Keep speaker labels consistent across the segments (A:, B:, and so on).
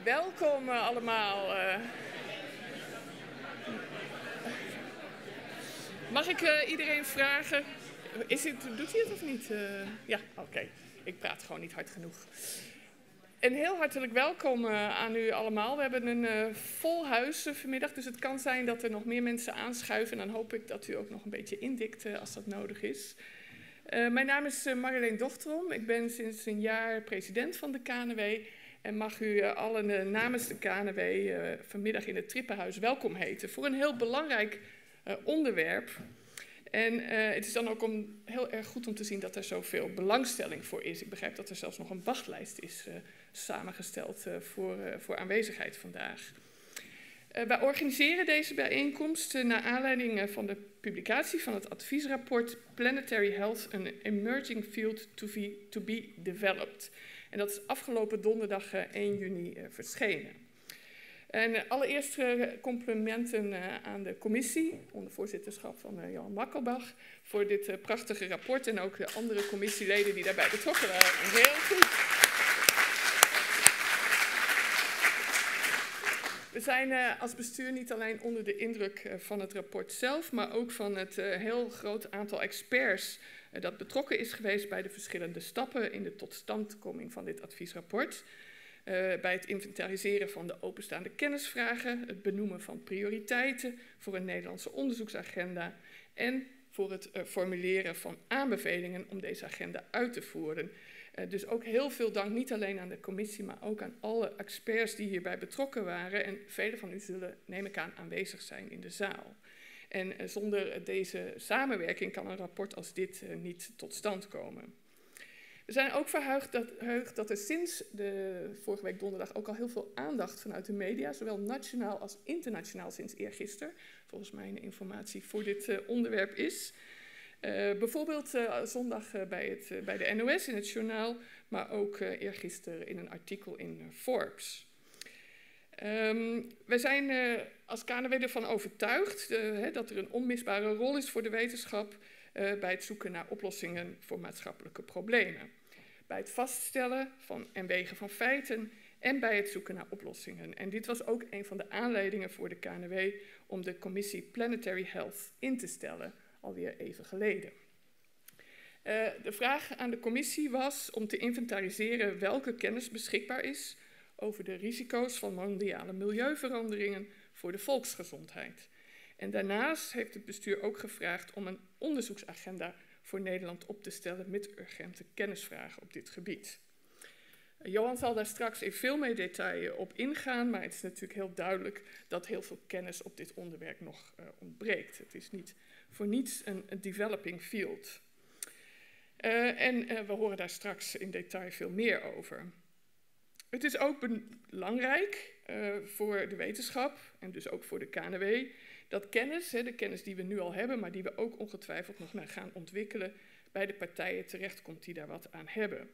A: Welkom allemaal. Mag ik iedereen vragen? Doet hij het of niet? Ja, oké. Ik praat gewoon niet hard genoeg. En heel hartelijk welkom aan u allemaal. We hebben een vol huis vanmiddag, dus het kan zijn dat er nog meer mensen aanschuiven. En dan hoop ik dat u ook nog een beetje indikt als dat nodig is. Mijn naam is Marjolein Dochterom. Ik ben sinds een jaar president van de KNW. En mag u allen namens de KNW vanmiddag in het Trippenhuis welkom heten voor een heel belangrijk onderwerp. En het is dan ook heel erg goed om te zien dat er zoveel belangstelling voor is. Ik begrijp dat er zelfs nog een wachtlijst is samengesteld voor aanwezigheid vandaag. Wij organiseren deze bijeenkomst naar aanleiding van de publicatie van het adviesrapport Planetary Health, an Emerging Field to be Developed. En dat is afgelopen donderdag 1 juni verschenen. En allereerst complimenten aan de commissie, onder voorzitterschap van Johan Makkelbach, voor dit prachtige rapport en ook de andere commissieleden die daarbij betrokken waren. Heel goed. We zijn als bestuur niet alleen onder de indruk van het rapport zelf, maar ook van het heel groot aantal experts dat betrokken is geweest bij de verschillende stappen in de totstandkoming van dit adviesrapport. Bij het inventariseren van de openstaande kennisvragen, het benoemen van prioriteiten voor een Nederlandse onderzoeksagenda en voor het formuleren van aanbevelingen om deze agenda uit te voeren. Dus ook heel veel dank niet alleen aan de commissie, maar ook aan alle experts die hierbij betrokken waren. En velen van u zullen, neem ik aan, aanwezig zijn in de zaal. En zonder deze samenwerking kan een rapport als dit niet tot stand komen. We zijn ook verheugd dat er sinds de vorige week donderdag ook al heel veel aandacht vanuit de media, zowel nationaal als internationaal sinds eergisteren, volgens mijn informatie, voor dit onderwerp is. Bijvoorbeeld zondag bij de NOS in het journaal, maar ook eergisteren in een artikel in Forbes. Wij zijn als KNW ervan overtuigd dat er een onmisbare rol is voor de wetenschap bij het zoeken naar oplossingen voor maatschappelijke problemen. Bij het vaststellen en wegen van feiten en bij het zoeken naar oplossingen. En dit was ook een van de aanleidingen voor de KNW om de commissie Planetary Health in te stellen, alweer even geleden. De vraag aan de commissie was om te inventariseren welke kennis beschikbaar is over de risico's van mondiale milieuveranderingen voor de volksgezondheid. En daarnaast heeft het bestuur ook gevraagd om een onderzoeksagenda voor Nederland op te stellen met urgente kennisvragen op dit gebied. Johan zal daar straks in veel meer detail op ingaan, maar het is natuurlijk heel duidelijk dat heel veel kennis op dit onderwerp nog ontbreekt. Het is niet voor niets een developing field. We horen daar straks in detail veel meer over. Het is ook belangrijk voor de wetenschap en dus ook voor de KNW dat kennis, de kennis die we nu al hebben, maar die we ook ongetwijfeld nog gaan ontwikkelen, bij de partijen terechtkomt die daar wat aan hebben.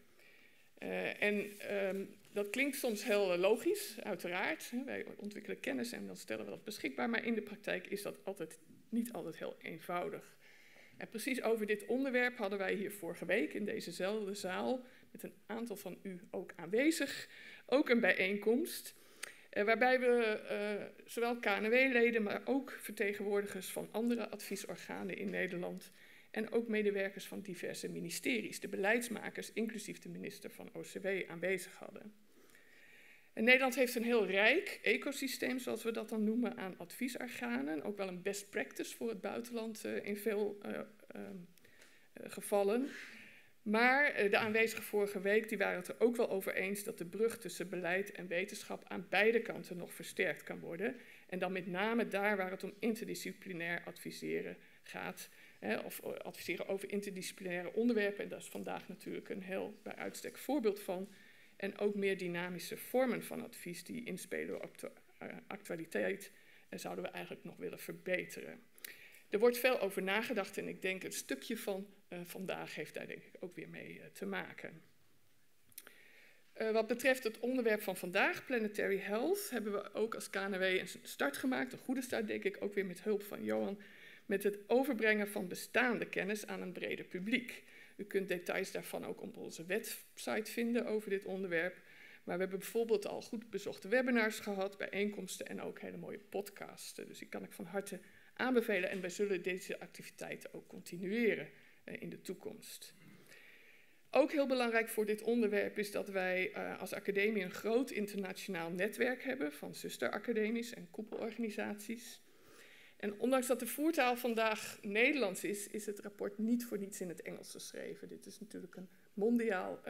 A: Dat klinkt soms heel logisch, uiteraard. Wij ontwikkelen kennis en dan stellen we dat beschikbaar, maar in de praktijk is dat niet altijd heel eenvoudig. En precies over dit onderwerp hadden wij hier vorige week in dezezelfde zaal, met een aantal van u ook aanwezig, ook een bijeenkomst. Waarbij we zowel KNW-leden, maar ook vertegenwoordigers van andere adviesorganen in Nederland en ook medewerkers van diverse ministeries, de beleidsmakers, inclusief de minister van OCW, aanwezig hadden. En Nederland heeft een heel rijk ecosysteem, zoals we dat dan noemen, aan adviesorganen. Ook wel een best practice voor het buitenland in veel gevallen. Maar de aanwezigen vorige week die waren het er ook wel over eens dat de brug tussen beleid en wetenschap aan beide kanten nog versterkt kan worden. En dan met name daar waar het om interdisciplinair adviseren gaat. Of adviseren over interdisciplinaire onderwerpen. En daar is vandaag natuurlijk een heel bij uitstek voorbeeld van. En ook meer dynamische vormen van advies die inspelen op de actualiteit. Zouden we eigenlijk nog willen verbeteren. Er wordt veel over nagedacht en ik denk het stukje van vandaag heeft daar denk ik ook weer mee te maken. Wat betreft het onderwerp van vandaag, Planetary Health, hebben we ook als KNW een start gemaakt, een goede start denk ik, ook weer met hulp van Johan, met het overbrengen van bestaande kennis aan een breder publiek. U kunt details daarvan ook op onze website vinden over dit onderwerp. Maar we hebben bijvoorbeeld al goed bezochte webinars gehad, bijeenkomsten en ook hele mooie podcasten. Dus die kan ik van harte aanbevelen en wij zullen deze activiteiten ook continueren in de toekomst. Ook heel belangrijk voor dit onderwerp is dat wij als academie een groot internationaal netwerk hebben van zusteracademies en koepelorganisaties. En ondanks dat de voertaal vandaag Nederlands is, is het rapport niet voor niets in het Engels geschreven. Dit is natuurlijk een mondiaal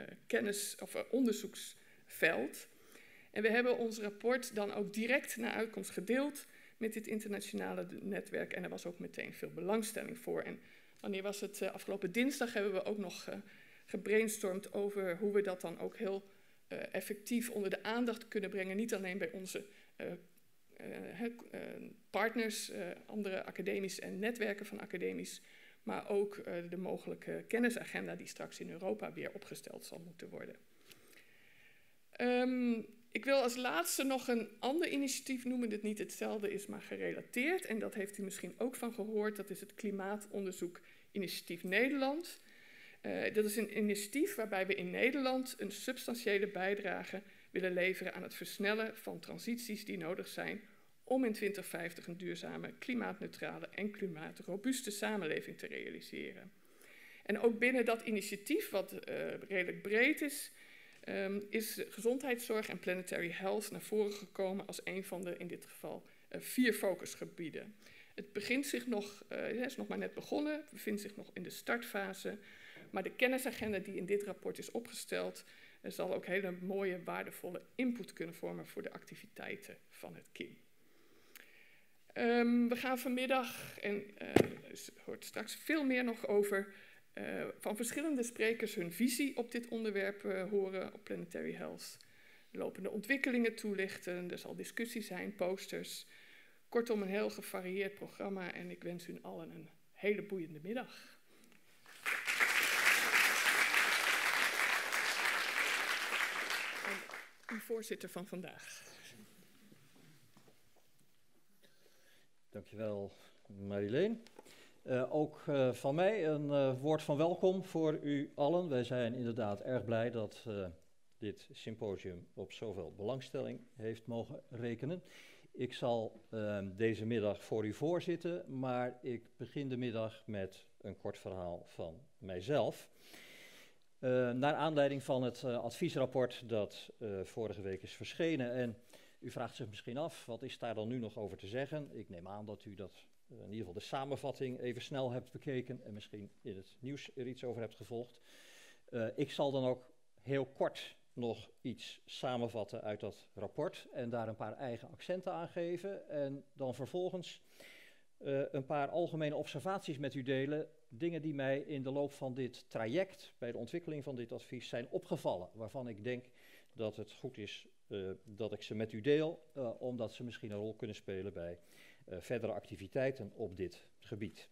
A: onderzoeksveld. En we hebben ons rapport dan ook direct na uitkomst gedeeld met dit internationale netwerk. En er was ook meteen veel belangstelling voor. En wanneer was het? Afgelopen dinsdag hebben we ook nog gebrainstormd over hoe we dat dan ook heel effectief onder de aandacht kunnen brengen. Niet alleen bij onze partners, andere academies en netwerken van academies, maar ook de mogelijke kennisagenda die straks in Europa weer opgesteld zal moeten worden. Ik wil als laatste nog een ander initiatief noemen dat niet hetzelfde is, maar gerelateerd. En dat heeft u misschien ook van gehoord. Dat is het Klimaatonderzoek Initiatief Nederland. Dat is een initiatief waarbij we in Nederland een substantiële bijdrage willen leveren aan het versnellen van transities die nodig zijn om in 2050 een duurzame, klimaatneutrale en klimaatrobuuste samenleving te realiseren. En ook binnen dat initiatief, wat redelijk breed is gezondheidszorg en planetary health naar voren gekomen als een van de, in dit geval, 4 focusgebieden. Het begint zich nog, is nog maar net begonnen, bevindt zich nog in de startfase, maar de kennisagenda die in dit rapport is opgesteld, zal ook hele mooie, waardevolle input kunnen vormen voor de activiteiten van het KIM. We gaan vanmiddag, en hoort straks veel meer nog over, van verschillende sprekers hun visie op dit onderwerp horen, op planetary health. Lopende ontwikkelingen toelichten, er zal discussie zijn, posters. Kortom, een heel gevarieerd programma en ik wens u allen een hele boeiende middag. En uw voorzitter van vandaag.
B: Dankjewel, Marileen. Ook van mij een woord van welkom voor u allen. Wij zijn inderdaad erg blij dat dit symposium op zoveel belangstelling heeft mogen rekenen. Ik zal deze middag voor u voorzitten, maar ik begin de middag met een kort verhaal van mijzelf. Naar aanleiding van het adviesrapport dat vorige week is verschenen. En u vraagt zich misschien af, wat is daar dan nu nog over te zeggen? Ik neem aan dat u dat in ieder geval de samenvatting even snel hebt bekeken en misschien in het nieuws er iets over hebt gevolgd. Ik zal dan ook heel kort nog iets samenvatten uit dat rapport en daar een paar eigen accenten aan geven. En dan vervolgens een paar algemene observaties met u delen. Dingen die mij in de loop van dit traject, bij de ontwikkeling van dit advies, zijn opgevallen. Waarvan ik denk dat het goed is dat ik ze met u deel, omdat ze misschien een rol kunnen spelen bij verdere activiteiten op dit gebied.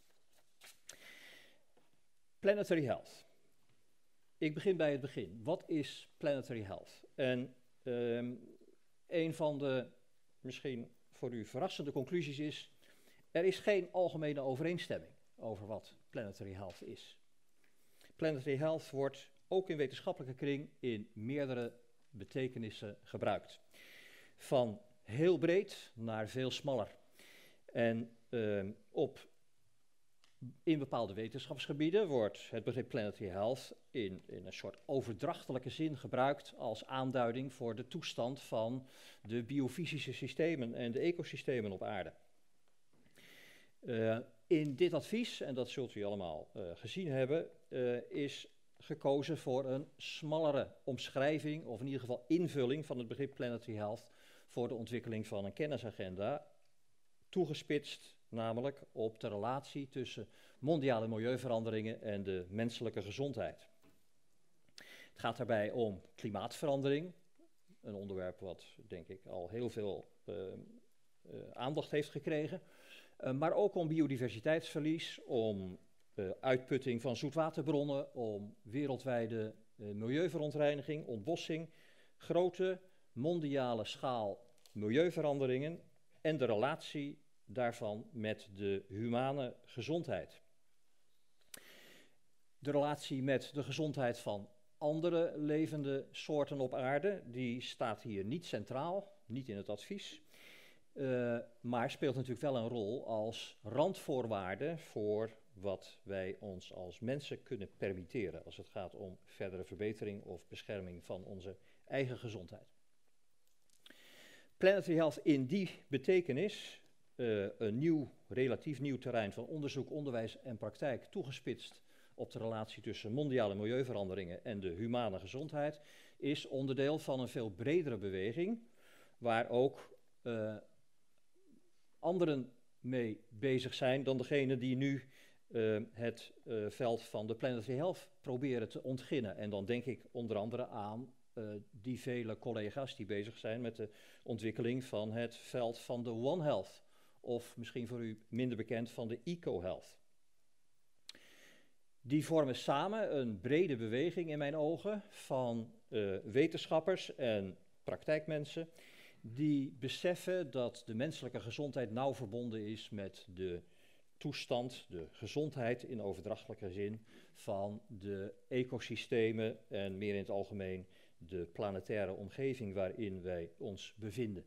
B: Planetary health. Ik begin bij het begin. Wat is planetary health? En een van de misschien voor u verrassende conclusies is, er is geen algemene overeenstemming over wat planetary health is. Planetary health wordt ook in wetenschappelijke kring in meerdere betekenissen gebruikt. Van heel breed naar veel smaller. En in bepaalde wetenschapsgebieden wordt het begrip planetary health in een soort overdrachtelijke zin gebruikt als aanduiding voor de toestand van de biofysische systemen en de ecosystemen op aarde. In dit advies, en dat zult u allemaal gezien hebben, is gekozen voor een smallere omschrijving, of in ieder geval invulling van het begrip planetary health voor de ontwikkeling van een kennisagenda, toegespitst namelijk op de relatie tussen mondiale milieuveranderingen en de menselijke gezondheid. Het gaat daarbij om klimaatverandering, een onderwerp wat denk ik al heel veel aandacht heeft gekregen, maar ook om biodiversiteitsverlies, om uitputting van zoetwaterbronnen, om wereldwijde milieuverontreiniging, ontbossing, grote mondiale schaal milieuveranderingen en de relatie daarvan met de humane gezondheid. De relatie met de gezondheid van andere levende soorten op aarde, die staat hier niet centraal, niet in het advies, maar speelt natuurlijk wel een rol als randvoorwaarde voor wat wij ons als mensen kunnen permitteren als het gaat om verdere verbetering of bescherming van onze eigen gezondheid. Planetary Health in die betekenis, een relatief nieuw terrein van onderzoek, onderwijs en praktijk, toegespitst op de relatie tussen mondiale milieuveranderingen en de humane gezondheid, is onderdeel van een veel bredere beweging, waar ook anderen mee bezig zijn dan degene die nu het veld van de Planetary Health proberen te ontginnen. En dan denk ik onder andere aan die vele collega's die bezig zijn met de ontwikkeling van het veld van de One Health, of misschien voor u minder bekend van de EcoHealth. Die vormen samen een brede beweging in mijn ogen van wetenschappers en praktijkmensen die beseffen dat de menselijke gezondheid nauw verbonden is met de toestand, de gezondheid in overdrachtelijke zin van de ecosystemen en meer in het algemeen de planetaire omgeving waarin wij ons bevinden.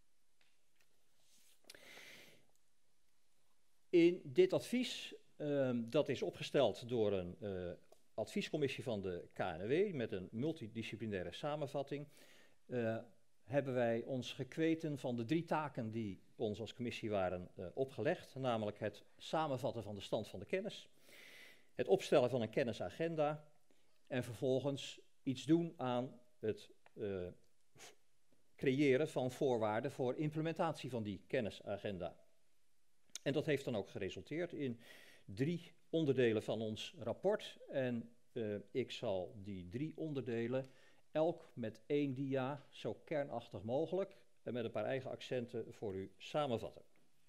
B: In dit advies, dat is opgesteld door een adviescommissie van de KNW met een multidisciplinaire samenvatting, hebben wij ons gekweten van de 3 taken die ons als commissie waren opgelegd, namelijk het samenvatten van de stand van de kennis, het opstellen van een kennisagenda en vervolgens iets doen aan het creëren van voorwaarden voor implementatie van die kennisagenda. En dat heeft dan ook geresulteerd in 3 onderdelen van ons rapport. En ik zal die 3 onderdelen elk met 1 dia, zo kernachtig mogelijk, en met een paar eigen accenten voor u samenvatten.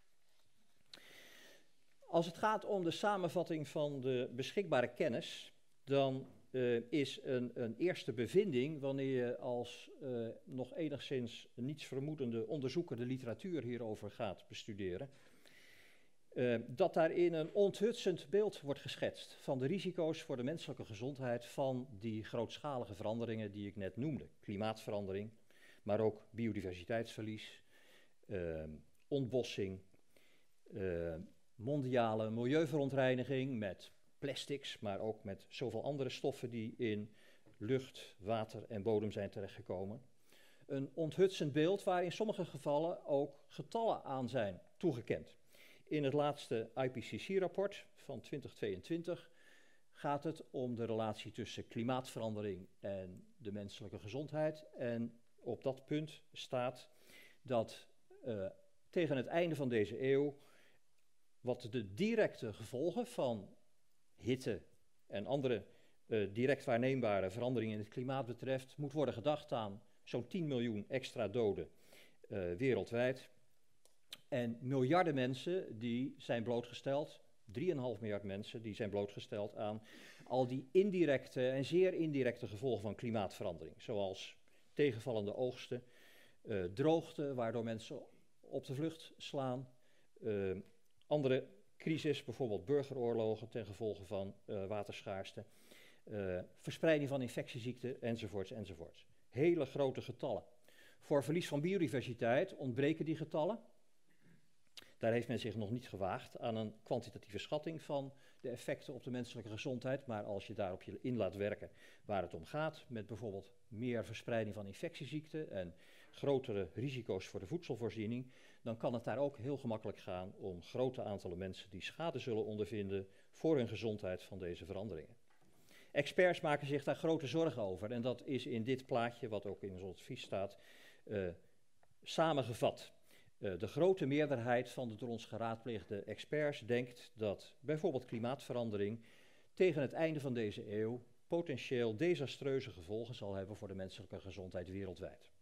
B: Als het gaat om de samenvatting van de beschikbare kennis, dan is een eerste bevinding, wanneer je als nog enigszins niets vermoedende onderzoeker de literatuur hierover gaat bestuderen, dat daarin een onthutsend beeld wordt geschetst van de risico's voor de menselijke gezondheid van die grootschalige veranderingen die ik net noemde. Klimaatverandering, maar ook biodiversiteitsverlies, ontbossing, mondiale milieuverontreiniging met plastics, maar ook met zoveel andere stoffen die in lucht, water en bodem zijn terechtgekomen. Een onthutsend beeld waar in sommige gevallen ook getallen aan zijn toegekend. In het laatste IPCC-rapport van 2022 gaat het om de relatie tussen klimaatverandering en de menselijke gezondheid. En op dat punt staat dat tegen het einde van deze eeuw, wat de directe gevolgen van hitte en andere direct waarneembare veranderingen in het klimaat betreft, moet worden gedacht aan zo'n 10 miljoen extra doden wereldwijd. En miljarden mensen die zijn blootgesteld, 3,5 miljard mensen die zijn blootgesteld aan al die indirecte en zeer indirecte gevolgen van klimaatverandering. Zoals tegenvallende oogsten, droogte waardoor mensen op de vlucht slaan, andere crisis, bijvoorbeeld burgeroorlogen ten gevolge van waterschaarste, verspreiding van infectieziekten enzovoorts enzovoorts. Hele grote getallen. Voor verlies van biodiversiteit ontbreken die getallen. Daar heeft men zich nog niet gewaagd aan een kwantitatieve schatting van de effecten op de menselijke gezondheid. Maar als je daarop je in laat werken waar het om gaat, met bijvoorbeeld meer verspreiding van infectieziekten en grotere risico's voor de voedselvoorziening, dan kan het daar ook heel gemakkelijk gaan om grote aantallen mensen die schade zullen ondervinden voor hun gezondheid van deze veranderingen. Experts maken zich daar grote zorgen over en dat is in dit plaatje, wat ook in ons advies staat, samengevat. De grote meerderheid van de door ons geraadpleegde experts denkt dat bijvoorbeeld klimaatverandering tegen het einde van deze eeuw potentieel desastreuze gevolgen zal hebben voor de menselijke gezondheid wereldwijd.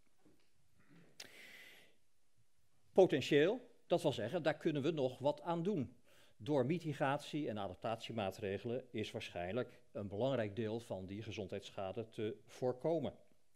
B: Potentieel, dat wil zeggen, daar kunnen we nog wat aan doen. Door mitigatie en adaptatiemaatregelen is waarschijnlijk een belangrijk deel van die gezondheidsschade te voorkomen.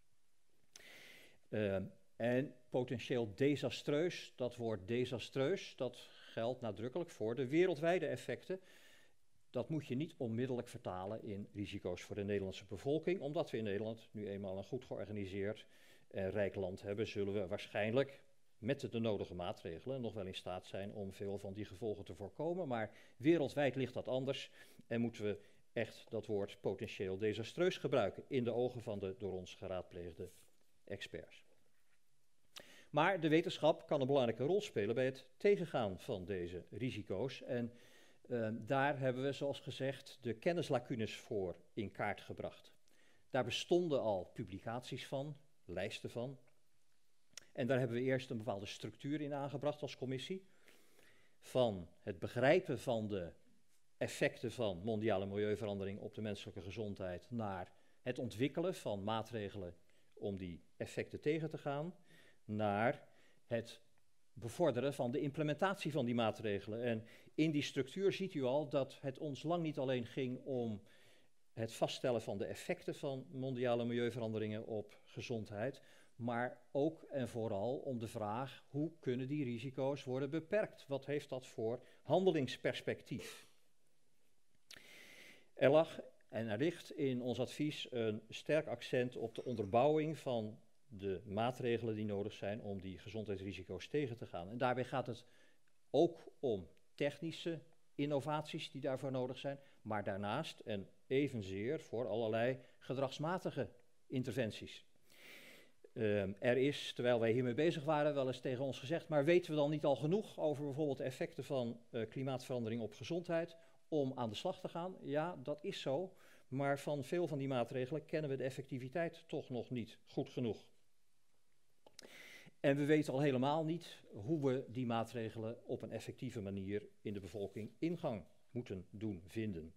B: En potentieel desastreus, dat woord desastreus, dat geldt nadrukkelijk voor de wereldwijde effecten dat moet je niet onmiddellijk vertalen in risico's voor de Nederlandse bevolking. Omdat we in Nederland nu eenmaal een goed georganiseerd en rijk land hebben, zullen we waarschijnlijk met de nodige maatregelen nog wel in staat zijn om veel van die gevolgen te voorkomen. Maar wereldwijd ligt dat anders en moeten we echt dat woord potentieel desastreus gebruiken in de ogen van de door ons geraadpleegde experts. Maar de wetenschap kan een belangrijke rol spelen bij het tegengaan van deze risico's. En daar hebben we, zoals gezegd, de kennislacunes voor in kaart gebracht. Daar bestonden al publicaties van, lijsten van. En daar hebben we eerst een bepaalde structuur in aangebracht als commissie. Van het begrijpen van de effecten van mondiale milieuverandering op de menselijke gezondheid naar het ontwikkelen van maatregelen om die effecten tegen te gaan, naar het bevorderen van de implementatie van die maatregelen. En in die structuur ziet u al dat het ons lang niet alleen ging om het vaststellen van de effecten van mondiale milieuveranderingen op gezondheid, maar ook en vooral om de vraag: hoe kunnen die risico's worden beperkt? Wat heeft dat voor handelingsperspectief? Er lag en er ligt in ons advies een sterk accent op de onderbouwing van de maatregelen die nodig zijn om die gezondheidsrisico's tegen te gaan. En daarbij gaat het ook om technische innovaties die daarvoor nodig zijn, maar daarnaast en evenzeer voor allerlei gedragsmatige interventies. Er is, terwijl wij hiermee bezig waren, wel eens tegen ons gezegd: maar weten we dan niet al genoeg over bijvoorbeeld de effecten van klimaatverandering op gezondheid om aan de slag te gaan? Ja, dat is zo, maar van veel van die maatregelen kennen we de effectiviteit toch nog niet goed genoeg. En we weten al helemaal niet hoe we die maatregelen op een effectieve manier in de bevolking ingang moeten doen vinden.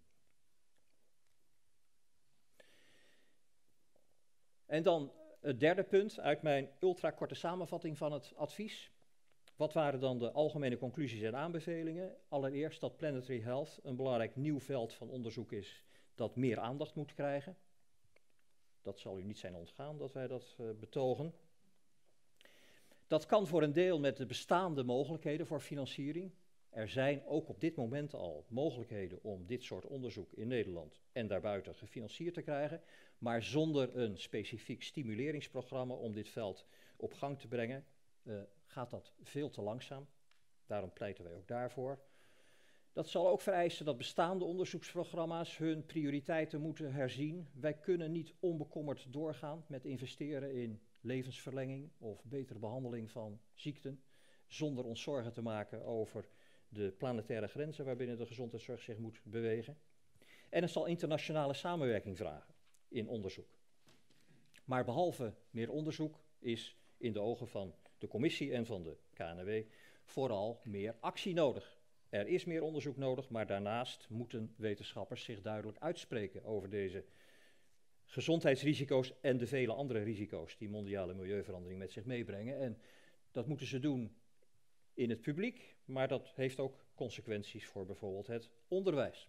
B: En dan het derde punt uit mijn ultrakorte samenvatting van het advies. Wat waren dan de algemene conclusies en aanbevelingen? Allereerst dat planetary health een belangrijk nieuw veld van onderzoek is dat meer aandacht moet krijgen. Dat zal u niet zijn ontgaan dat wij dat betogen. Dat kan voor een deel met de bestaande mogelijkheden voor financiering. Er zijn ook op dit moment al mogelijkheden om dit soort onderzoek in Nederland en daarbuiten gefinancierd te krijgen, maar zonder een specifiek stimuleringsprogramma om dit veld op gang te brengen, gaat dat veel te langzaam. Daarom pleiten wij ook daarvoor. Dat zal ook vereisen dat bestaande onderzoeksprogramma's hun prioriteiten moeten herzien. Wij kunnen niet onbekommerd doorgaan met investeren in levensverlenging of betere behandeling van ziekten, zonder ons zorgen te maken over de planetaire grenzen waarbinnen de gezondheidszorg zich moet bewegen. En het zal internationale samenwerking vragen in onderzoek. Maar behalve meer onderzoek is in de ogen van de commissie en van de KNW vooral meer actie nodig. Er is meer onderzoek nodig, maar daarnaast moeten wetenschappers zich duidelijk uitspreken over deze gezondheidsrisico's en de vele andere risico's die mondiale milieuverandering met zich meebrengen. En dat moeten ze doen in het publiek, maar dat heeft ook consequenties voor bijvoorbeeld het onderwijs.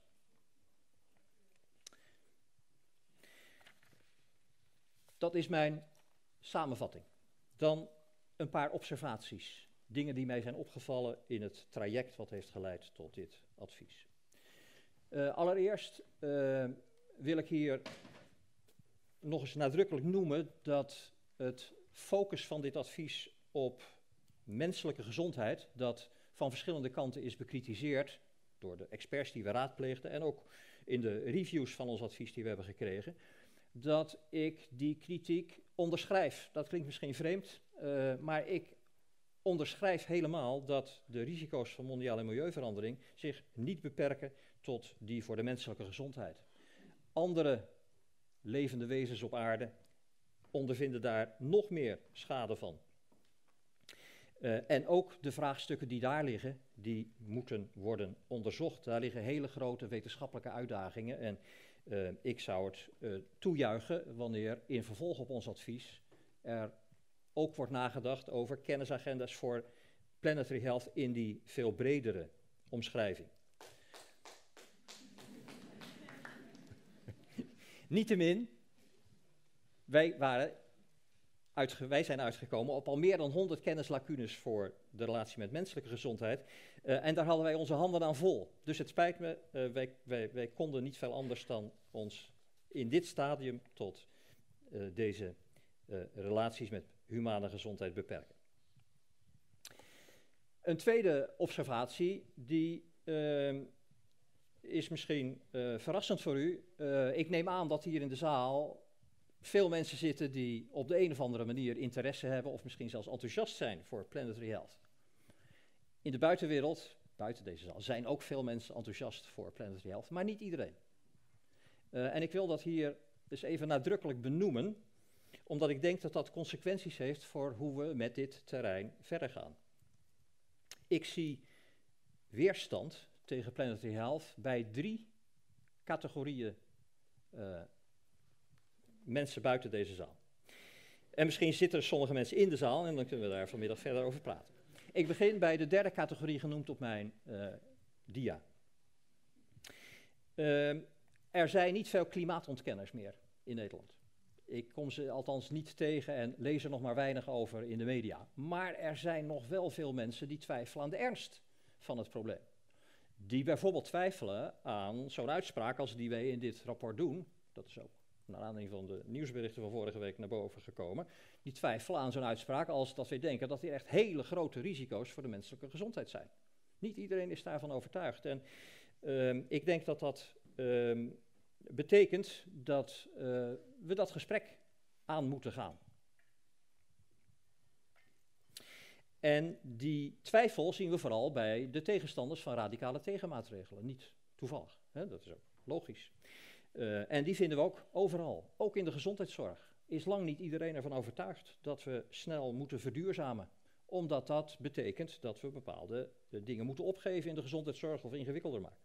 B: Dat is mijn samenvatting. Dan een paar observaties, dingen die mij zijn opgevallen in het traject wat heeft geleid tot dit advies. Allereerst wil ik hier nog eens nadrukkelijk noemen dat het focus van dit advies op menselijke gezondheid, dat van verschillende kanten is bekritiseerd door de experts die we raadpleegden en ook in de reviews van ons advies die we hebben gekregen, dat ik die kritiek onderschrijf. Dat klinkt misschien vreemd, maar ik onderschrijf helemaal dat de risico's van mondiale milieuverandering zich niet beperken tot die voor de menselijke gezondheid. Andere levende wezens op aarde ondervinden daar nog meer schade van. En ook de vraagstukken die daar liggen, die moeten worden onderzocht. Daar liggen hele grote wetenschappelijke uitdagingen en ik zou het toejuichen wanneer in vervolg op ons advies er ook wordt nagedacht over kennisagenda's voor planetary health in die veel bredere omschrijving. Niettemin, wij waren wij zijn uitgekomen op al meer dan 100 kennislacunes voor de relatie met menselijke gezondheid. En daar hadden wij onze handen aan vol. Dus het spijt me, wij konden niet veel anders dan ons in dit stadium tot deze relaties met humane gezondheid beperken. Een tweede observatie, die is misschien verrassend voor u. Ik neem aan dat hier in de zaal veel mensen zitten die op de een of andere manier interesse hebben of misschien zelfs enthousiast zijn voor Planetary Health. In de buitenwereld, buiten deze zaal, zijn ook veel mensen enthousiast voor Planetary Health, maar niet iedereen. En ik wil dat hier dus even nadrukkelijk benoemen, omdat ik denk dat dat consequenties heeft voor hoe we met dit terrein verder gaan. Ik zie weerstand tegen Planetary Health bij 3 categorieën mensen buiten deze zaal. En misschien zitten er sommige mensen in de zaal en dan kunnen we daar vanmiddag verder over praten. Ik begin bij de derde categorie genoemd op mijn dia. Er zijn niet veel klimaatontkenners meer in Nederland. Ik kom ze althans niet tegen en lees er nog maar weinig over in de media. Maar er zijn nog wel veel mensen die twijfelen aan de ernst van het probleem. Die bijvoorbeeld twijfelen aan zo'n uitspraak als die wij in dit rapport doen. Dat is ook naar aanleiding van de nieuwsberichten van vorige week naar boven gekomen. Die twijfelen aan zo'n uitspraak als dat wij denken dat er echt hele grote risico's voor de menselijke gezondheid zijn. Niet iedereen is daarvan overtuigd. En ik denk dat dat betekent dat we dat gesprek aan moeten gaan. En die twijfel zien we vooral bij de tegenstanders van radicale tegenmaatregelen. Niet toevallig, hè? Dat is ook logisch. En die vinden we ook overal, ook in de gezondheidszorg. Is lang niet iedereen ervan overtuigd dat we snel moeten verduurzamen. Omdat dat betekent dat we bepaalde dingen moeten opgeven in de gezondheidszorg of ingewikkelder maken.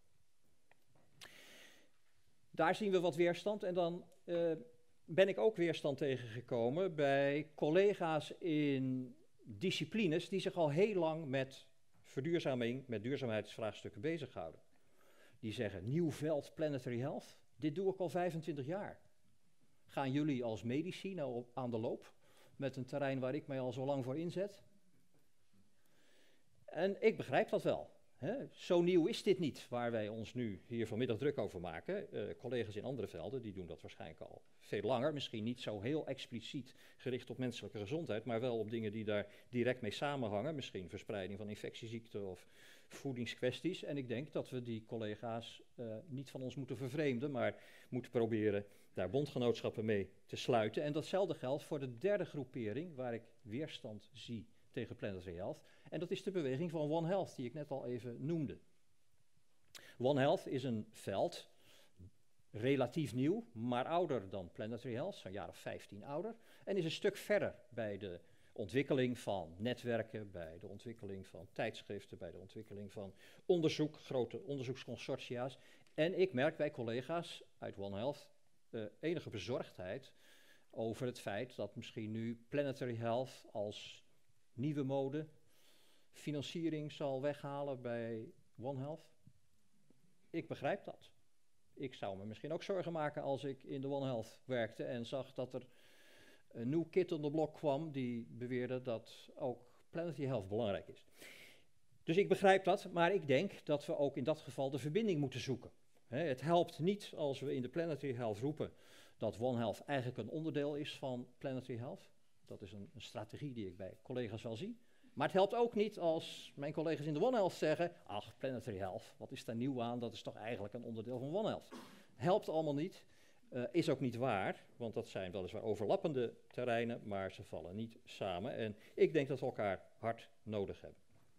B: Daar zien we wat weerstand en dan ben ik ook weerstand tegengekomen bij collega's in disciplines die zich al heel lang met verduurzaming, met duurzaamheidsvraagstukken bezighouden. Die zeggen, nieuw veld Planetary Health, dit doe ik al 25 jaar. Gaan jullie als medici nou aan de loop met een terrein waar ik mij al zo lang voor inzet? En ik begrijp dat wel. Hè? Zo nieuw is dit niet, waar wij ons nu hier vanmiddag druk over maken. Collega's in andere velden, die doen dat waarschijnlijk al veel langer. Misschien niet zo heel expliciet gericht op menselijke gezondheid, maar wel op dingen die daar direct mee samenhangen. Misschien verspreiding van infectieziekten of voedingskwesties. En ik denk dat we die collega's niet van ons moeten vervreemden, maar moeten proberen daar bondgenootschappen mee te sluiten. En datzelfde geldt voor de derde groepering, waar ik weerstand zie tegen Planetary Health. En dat is de beweging van One Health, die ik net al even noemde. One Health is een veld, relatief nieuw, maar ouder dan Planetary Health, zo'n jaar of 15 ouder. En is een stuk verder bij de ontwikkeling van netwerken, bij de ontwikkeling van tijdschriften, bij de ontwikkeling van onderzoek, grote onderzoeksconsortia's. En ik merk bij collega's uit One Health enige bezorgdheid over het feit dat misschien nu Planetary Health als nieuwe mode financiering zal weghalen bij One Health. Ik begrijp dat. Ik zou me misschien ook zorgen maken als ik in de One Health werkte en zag dat er een nieuw kid on the block kwam die beweerde dat ook Planetary Health belangrijk is. Dus ik begrijp dat, maar ik denk dat we ook in dat geval de verbinding moeten zoeken. Het helpt niet als we in de Planetary Health roepen dat One Health eigenlijk een onderdeel is van Planetary Health. Dat is een strategie die ik bij collega's wel zie. Maar het helpt ook niet als mijn collega's in de One Health zeggen, ach, Planetary Health, wat is daar nieuw aan? Dat is toch eigenlijk een onderdeel van One Health. Helpt allemaal niet, is ook niet waar, want dat zijn weliswaar overlappende terreinen, maar ze vallen niet samen. En ik denk dat we elkaar hard nodig hebben.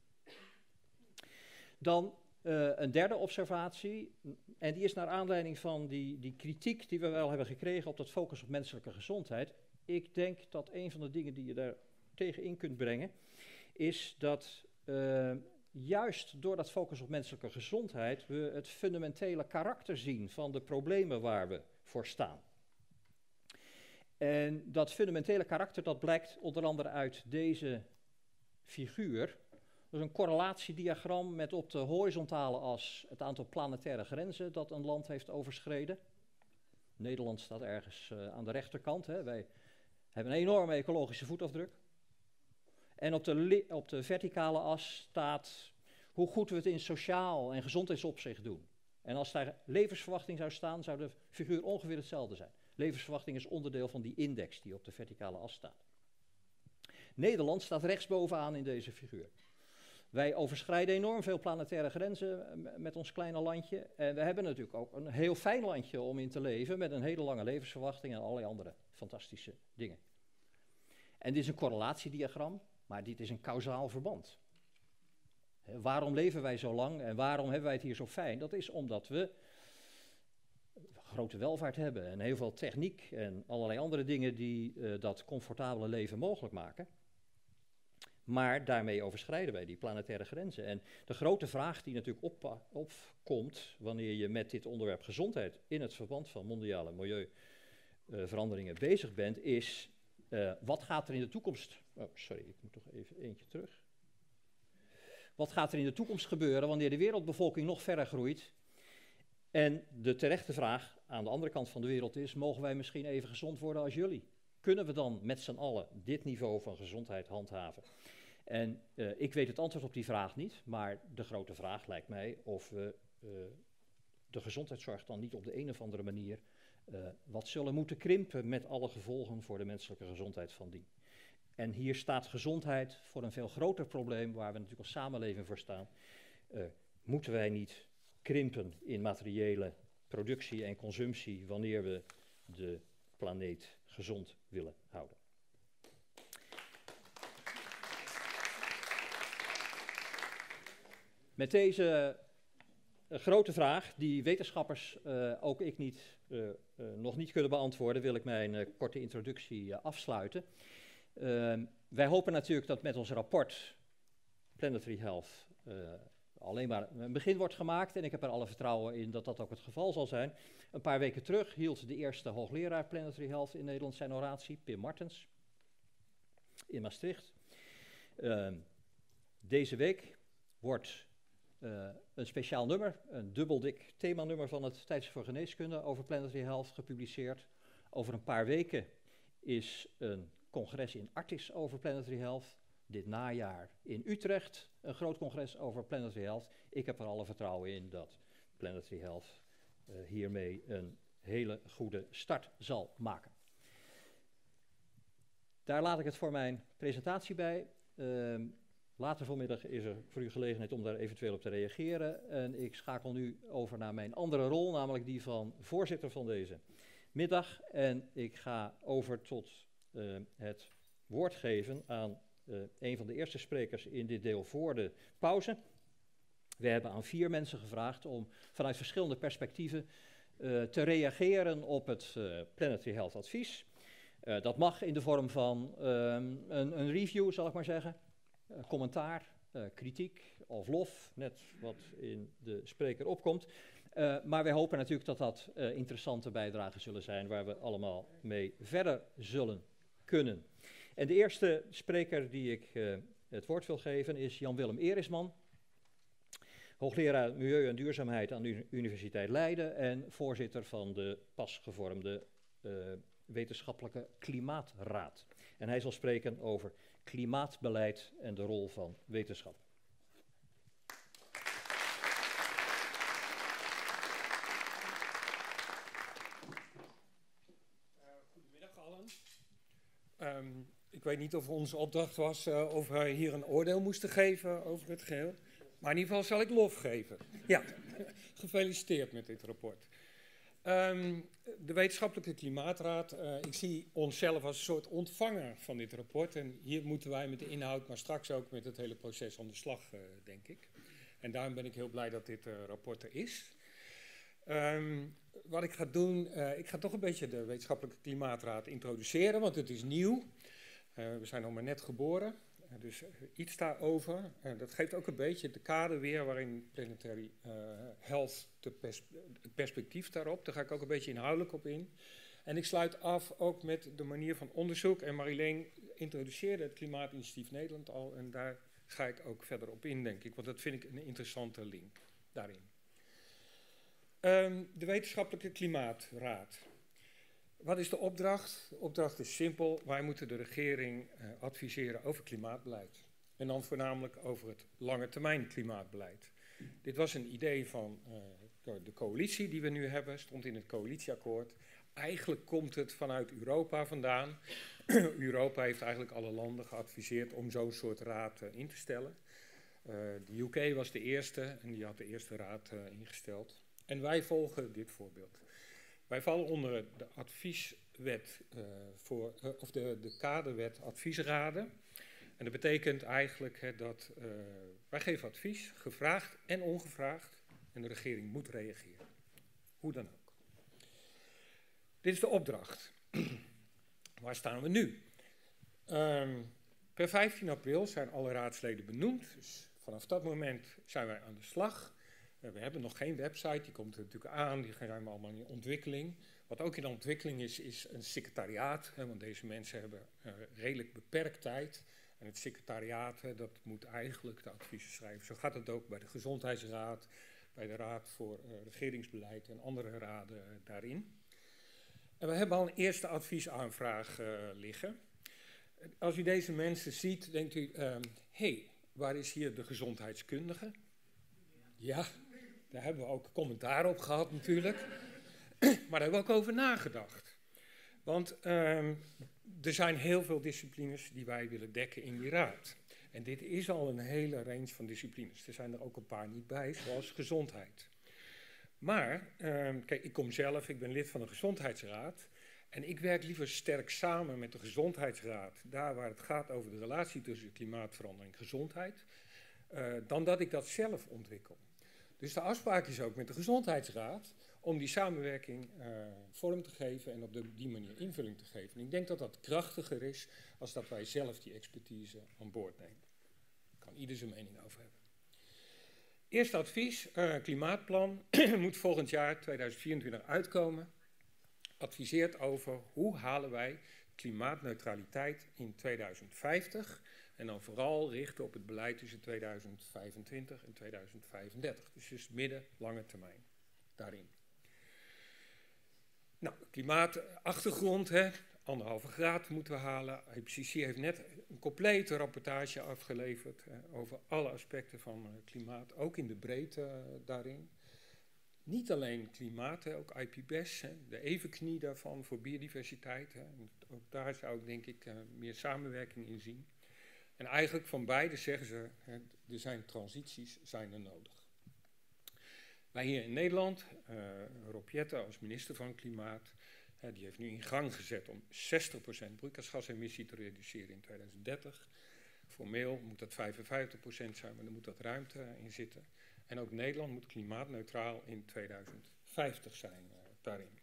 B: Dan een derde observatie, en die is naar aanleiding van die kritiek die we wel hebben gekregen op dat focus op menselijke gezondheid. Ik denk dat een van de dingen die je daar tegenin kunt brengen, is dat juist door dat focus op menselijke gezondheid we het fundamentele karakter zien van de problemen waar we voor staan. En dat fundamentele karakter dat blijkt onder andere uit deze figuur. Dat is een correlatiediagram met op de horizontale as het aantal planetaire grenzen dat een land heeft overschreden. Nederland staat ergens aan de rechterkant. Hè. Wij hebben een enorme ecologische voetafdruk. En op de verticale as staat hoe goed we het in sociaal en gezondheidsopzicht doen. En als daar levensverwachting zou staan, zou de figuur ongeveer hetzelfde zijn. Levensverwachting is onderdeel van die index die op de verticale as staat. Nederland staat rechtsbovenaan in deze figuur. Wij overschrijden enorm veel planetaire grenzen met ons kleine landje. En we hebben natuurlijk ook een heel fijn landje om in te leven, met een hele lange levensverwachting en allerlei andere fantastische dingen. En dit is een correlatiediagram, maar dit is een kausaal verband. Waarom leven wij zo lang en waarom hebben wij het hier zo fijn? Dat is omdat we grote welvaart hebben en heel veel techniek en allerlei andere dingen die dat comfortabele leven mogelijk maken. Maar daarmee overschrijden wij die planetaire grenzen. En de grote vraag die natuurlijk opkomt wanneer je met dit onderwerp gezondheid in het verband van mondiale milieuveranderingen bezig bent, is wat gaat er in de toekomst... Oh, sorry, ik moet toch even eentje terug. Wat gaat er in de toekomst gebeuren wanneer de wereldbevolking nog verder groeit? En de terechte vraag aan de andere kant van de wereld is, mogen wij misschien even gezond worden als jullie? Kunnen we dan met z'n allen dit niveau van gezondheid handhaven? En ik weet het antwoord op die vraag niet, maar de grote vraag lijkt mij of we de gezondheidszorg dan niet op de een of andere manier wat zullen moeten krimpen met alle gevolgen voor de menselijke gezondheid van dien. En hier staat gezondheid voor een veel groter probleem waar we natuurlijk als samenleving voor staan. Moeten wij niet krimpen in materiële productie en consumptie wanneer we de planeet gezond willen houden? Met deze grote vraag, die wetenschappers, ook ik nog niet kunnen beantwoorden, wil ik mijn korte introductie afsluiten. Wij hopen natuurlijk dat met ons rapport Planetary Health alleen maar een begin wordt gemaakt. En ik heb er alle vertrouwen in dat dat ook het geval zal zijn. Een paar weken terug hield de eerste hoogleraar Planetary Health in Nederland zijn oratie, Pim Martens, in Maastricht. Deze week wordt een speciaal nummer, een dubbeldik themanummer van het Tijdschrift voor Geneeskunde over Planetary Health gepubliceerd. Over een paar weken is een congres in Artis over Planetary Health. Dit najaar in Utrecht een groot congres over Planetary Health. Ik heb er alle vertrouwen in dat Planetary Health hiermee een hele goede start zal maken. Daar laat ik het voor mijn presentatie bij. Later vanmiddag is er voor u gelegenheid om daar eventueel op te reageren. En ik schakel nu over naar mijn andere rol, namelijk die van voorzitter van deze middag. En ik ga over tot het woord geven aan een van de eerste sprekers in dit deel voor de pauze. We hebben aan 4 mensen gevraagd om vanuit verschillende perspectieven te reageren op het Planetary Health advies. Dat mag in de vorm van een review, zal ik maar zeggen. Commentaar, kritiek of lof, net wat in de spreker opkomt. Maar wij hopen natuurlijk dat dat interessante bijdragen zullen zijn waar we allemaal mee verder zullen kunnen. En de eerste spreker die ik het woord wil geven is Jan-Willem Erisman, hoogleraar Milieu en Duurzaamheid aan de Universiteit Leiden en voorzitter van de pas gevormde Wetenschappelijke Klimaatraad. En hij zal spreken over klimaatbeleid en de rol van wetenschap.
C: Goedemiddag allen. Ik weet niet of onze opdracht was of wij hier een oordeel moesten geven over het geheel. Maar in ieder geval zal ik lof geven. Ja, gefeliciteerd met dit rapport. De Wetenschappelijke Klimaatraad, ik zie onszelf als een soort ontvanger van dit rapport. En hier moeten wij met de inhoud, maar straks ook met het hele proces aan de slag, denk ik. En daarom ben ik heel blij dat dit rapport er is. Wat ik ga doen, ik ga toch een beetje de Wetenschappelijke Klimaatraad introduceren, want het is nieuw. We zijn nog maar net geboren, dus iets daarover. Dat geeft ook een beetje de kader weer waarin Planetary Health, het perspectief daarop. Daar ga ik ook een beetje inhoudelijk op in. En ik sluit af ook met de manier van onderzoek. En Marileen introduceerde het Klimaatinitiatief Nederland al. En daar ga ik ook verder op in, denk ik. Want dat vind ik een interessante link daarin. De Wetenschappelijke Klimaatraad. Wat is de opdracht? De opdracht is simpel. Wij moeten de regering adviseren over klimaatbeleid. En dan voornamelijk over het lange termijn klimaatbeleid. Dit was een idee van de coalitie die we nu hebben, stond in het coalitieakkoord. Eigenlijk komt het vanuit Europa vandaan. Europa heeft eigenlijk alle landen geadviseerd om zo'n soort raad in te stellen. De UK was de eerste en die had de eerste raad ingesteld. En wij volgen dit voorbeeld. Wij vallen onder de advieswet of de kaderwet adviesraden. En dat betekent eigenlijk dat wij geven advies, gevraagd en ongevraagd. En de regering moet reageren. Hoe dan ook. Dit is de opdracht. Waar staan we nu? Per 15 april zijn alle raadsleden benoemd. Dus vanaf dat moment zijn wij aan de slag. We hebben nog geen website, die komt er natuurlijk aan. Die zijn allemaal in ontwikkeling. Wat ook in ontwikkeling is een secretariaat. Want deze mensen hebben redelijk beperkt tijd. En het secretariaat, dat moet eigenlijk de adviezen schrijven. Zo gaat het ook bij de Gezondheidsraad, bij de Raad voor Regeringsbeleid en andere raden daarin. En we hebben al een eerste adviesaanvraag liggen. Als u deze mensen ziet, denkt u, hey, waar is hier de gezondheidskundige? Ja, daar hebben we ook commentaar op gehad natuurlijk. Maar daar hebben we ook over nagedacht. Want er zijn heel veel disciplines die wij willen dekken in die raad. En dit is al een hele range van disciplines. Er zijn er ook een paar niet bij, zoals gezondheid. Maar, kijk, ik ben lid van de Gezondheidsraad. En ik werk liever sterk samen met de Gezondheidsraad, daar waar het gaat over de relatie tussen klimaatverandering en gezondheid, dan dat ik dat zelf ontwikkel. Dus de afspraak is ook met de Gezondheidsraad om die samenwerking vorm te geven en op die manier invulling te geven. En ik denk dat dat krachtiger is als dat wij zelf die expertise aan boord nemen. Daar kan ieder zijn mening over hebben. Eerste advies, klimaatplan, moet volgend jaar 2024 uitkomen. Adviseert over hoe halen wij klimaatneutraliteit in 2050 en dan vooral richten op het beleid tussen 2025 en 2035. Dus midden, lange termijn daarin. Nou, klimaatachtergrond, 1,5 graad moeten we halen. IPCC heeft net een complete rapportage afgeleverd over alle aspecten van klimaat, ook in de breedte daarin. Niet alleen klimaat, ook IPBES, de evenknie daarvan voor biodiversiteit. Ook daar zou ik denk ik meer samenwerking in zien. En eigenlijk van beide zeggen ze, er zijn transities zijn er nodig. Wij hier in Nederland, Rob Jetten als minister van Klimaat, die heeft nu in gang gezet om 60% broeikasgasemissie te reduceren in 2030. Formeel moet dat 55% zijn, maar er moet wat ruimte in zitten. En ook Nederland moet klimaatneutraal in 2050 zijn daarin.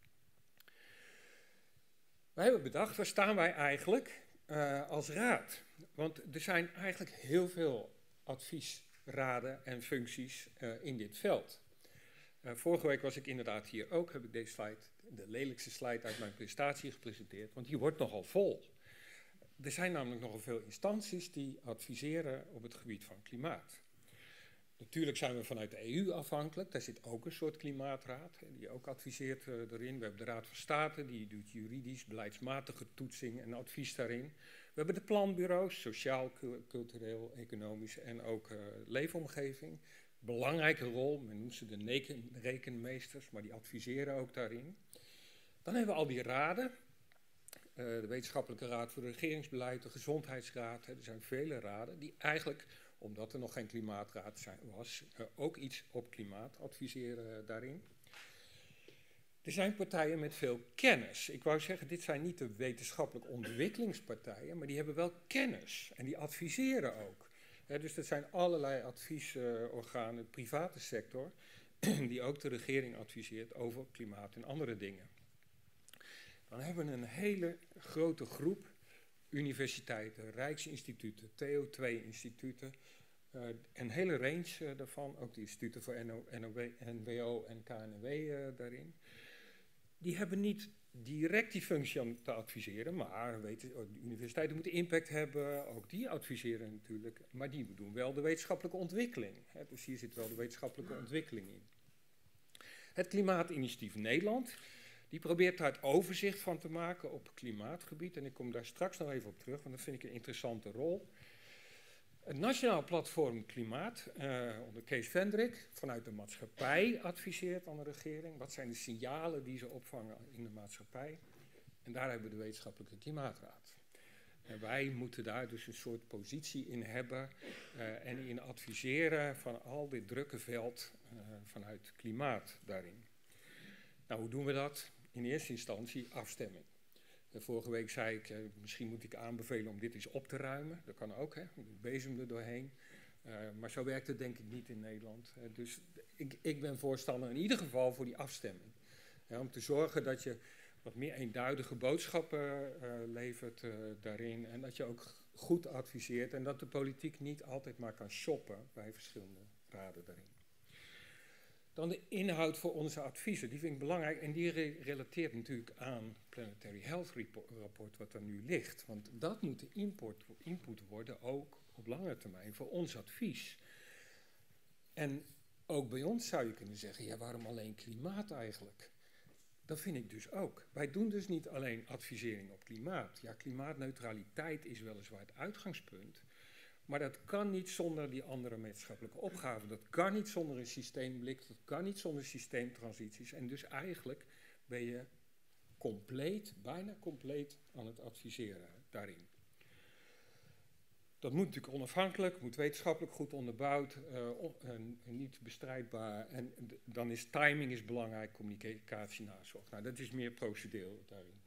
C: Wij hebben bedacht, waar staan wij eigenlijk als raad? Want er zijn eigenlijk heel veel adviesraden en functies in dit veld. Vorige week was ik inderdaad hier ook, heb ik deze slide, de lelijkste slide uit mijn presentatie gepresenteerd, want die wordt nogal vol. Er zijn namelijk nogal veel instanties die adviseren op het gebied van klimaat. Natuurlijk zijn we vanuit de EU afhankelijk, daar zit ook een soort klimaatraad, die ook adviseert erin. We hebben de Raad van State, die doet juridisch, beleidsmatige toetsing en advies daarin. We hebben de planbureaus, sociaal, cultureel, economisch en ook leefomgeving. Belangrijke rol, men noemt ze de rekenmeesters, maar die adviseren ook daarin. Dan hebben we al die raden, de Wetenschappelijke Raad voor Regeringsbeleid, de Gezondheidsraad, er zijn vele raden die eigenlijk, omdat er nog geen klimaatraad was, ook iets op klimaat adviseren daarin. Er zijn partijen met veel kennis. Ik wou zeggen, dit zijn niet de wetenschappelijke ontwikkelingspartijen, maar die hebben wel kennis en die adviseren ook. Dus er zijn allerlei adviesorganen, de private sector, die ook de regering adviseert over klimaat en andere dingen. Dan hebben we een hele grote groep universiteiten, rijksinstituten, TO2-instituten, een hele range daarvan, ook de instituten voor NWO en KNW daarin. Die hebben niet direct die functie om te adviseren, maar de universiteiten moeten impact hebben, ook die adviseren natuurlijk, maar die doen wel de wetenschappelijke ontwikkeling. Dus hier zit wel de wetenschappelijke ontwikkeling in. Het Klimaatinitiatief Nederland, Die probeert daar het overzicht van te maken op klimaatgebied. En ik kom daar straks nog even op terug, want dat vind ik een interessante rol. Het Nationaal Platform Klimaat, onder Kees Vendrik, vanuit de maatschappij adviseert aan de regering. Wat zijn de signalen die ze opvangen in de maatschappij? En daar hebben we de Wetenschappelijke Klimaatraad. En wij moeten daar dus een soort positie in hebben en in adviseren van al dit drukke veld vanuit klimaat daarin. Nou, hoe doen we dat? In eerste instantie afstemming. Vorige week zei ik, misschien moet ik aanbevelen om dit eens op te ruimen. Dat kan ook, hè? Bezem er doorheen. Maar zo werkt het denk ik niet in Nederland. Dus ik ben voorstander in ieder geval voor die afstemming. Om te zorgen dat je wat meer eenduidige boodschappen levert daarin. En dat je ook goed adviseert. En dat de politiek niet altijd maar kan shoppen bij verschillende raden daarin. Dan de inhoud voor onze adviezen, die vind ik belangrijk en die relateert natuurlijk aan het Planetary Health rapport wat er nu ligt. Want dat moet de input worden, ook op lange termijn, voor ons advies. En ook bij ons zou je kunnen zeggen, ja, waarom alleen klimaat eigenlijk? Dat vind ik dus ook. Wij doen dus niet alleen advisering op klimaat. Ja, klimaatneutraliteit is weliswaar het uitgangspunt. Maar dat kan niet zonder die andere maatschappelijke opgaven. Dat kan niet zonder een systeemblik, dat kan niet zonder systeemtransities. En dus eigenlijk ben je compleet, bijna compleet aan het adviseren daarin. Dat moet natuurlijk onafhankelijk, moet wetenschappelijk goed onderbouwd, niet bestrijdbaar. En dan is timing belangrijk, communicatie, nazorg. Nou, dat is meer procedeel daarin.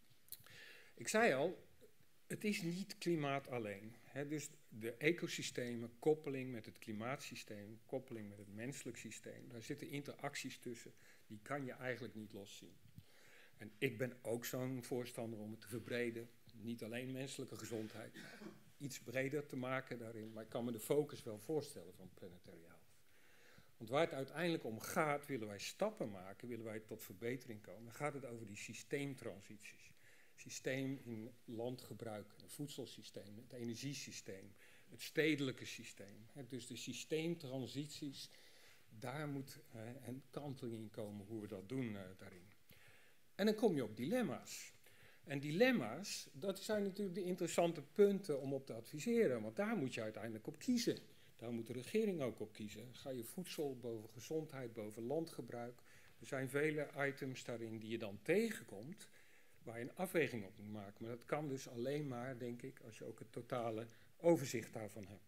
C: Ik zei al, het is niet klimaat alleen. Dus de ecosystemen, koppeling met het klimaatsysteem, koppeling met het menselijk systeem, daar zitten interacties tussen, die kan je eigenlijk niet loszien. En ik ben ook zo'n voorstander om het te verbreden, niet alleen menselijke gezondheid, iets breder te maken daarin, maar ik kan me de focus wel voorstellen van Planetary Health. Want waar het uiteindelijk om gaat, willen wij stappen maken, willen wij tot verbetering komen, dan gaat het over die systeemtransities. Systeem in landgebruik, het voedselsysteem, het energiesysteem, het stedelijke systeem. Dus de systeemtransities, daar moet een kanteling in komen hoe we dat doen daarin. En dan kom je op dilemma's. En dilemma's, dat zijn natuurlijk de interessante punten om op te adviseren, want daar moet je uiteindelijk op kiezen. Daar moet de regering ook op kiezen. Ga je voedsel boven gezondheid, boven landgebruik. Er zijn vele items daarin die je dan tegenkomt, waar je een afweging op moet maken. Maar dat kan dus alleen maar, denk ik, als je ook het totale overzicht daarvan hebt.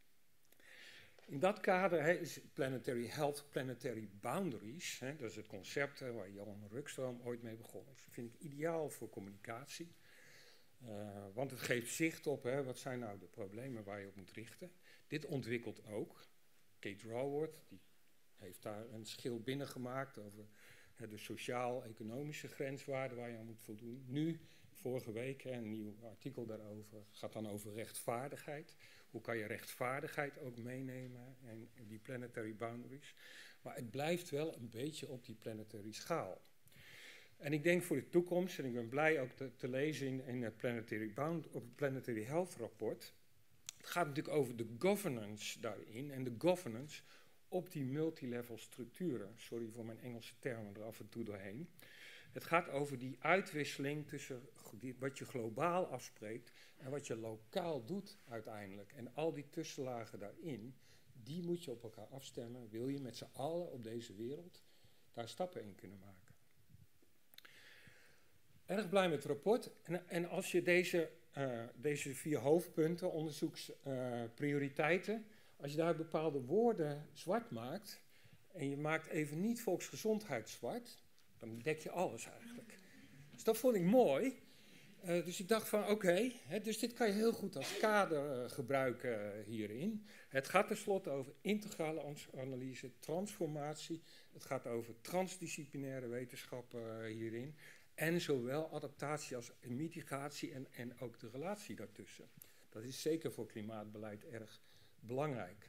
C: In dat kader is Planetary Health, Planetary Boundaries, dat is het concept waar Johan Rockström ooit mee begonnen is. Dat vind ik ideaal voor communicatie, want het geeft zicht op wat zijn nou de problemen waar je op moet richten. Dit ontwikkelt ook. Kate Raworth, die heeft daar een schil binnen gemaakt over de sociaal-economische grenswaarden waar je aan moet voldoen. Nu, vorige week, een nieuw artikel daarover, gaat dan over rechtvaardigheid. Hoe kan je rechtvaardigheid ook meenemen en die planetary boundaries. Maar het blijft wel een beetje op die planetary schaal. En ik denk voor de toekomst, en ik ben blij ook te lezen in het Planetary Health rapport. Het gaat natuurlijk over de governance daarin en de governance op die multilevel structuren. Sorry voor mijn Engelse termen er af en toe doorheen. Het gaat over die uitwisseling tussen wat je globaal afspreekt en wat je lokaal doet uiteindelijk. En al die tussenlagen daarin, die moet je op elkaar afstemmen. Wil je met z'n allen op deze wereld daar stappen in kunnen maken. Erg blij met het rapport. En als je deze 4 hoofdpunten, onderzoeksprioriteiten, als je daar bepaalde woorden zwart maakt en je maakt even niet volksgezondheid zwart, dan dek je alles eigenlijk. Dus dat vond ik mooi. Dus ik dacht van oké, dus dit kan je heel goed als kader gebruiken hierin. Het gaat tenslotte over integrale analyse, transformatie. Het gaat over transdisciplinaire wetenschappen hierin. En zowel adaptatie als mitigatie en ook de relatie daartussen. Dat is zeker voor klimaatbeleid erg belangrijk.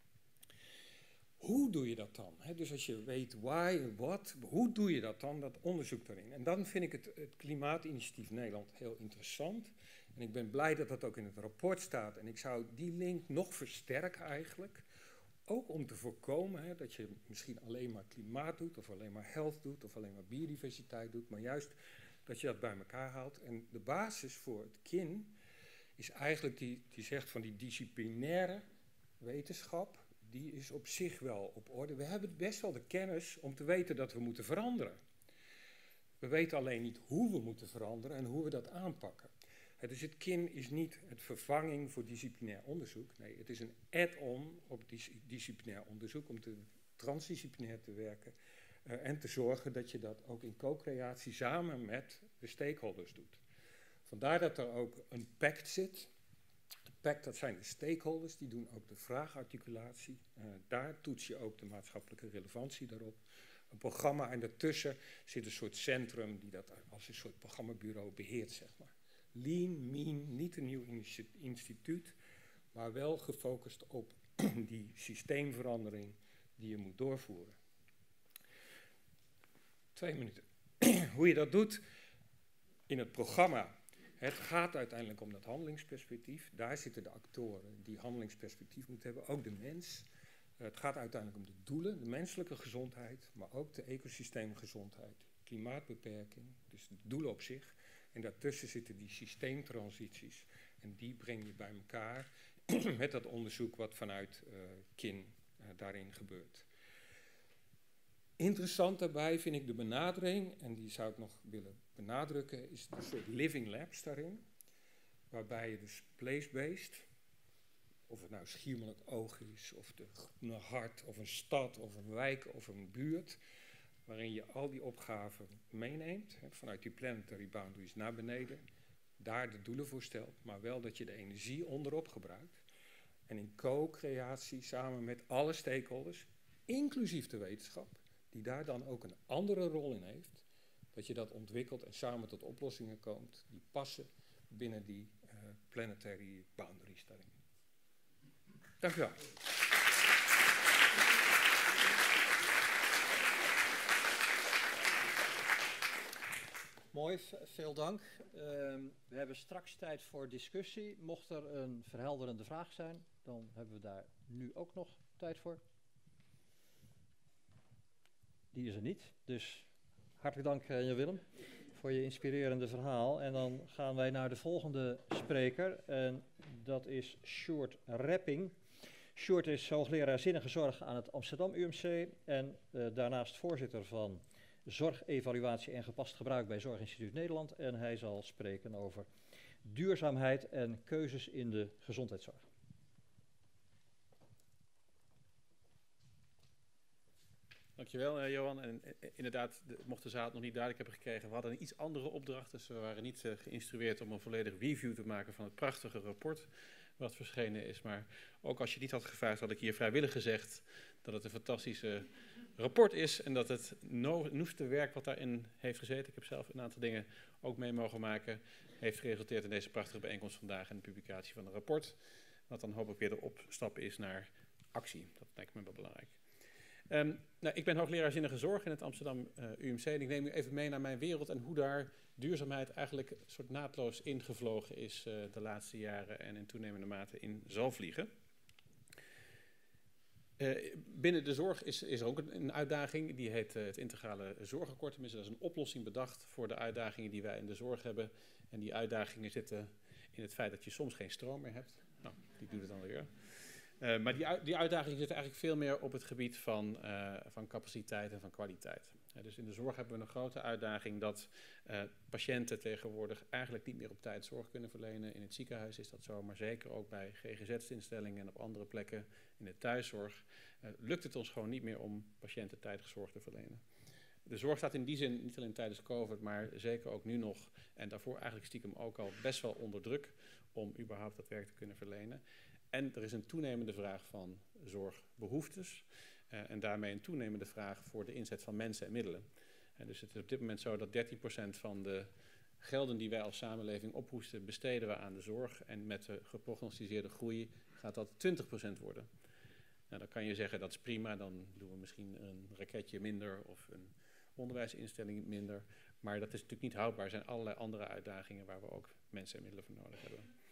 C: Hoe doe je dat dan? Dus als je weet why en what, hoe doe je dat dan, dat onderzoek daarin? En dan vind ik het Klimaatinitiatief Nederland heel interessant. En ik ben blij dat dat ook in het rapport staat. En ik zou die link nog versterken eigenlijk, Ook om te voorkomen dat je misschien alleen maar klimaat doet, of alleen maar health doet, of alleen maar biodiversiteit doet, maar juist dat je dat bij elkaar haalt. En de basis voor het KIN is eigenlijk die zegt van die disciplinaire wetenschap, die is op zich wel op orde. We hebben best wel de kennis om te weten dat we moeten veranderen. We weten alleen niet hoe we moeten veranderen en hoe we dat aanpakken. Dus het KIN is niet het vervanging voor disciplinair onderzoek. Nee, het is een add-on op disciplinair onderzoek om transdisciplinair te werken. En te zorgen dat je dat ook in co-creatie samen met de stakeholders doet. Vandaar dat er ook een pact zit. De pact, dat zijn de stakeholders, die doen ook de vraagarticulatie. Daar toets je ook de maatschappelijke relevantie daarop. Een programma en daartussen zit een soort centrum die dat als een soort programmabureau beheert, zeg maar. Lean, mean, niet een nieuw instituut, maar wel gefocust op die systeemverandering die je moet doorvoeren. 2 minuten. Hoe je dat doet in het programma. Het gaat uiteindelijk om dat handelingsperspectief. Daar zitten de actoren die handelingsperspectief moeten hebben, ook de mens. Het gaat uiteindelijk om de doelen, de menselijke gezondheid, maar ook de ecosysteemgezondheid, klimaatbeperking, dus de doelen op zich. En daartussen zitten die systeemtransities. En die breng je bij elkaar met dat onderzoek wat vanuit KIN daarin gebeurt. Interessant daarbij vind ik de benadering, en die zou ik nog willen benadrukken, is een soort living labs daarin. Waarbij je dus place-based, of het nou Schiermonnikoog is, of een hart, of een stad, of een wijk, of een buurt, waarin je al die opgaven meeneemt, vanuit die planetary boundaries naar beneden, daar de doelen voor stelt, maar wel dat je de energie onderop gebruikt. En in co-creatie samen met alle stakeholders, inclusief de wetenschap, die daar dan ook een andere rol in heeft, dat je dat ontwikkelt en samen tot oplossingen komt die passen binnen die planetary boundaries daarin. Dank u wel.
B: Mooi, veel dank. We hebben straks tijd voor discussie. Mocht er een verhelderende vraag zijn, dan hebben we daar nu ook nog tijd voor. Die is er niet, dus hartelijk dank Jan-Willem voor je inspirerende verhaal. En dan gaan wij naar de volgende spreker en dat is Sjoerd Repping. Sjoerd is hoogleraar zinnige zorg aan het Amsterdam UMC en daarnaast voorzitter van Zorgevaluatie en gepast gebruik bij Zorginstituut Nederland. En hij zal spreken over duurzaamheid en keuzes in de gezondheidszorg.
D: Dankjewel Johan. En inderdaad, mocht de zaal het nog niet duidelijk hebben gekregen, we hadden een iets andere opdracht. Dus we waren niet geïnstrueerd om een volledige review te maken van het prachtige rapport wat verschenen is. Maar ook als je niet had gevraagd, had ik hier vrijwillig gezegd dat het een fantastische rapport is. En dat het noeste werk wat daarin heeft gezeten, ik heb zelf een aantal dingen ook mee mogen maken, heeft geresulteerd in deze prachtige bijeenkomst vandaag en de publicatie van het rapport. Wat dan hopelijk weer de opstap is naar actie. Dat lijkt me wel belangrijk. Ik ben hoogleraar zinnige zorg in het Amsterdam UMC en ik neem u even mee naar mijn wereld en hoe daar duurzaamheid eigenlijk een soort naadloos ingevlogen is de laatste jaren en in toenemende mate in zal vliegen. Binnen de zorg is er ook een uitdaging, die heet het integrale zorgakkoord. Tenminste, dat is een oplossing bedacht voor de uitdagingen die wij in de zorg hebben. En die uitdagingen zitten in het feit dat je soms geen stroom meer hebt. Nou, die doet het dan weer. Maar die uitdaging zit eigenlijk veel meer op het gebied van capaciteit en van kwaliteit. Dus in de zorg hebben we een grote uitdaging dat patiënten tegenwoordig eigenlijk niet meer op tijd zorg kunnen verlenen. In het ziekenhuis is dat zo, maar zeker ook bij GGZ-instellingen en op andere plekken in de thuiszorg lukt het ons gewoon niet meer om patiënten tijdig zorg te verlenen. De zorg staat in die zin niet alleen tijdens COVID, maar zeker ook nu nog en daarvoor eigenlijk stiekem ook al best wel onder druk om überhaupt dat werk te kunnen verlenen. En er is een toenemende vraag van zorgbehoeftes en daarmee een toenemende vraag voor de inzet van mensen en middelen. En dus het is op dit moment zo dat 13% van de gelden die wij als samenleving ophoesten besteden we aan de zorg. En met de geprognosticeerde groei gaat dat 20% worden. Nou, dan kan je zeggen dat is prima, dan doen we misschien een raketje minder of een onderwijsinstelling minder. Maar dat is natuurlijk niet houdbaar. Er zijn allerlei andere uitdagingen waar we ook mensen en middelen voor nodig hebben.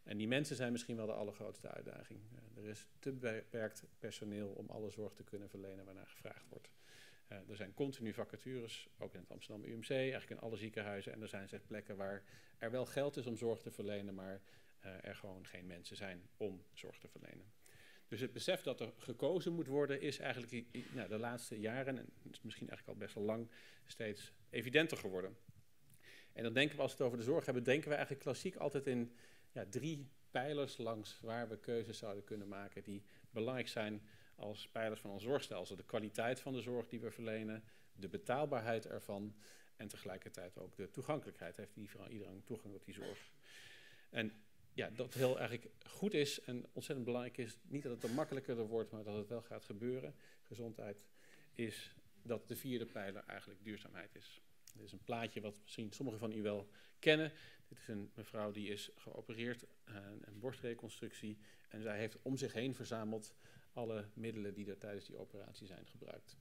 D: En die mensen zijn misschien wel de allergrootste uitdaging. Er is te beperkt personeel om alle zorg te kunnen verlenen waarnaar gevraagd wordt. Er zijn continu vacatures, ook in het Amsterdam UMC, eigenlijk in alle ziekenhuizen. En er zijn plekken waar er wel geld is om zorg te verlenen, maar er gewoon geen mensen zijn om zorg te verlenen. Dus het besef dat er gekozen moet worden is eigenlijk de laatste jaren, en misschien eigenlijk al best wel lang, steeds evidenter geworden. En dan denken we, als we het over de zorg hebben, denken we eigenlijk klassiek altijd in 3 pijlers langs waar we keuzes zouden kunnen maken die belangrijk zijn als pijlers van ons zorgstelsel. De kwaliteit van de zorg die we verlenen, de betaalbaarheid ervan en tegelijkertijd ook de toegankelijkheid. Heeft iedereen toegang tot die zorg? En ja, dat heel eigenlijk goed is en ontzettend belangrijk is, niet dat het er makkelijker wordt, maar dat het wel gaat gebeuren. Gezondheid is dat de 4e pijler eigenlijk duurzaamheid is. Dit is een plaatje wat misschien sommigen van u wel kennen. Dit is een mevrouw die is geopereerd, een borstreconstructie. En zij heeft om zich heen verzameld alle middelen die er tijdens die operatie zijn gebruikt.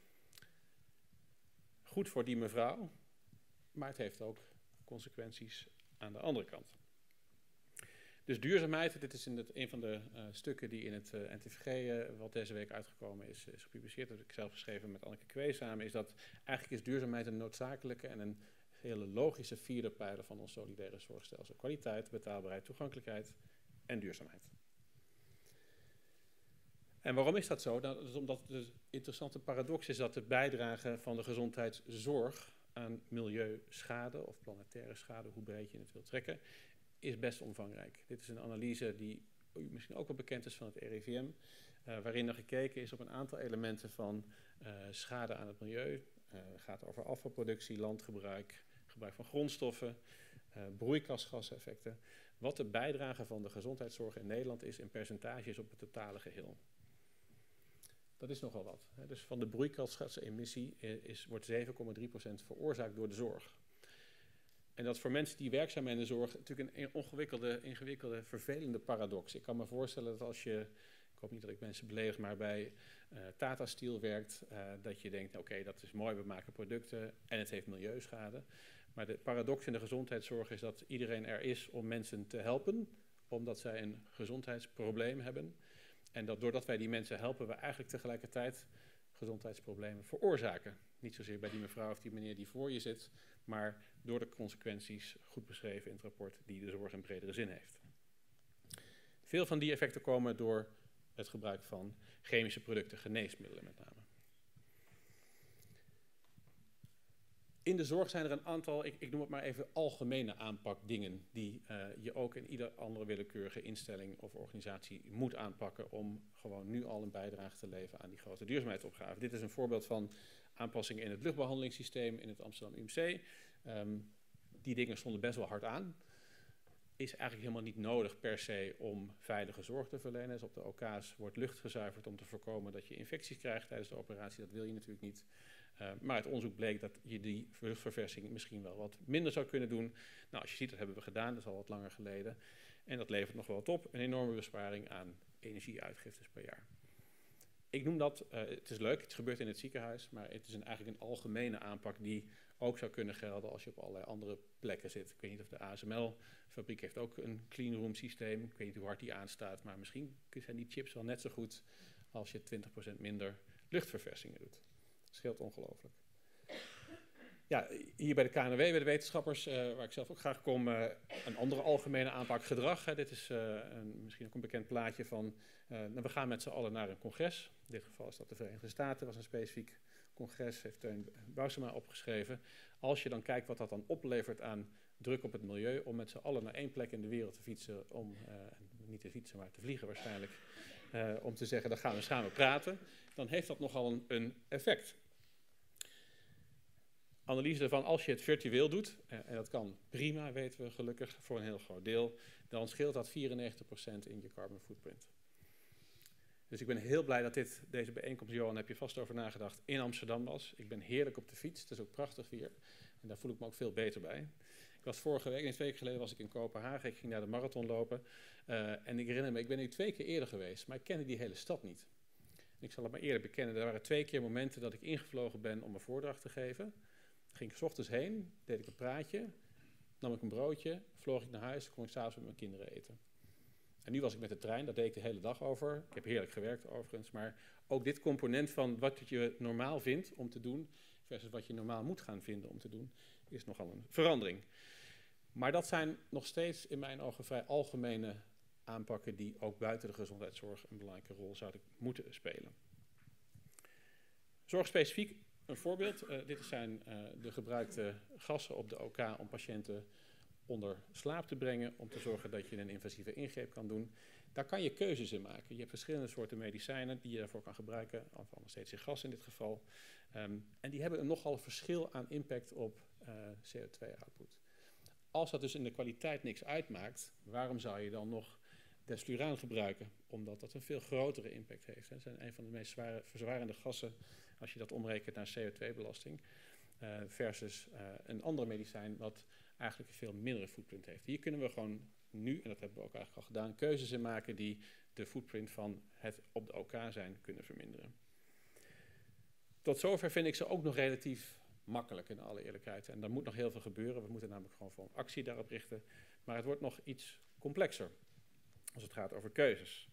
D: Goed voor die mevrouw, maar het heeft ook consequenties aan de andere kant. Dus duurzaamheid, dit is een van de stukken die in het NTVG, wat deze week uitgekomen is gepubliceerd. Dat heb ik zelf geschreven met Anneke Kwee samen. Is dat eigenlijk is duurzaamheid een noodzakelijke en een hele logische 4e pijler van ons solidaire zorgstelsel. Kwaliteit, betaalbaarheid, toegankelijkheid en duurzaamheid. En waarom is dat zo? Dat is omdat de interessante paradox is dat de bijdrage van de gezondheidszorg aan milieuschade of planetaire schade, hoe breed je het wilt trekken, is best omvangrijk. Dit is een analyse die u misschien ook wel bekend is van het RIVM, waarin er gekeken is op een aantal elementen van schade aan het milieu. Het gaat over afvalproductie, landgebruik, gebruik van grondstoffen, broeikasgaseffecten. Wat de bijdrage van de gezondheidszorg in Nederland is in percentages op het totale geheel. Dat is nogal wat. Dus van de broeikasgasemissie wordt 7,3% veroorzaakt door de zorg. En dat is voor mensen die werkzaam zijn in de zorg natuurlijk een ingewikkelde, vervelende paradox. Ik kan me voorstellen dat als je, ik hoop niet dat ik mensen beledig, maar bij Tata Steel werkt, dat je denkt, oké, dat is mooi, we maken producten en het heeft milieuschade. Maar de paradox in de gezondheidszorg is dat iedereen er is om mensen te helpen, omdat zij een gezondheidsprobleem hebben. En dat doordat wij die mensen helpen, we eigenlijk tegelijkertijd gezondheidsproblemen veroorzaken. Niet zozeer bij die mevrouw of die meneer die voor je zit, maar door de consequenties, goed beschreven in het rapport, die de zorg in bredere zin heeft. Veel van die effecten komen door het gebruik van chemische producten, geneesmiddelen met name. In de zorg zijn er een aantal, ik noem het maar even, algemene aanpakdingen die je ook in ieder andere willekeurige instelling of organisatie moet aanpakken om gewoon nu al een bijdrage te leveren aan die grote duurzaamheidsopgave. Dit is een voorbeeld van aanpassingen in het luchtbehandelingssysteem in het Amsterdam UMC. Die dingen stonden best wel hard aan. Is eigenlijk helemaal niet nodig per se om veilige zorg te verlenen. Dus op de OK's wordt lucht gezuiverd om te voorkomen dat je infecties krijgt tijdens de operatie. Dat wil je natuurlijk niet. Maar uit onderzoek bleek dat je die luchtverversing misschien wel wat minder zou kunnen doen. Nou, als je ziet, dat hebben we gedaan, dat is al wat langer geleden. En dat levert nog wel wat op, een enorme besparing aan energieuitgiftes per jaar. Ik noem dat, het is leuk, het gebeurt in het ziekenhuis, maar het is eigenlijk een algemene aanpak die ook zou kunnen gelden als je op allerlei andere plekken zit. Ik weet niet of de ASML-fabriek heeft ook een cleanroom systeem. Ik weet niet hoe hard die aanstaat, maar misschien zijn die chips wel net zo goed als je 20% minder luchtverversingje doet. Dat scheelt ongelooflijk. Ja, hier bij de KNW, bij de wetenschappers, waar ik zelf ook graag kom, een andere algemene aanpak gedrag. Dit is misschien ook een bekend plaatje van, we gaan met z'n allen naar een congres. In dit geval is dat de Verenigde Staten, was een specifiek congres, heeft Teun Bousema opgeschreven. Als je dan kijkt wat dat dan oplevert aan druk op het milieu, om met z'n allen naar één plek in de wereld te fietsen, niet te fietsen, maar te vliegen waarschijnlijk, om te zeggen, dan gaan we samen praten, dan heeft dat nogal een effect. Analyse ervan, als je het virtueel doet, en dat kan prima, weten we gelukkig, voor een heel groot deel, dan scheelt dat 94% in je carbon footprint. Dus ik ben heel blij dat deze bijeenkomst, Johan, heb je vast over nagedacht, in Amsterdam was. Ik ben heerlijk op de fiets, het is ook prachtig weer. En daar voel ik me ook veel beter bij. Ik was vorige week, 2 weken geleden was ik in Kopenhagen, ik ging naar de marathon lopen. En ik herinner me, ik ben nu 2 keer eerder geweest, maar ik kende die hele stad niet. En ik zal het maar eerlijk bekennen, er waren 2 keer momenten dat ik ingevlogen ben om een voordracht te geven. Ging ik 's ochtends heen, deed ik een praatje, nam ik een broodje, vloog ik naar huis, kon ik 's avonds met mijn kinderen eten. En nu was ik met de trein, daar deed ik de hele dag over. Ik heb heerlijk gewerkt overigens, maar ook dit component van wat je normaal vindt om te doen versus wat je normaal moet gaan vinden om te doen, is nogal een verandering. Maar dat zijn nog steeds in mijn ogen vrij algemene aanpakken die ook buiten de gezondheidszorg een belangrijke rol zouden moeten spelen. Zorgspecifiek een voorbeeld. Dit zijn de gebruikte gassen op de OK om patiënten onder slaap te brengen, om te zorgen dat je een invasieve ingreep kan doen. Daar kan je keuzes in maken. Je hebt verschillende soorten medicijnen die je daarvoor kan gebruiken, of anesthesiegas in dit geval. En die hebben een nogal verschil aan impact op CO2-output. Als dat dus in de kwaliteit niks uitmaakt, waarom zou je dan nog Desluraan gebruiken? Omdat dat een veel grotere impact heeft. Het zijn een van de meest verzwarende gassen als je dat omrekent naar CO2-belasting. Versus een ander medicijn wat eigenlijk een veel mindere footprint heeft. Hier kunnen we gewoon nu, en dat hebben we ook eigenlijk al gedaan, keuzes in maken die de footprint van het op de OK zijn kunnen verminderen. Tot zover vind ik ze ook nog relatief makkelijk in alle eerlijkheid. En er moet nog heel veel gebeuren. We moeten namelijk gewoon van actie daarop richten. Maar het wordt nog iets complexer als het gaat over keuzes.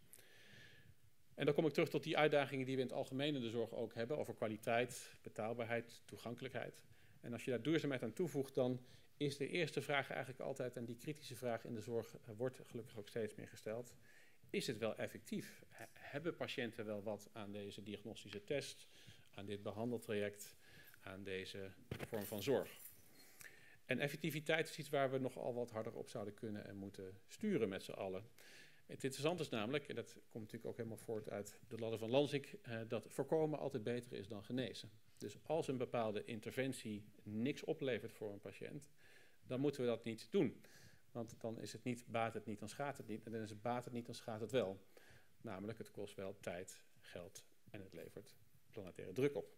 D: En dan kom ik terug tot die uitdagingen die we in het algemeen in de zorg ook hebben over kwaliteit, betaalbaarheid, toegankelijkheid. En als je daar duurzaamheid aan toevoegt, dan is de eerste vraag eigenlijk altijd, en die kritische vraag in de zorg wordt gelukkig ook steeds meer gesteld, is het wel effectief? Hebben patiënten wel wat aan deze diagnostische test, aan dit behandeltraject, aan deze vorm van zorg? En effectiviteit is iets waar we nogal wat harder op zouden kunnen en moeten sturen met z'n allen. Het interessante is namelijk, en dat komt natuurlijk ook helemaal voort uit de ladder van Lansink, dat voorkomen altijd beter is dan genezen. Dus als een bepaalde interventie niks oplevert voor een patiënt, dan moeten we dat niet doen. Want dan is het niet, baat het niet, dan schaadt het niet. En dan is het baat het niet, dan schaadt het wel. Namelijk, het kost wel tijd, geld en het levert planetaire druk op.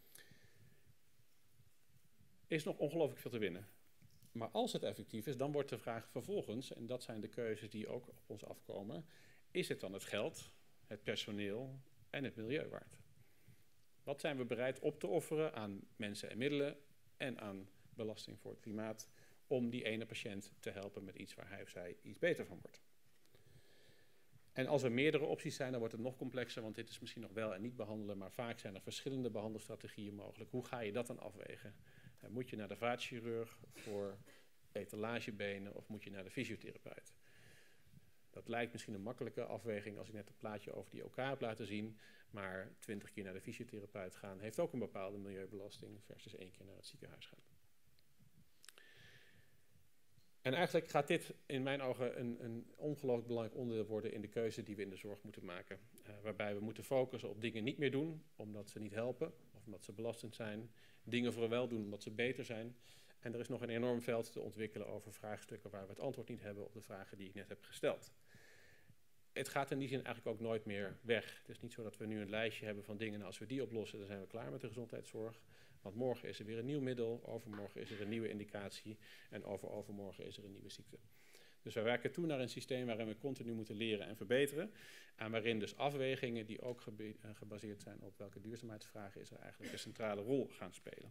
D: Er is nog ongelooflijk veel te winnen. Maar als het effectief is, dan wordt de vraag vervolgens, en dat zijn de keuzes die ook op ons afkomen, is het dan het geld, het personeel en het milieu waard? Wat zijn we bereid op te offeren aan mensen en middelen en aan belasting voor het klimaat om die ene patiënt te helpen met iets waar hij of zij iets beter van wordt? En als er meerdere opties zijn, dan wordt het nog complexer, want dit is misschien nog wel en niet behandelen, maar vaak zijn er verschillende behandelstrategieën mogelijk. Hoe ga je dat dan afwegen? Moet je naar de vaatchirurg voor etalagebenen of moet je naar de fysiotherapeut? Dat lijkt misschien een makkelijke afweging als ik net het plaatje over die OK heb laten zien, maar 20 keer naar de fysiotherapeut gaan heeft ook een bepaalde milieubelasting versus 1 keer naar het ziekenhuis gaan. En eigenlijk gaat dit in mijn ogen een ongelooflijk belangrijk onderdeel worden in de keuze die we in de zorg moeten maken. Waarbij we moeten focussen op dingen niet meer doen omdat ze niet helpen of omdat ze belastend zijn. Dingen vooral wel doen omdat ze beter zijn. En er is nog een enorm veld te ontwikkelen over vraagstukken waar we het antwoord niet hebben op de vragen die ik net heb gesteld. Het gaat in die zin eigenlijk ook nooit meer weg. Het is niet zo dat we nu een lijstje hebben van dingen, als we die oplossen, dan zijn we klaar met de gezondheidszorg. Want morgen is er weer een nieuw middel, overmorgen is er een nieuwe indicatie en overmorgen is er een nieuwe ziekte. Dus wij werken toe naar een systeem waarin we continu moeten leren en verbeteren. En waarin dus afwegingen die ook gebaseerd zijn op welke duurzaamheidsvragen is er eigenlijk een centrale rol gaan spelen.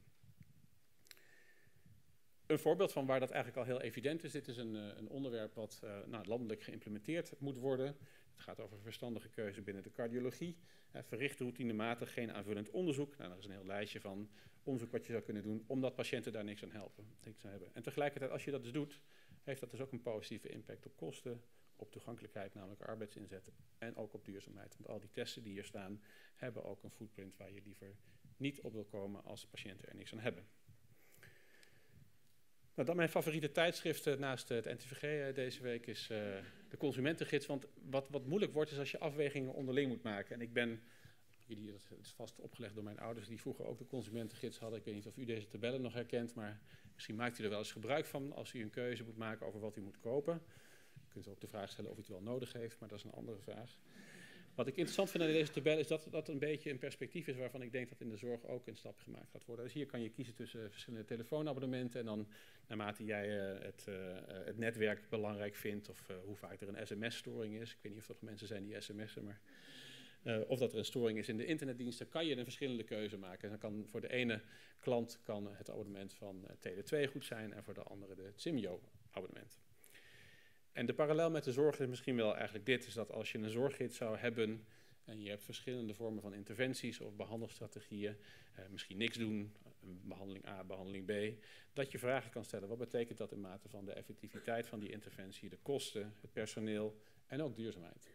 D: Een voorbeeld van waar dat eigenlijk al heel evident is. Dit is een onderwerp wat landelijk geïmplementeerd moet worden. Het gaat over verstandige keuze binnen de cardiologie. Verricht routinematig geen aanvullend onderzoek. Nou, er is een heel lijstje van onderzoek wat je zou kunnen doen, omdat patiënten daar niks aan hebben. En tegelijkertijd, als je dat dus doet, heeft dat dus ook een positieve impact op kosten, op toegankelijkheid, namelijk arbeidsinzet, en ook op duurzaamheid. Want al die testen die hier staan, hebben ook een footprint waar je liever niet op wil komen als patiënten er niks aan hebben. Nou, dan mijn favoriete tijdschrift naast het NTVG deze week is de Consumentengids. Want wat moeilijk wordt is als je afwegingen onderling moet maken. En het is vast opgelegd door mijn ouders die vroeger ook de Consumentengids hadden. Ik weet niet of u deze tabellen nog herkent, maar misschien maakt u er wel eens gebruik van als u een keuze moet maken over wat u moet kopen. U kunt ook de vraag stellen of u het wel nodig heeft, maar dat is een andere vraag. Wat ik interessant vind aan deze tabel is dat dat een beetje een perspectief is waarvan ik denk dat in de zorg ook een stap gemaakt gaat worden. Dus hier kan je kiezen tussen verschillende telefoonabonnementen en dan naarmate jij het netwerk belangrijk vindt of hoe vaak er een sms-storing is. Ik weet niet of er nog mensen zijn die sms'en, maar of dat er een storing is in de internetdiensten, kan je een verschillende keuze maken. En dan kan voor de ene klant het abonnement van Tele2 goed zijn en voor de andere het Simyo-abonnement. En de parallel met de zorg is misschien wel eigenlijk dit, is dat als je een zorggids zou hebben en je hebt verschillende vormen van interventies of behandelstrategieën, misschien niks doen, behandeling A, behandeling B, dat je vragen kan stellen. Wat betekent dat in mate van de effectiviteit van die interventie, de kosten, het personeel en ook duurzaamheid?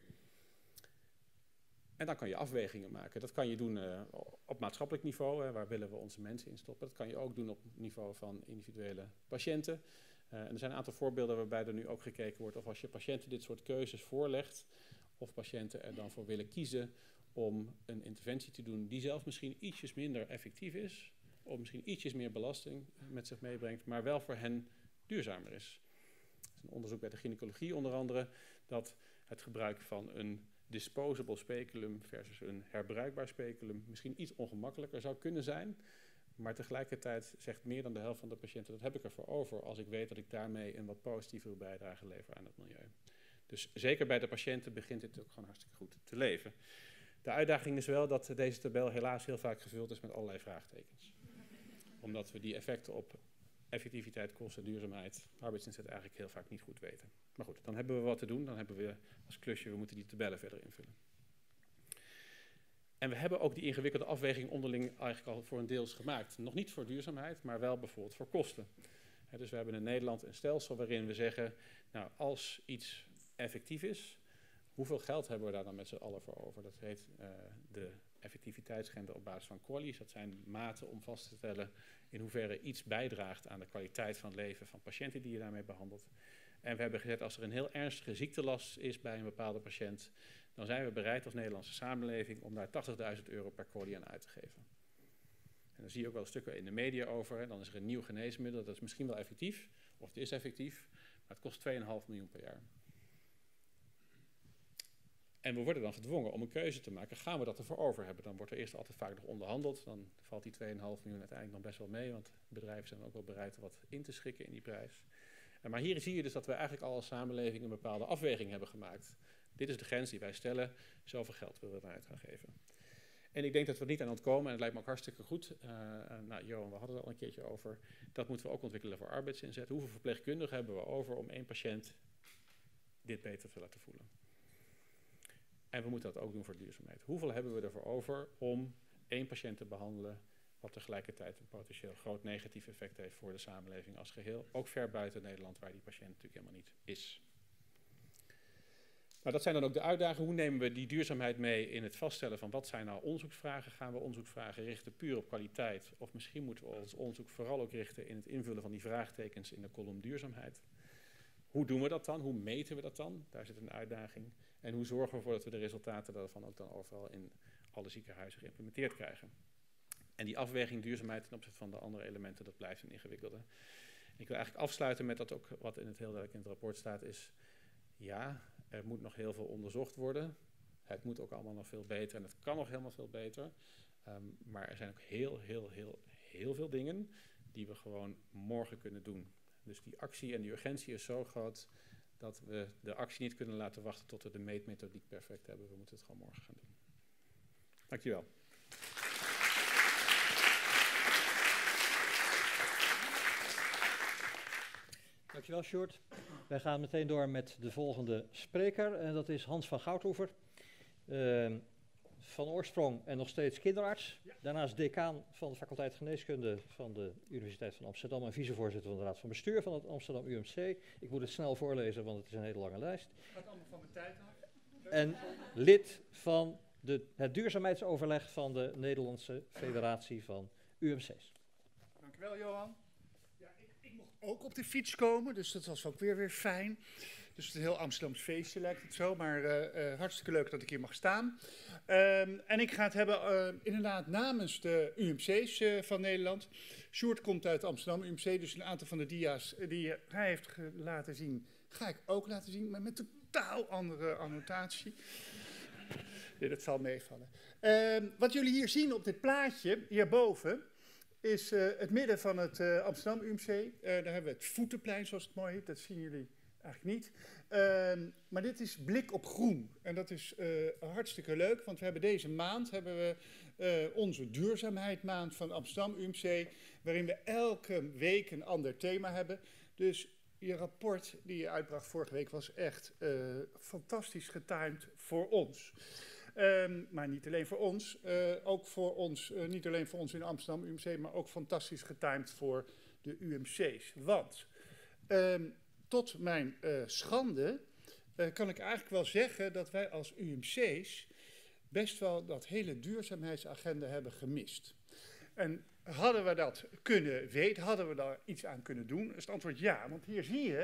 D: En dan kan je afwegingen maken. Dat kan je doen op maatschappelijk niveau, waar willen we onze mensen in stoppen. Dat kan je ook doen op niveau van individuele patiënten. En er zijn een aantal voorbeelden waarbij er nu ook gekeken wordt of als je patiënten dit soort keuzes voorlegt, of patiënten er dan voor willen kiezen om een interventie te doen die zelf misschien ietsjes minder effectief is, of misschien ietsjes meer belasting met zich meebrengt, maar wel voor hen duurzamer is. Er is een onderzoek bij de gynaecologie onder andere, dat het gebruik van een disposable speculum versus een herbruikbaar speculum misschien iets ongemakkelijker zou kunnen zijn. Maar tegelijkertijd zegt meer dan de helft van de patiënten, dat heb ik ervoor over als ik weet dat ik daarmee een wat positievere bijdrage lever aan het milieu. Dus zeker bij de patiënten begint dit ook gewoon hartstikke goed te leven. De uitdaging is wel dat deze tabel helaas heel vaak gevuld is met allerlei vraagtekens. Omdat we die effecten op effectiviteit, kosten, duurzaamheid, arbeidsinzet eigenlijk heel vaak niet goed weten. Maar goed, dan hebben we wat te doen. Dan hebben we als klusje, we moeten die tabellen verder invullen. En we hebben ook die ingewikkelde afweging onderling eigenlijk al voor een deels gemaakt. Nog niet voor duurzaamheid, maar wel bijvoorbeeld voor kosten. Dus we hebben in Nederland een stelsel waarin we zeggen, nou, als iets effectief is, hoeveel geld hebben we daar dan met z'n allen voor over? Dat heet de effectiviteitsgrens op basis van QALY's. Dat zijn maten om vast te stellen in hoeverre iets bijdraagt aan de kwaliteit van het leven van patiënten die je daarmee behandelt. En we hebben gezegd, als er een heel ernstige ziektelast is bij een bepaalde patiënt, dan zijn we bereid als Nederlandse samenleving om daar €80.000 per QALY aan uit te geven. En dan zie je ook wel stukken in de media over. Hè. Dan is er een nieuw geneesmiddel, dat is misschien wel effectief, of het is effectief, maar het kost 2,5 miljoen per jaar. En we worden dan gedwongen om een keuze te maken. Gaan we dat ervoor over hebben? Dan wordt er eerst altijd vaak nog onderhandeld. Dan valt die 2,5 miljoen uiteindelijk nog best wel mee. Want bedrijven zijn ook wel bereid wat in te schikken in die prijs. Maar hier zie je dus dat we eigenlijk al als samenleving een bepaalde afweging hebben gemaakt. Dit is de grens die wij stellen. Zoveel geld willen we eruit gaan geven. En ik denk dat we er niet aan ontkomen. En het lijkt me ook hartstikke goed. Nou, Johan, we hadden het al een keertje over. Dat moeten we ook ontwikkelen voor arbeidsinzet. Hoeveel verpleegkundigen hebben we over om één patiënt dit beter te laten voelen? En we moeten dat ook doen voor duurzaamheid. Hoeveel hebben we ervoor over om één patiënt te behandelen, wat tegelijkertijd een potentieel groot negatief effect heeft voor de samenleving als geheel, ook ver buiten Nederland, waar die patiënt natuurlijk helemaal niet is. Nou, dat zijn dan ook de uitdagingen. Hoe nemen we die duurzaamheid mee in het vaststellen van wat zijn nou onderzoeksvragen? Gaan we onderzoeksvragen richten puur op kwaliteit? Of misschien moeten we ons onderzoek vooral ook richten in het invullen van die vraagtekens in de kolom duurzaamheid? Hoe doen we dat dan? Hoe meten we dat dan? Daar zit een uitdaging. En hoe zorgen we ervoor dat we de resultaten daarvan ook dan overal in alle ziekenhuizen geïmplementeerd krijgen? En die afweging duurzaamheid ten opzichte van de andere elementen, dat blijft een ingewikkelde. Ik wil eigenlijk afsluiten met dat ook wat in het heel duidelijk in het rapport staat is, ja, er moet nog heel veel onderzocht worden. Het moet ook allemaal nog veel beter en het kan nog helemaal veel beter. Maar er zijn ook heel veel dingen die we gewoon morgen kunnen doen. Dus die actie en die urgentie is zo groot dat we de actie niet kunnen laten wachten tot we de meetmethodiek perfect hebben. We moeten het gewoon morgen gaan doen. Dankjewel.
B: Dankjewel, Sjoerd. Wij gaan meteen door met de volgende spreker. En dat is Hans van Goudhoever. Van oorsprong en nog steeds kinderarts. Ja. Daarnaast decaan van de faculteit Geneeskunde van de Universiteit van Amsterdam en vicevoorzitter van de Raad van Bestuur van het Amsterdam UMC. Ik moet het snel voorlezen, want het is een hele lange lijst. Het gaat allemaal van mijn tijd af. En lid van het duurzaamheidsoverleg van de Nederlandse Federatie van UMC's.
E: Dankjewel, Johan. Ja, ik mocht ook op de fiets komen, dus dat was ook weer fijn. Dus het is een heel Amsterdams feestje, lijkt het zo. Maar hartstikke leuk dat ik hier mag staan. En ik ga het hebben inderdaad namens de UMC's van Nederland. Sjoerd komt uit Amsterdam UMC, dus een aantal van de dia's die hij heeft laten zien, ga ik ook laten zien, maar met totaal andere annotatie. Nee, dat zal meevallen. Wat jullie hier zien op dit plaatje, hierboven, is het midden van het Amsterdam UMC. Daar hebben we het Voetenplein, zoals het mooi heet. Dat zien jullie eigenlijk niet. Maar dit is Blik op Groen. En dat is hartstikke leuk, want we hebben deze maand onze duurzaamheidsmaand van Amsterdam UMC, waarin we elke week een ander thema hebben. Dus je rapport die je uitbracht vorige week was echt fantastisch getimed voor ons. Maar niet alleen voor ons, ook voor ons, niet alleen voor ons in Amsterdam UMC, maar ook fantastisch getimed voor de UMC's. Want tot mijn schande kan ik eigenlijk wel zeggen dat wij als UMC's best wel dat hele duurzaamheidsagenda hebben gemist. En hadden we dat kunnen weten, hadden we daar iets aan kunnen doen? Is het antwoord ja, want hier zie je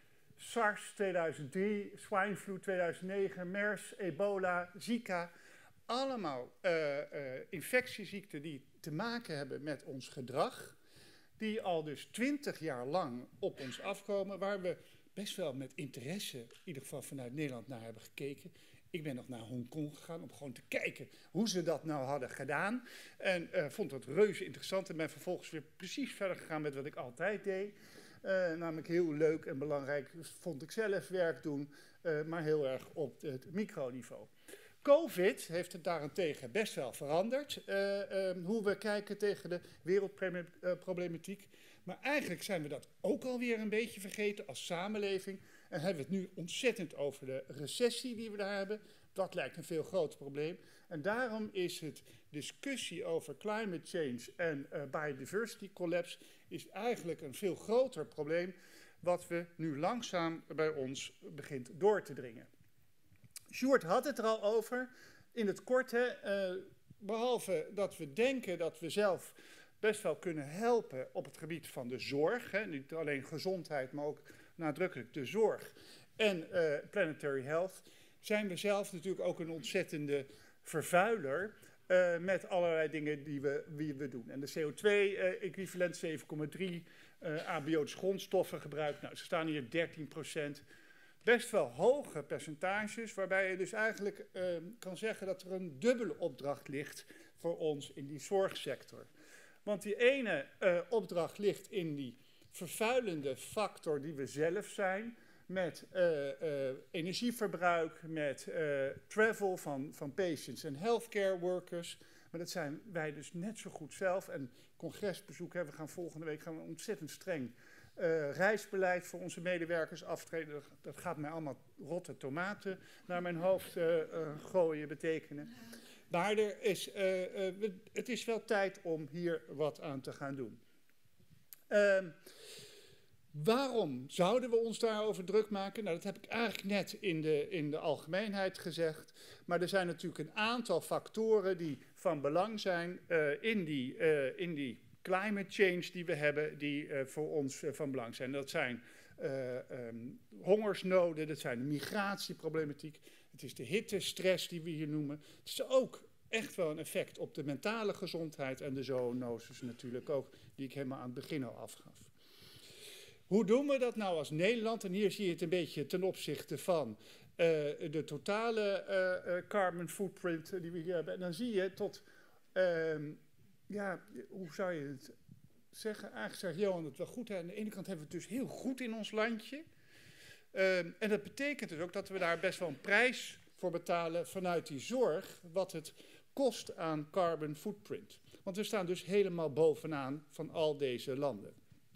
E: SARS 2003, swine flu 2009, MERS, ebola, Zika. Allemaal infectieziekten die te maken hebben met ons gedrag. Die al dus 20 jaar lang op ons afkomen. Waar we best wel met interesse, in ieder geval vanuit Nederland, naar hebben gekeken. Ik ben nog naar Hongkong gegaan om gewoon te kijken hoe ze dat nou hadden gedaan. En vond het reuze interessant en ben vervolgens weer precies verder gegaan met wat ik altijd deed. Namelijk heel leuk en belangrijk vond ik zelf werk doen, maar heel erg op het microniveau. COVID heeft het daarentegen best wel veranderd, hoe we kijken tegen de wereldproblematiek. Maar eigenlijk zijn we dat ook alweer een beetje vergeten als samenleving. En hebben we het nu ontzettend over de recessie die we daar hebben. Dat lijkt een veel groter probleem. En daarom is het discussie over climate change en biodiversity collapse is eigenlijk een veel groter probleem wat we nu langzaam bij ons begint door te dringen. Sjoerd had het er al over. In het kort, behalve dat we denken dat we zelf best wel kunnen helpen op het gebied van de zorg. Hè, niet alleen gezondheid, maar ook nadrukkelijk de zorg en planetary health. Zijn we zelf natuurlijk ook een ontzettende vervuiler met allerlei dingen die we doen. En de CO2-equivalent 7,3 abiotische grondstoffen gebruikt. Nou, ze staan hier 13%. Best wel hoge percentages, waarbij je dus eigenlijk kan zeggen dat er een dubbele opdracht ligt voor ons in die zorgsector. Want die ene opdracht ligt in die vervuilende factor die we zelf zijn, met energieverbruik, met travel van patients en healthcare workers. Maar dat zijn wij dus net zo goed zelf. En congresbezoek, we gaan volgende week een ontzettend streng reisbeleid voor onze medewerkers aftreden. Dat gaat mij allemaal rotte tomaten naar mijn hoofd gooien betekenen. Maar het is wel tijd om hier wat aan te gaan doen. Waarom zouden we ons daarover druk maken? Nou, dat heb ik eigenlijk net in de algemeenheid gezegd. Maar er zijn natuurlijk een aantal factoren die van belang zijn in die climate change die we hebben, die voor ons van belang zijn. Dat zijn hongersnoden, dat zijn de migratieproblematiek, het is de hittestress die we hier noemen. Het is ook echt wel een effect op de mentale gezondheid en de zoonoses natuurlijk ook, die ik helemaal aan het begin al afgaf. Hoe doen we dat nou als Nederland? En hier zie je het een beetje ten opzichte van de totale carbon footprint die we hier hebben. En dan zie je tot, hoe zou je het zeggen? Eigenlijk zegt Johan het wel goed. Hè? Aan de ene kant hebben we het dus heel goed in ons landje. En dat betekent dus ook dat we daar best wel een prijs voor betalen vanuit die zorg, wat het kost aan carbon footprint. Want we staan dus helemaal bovenaan van al deze landen.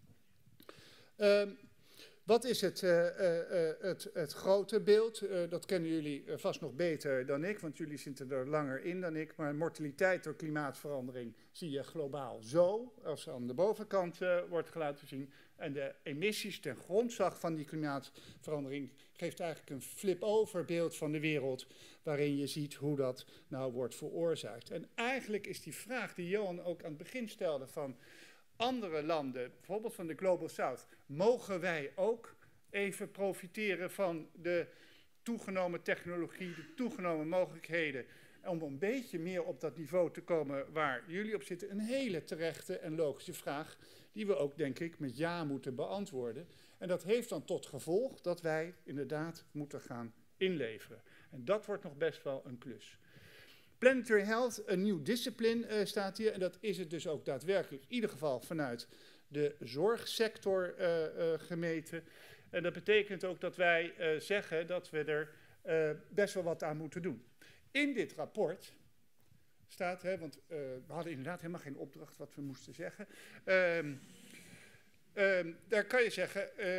E: Wat is het grote beeld? Dat kennen jullie vast nog beter dan ik, want jullie zitten er langer in dan ik. Maar mortaliteit door klimaatverandering zie je globaal zo, als aan de bovenkant wordt laten zien. En de emissies ten grondslag van die klimaatverandering geeft eigenlijk een flip-over beeld van de wereld, waarin je ziet hoe dat nou wordt veroorzaakt. En eigenlijk is die vraag die Johan ook aan het begin stelde van andere landen, bijvoorbeeld van de Global South, mogen wij ook even profiteren van de toegenomen technologie, de toegenomen mogelijkheden, om een beetje meer op dat niveau te komen waar jullie op zitten? Een hele terechte en logische vraag, die we ook, denk ik, met ja moeten beantwoorden. En dat heeft dan tot gevolg dat wij inderdaad moeten gaan inleveren. En dat wordt nog best wel een klus. Planetary Health, een nieuw discipline staat hier. En dat is het dus ook daadwerkelijk, in ieder geval vanuit de zorgsector gemeten. En dat betekent ook dat wij zeggen dat we er best wel wat aan moeten doen. In dit rapport staat, want we hadden inderdaad helemaal geen opdracht wat we moesten zeggen. Daar kan je zeggen,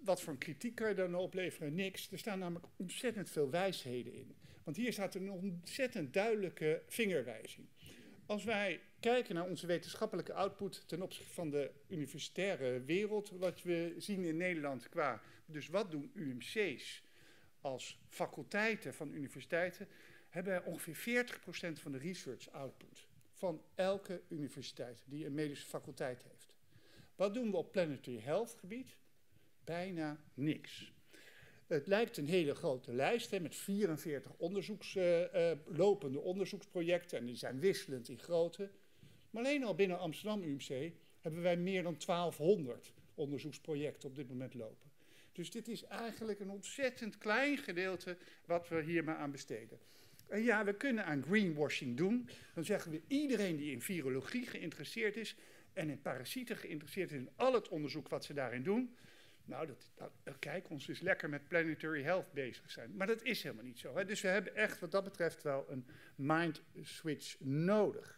E: wat voor kritiek kan je dan opleveren? Niks. Er staan namelijk ontzettend veel wijsheden in. Want hier staat een ontzettend duidelijke vingerwijzing. Als wij kijken naar onze wetenschappelijke output ten opzichte van de universitaire wereld, wat we zien in Nederland qua, dus wat doen UMC's als faculteiten van universiteiten, hebben wij ongeveer 40% van de research output van elke universiteit die een medische faculteit heeft. Wat doen we op planetary health gebied? Bijna niks. Het lijkt een hele grote lijst met 44 lopende onderzoeksprojecten en die zijn wisselend in grootte. Maar alleen al binnen Amsterdam UMC hebben wij meer dan 1200 onderzoeksprojecten op dit moment lopen. Dus dit is eigenlijk een ontzettend klein gedeelte wat we hier maar aan besteden. En ja, we kunnen aan greenwashing doen. Dan zeggen we iedereen die in virologie geïnteresseerd is en in parasieten geïnteresseerd is in al het onderzoek wat ze daarin doen. Nou, kijk, ons dus lekker met planetary health bezig zijn. Maar dat is helemaal niet zo. Hè? Dus we hebben echt wat dat betreft wel een mind switch nodig.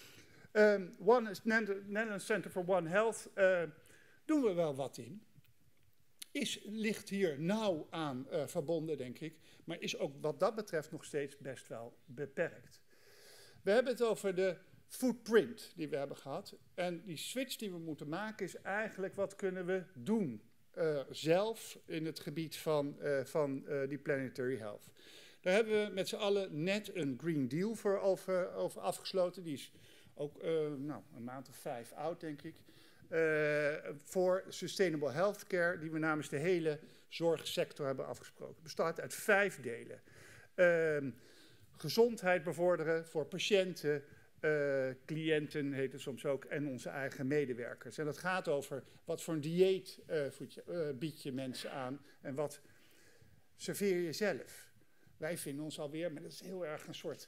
E: Netherlands Center for One Health doen we wel wat in. Ligt hier nauw aan verbonden, denk ik. Maar is ook wat dat betreft nog steeds best wel beperkt. We hebben het over de footprint die we hebben gehad. En die switch die we moeten maken is eigenlijk wat kunnen we doen zelf in het gebied van die planetary health. Daar hebben we met z'n allen net een Green Deal voor over afgesloten. Die is ook een maand of 5 oud, denk ik. Voor Sustainable Healthcare, die we namens de hele zorgsector hebben afgesproken. Het bestaat uit 5 delen. Gezondheid bevorderen voor patiënten, cliënten heet het soms ook, en onze eigen medewerkers. En dat gaat over wat voor een dieet bied je mensen aan en wat serveer je zelf. Wij vinden ons alweer, maar dat is heel erg een soort,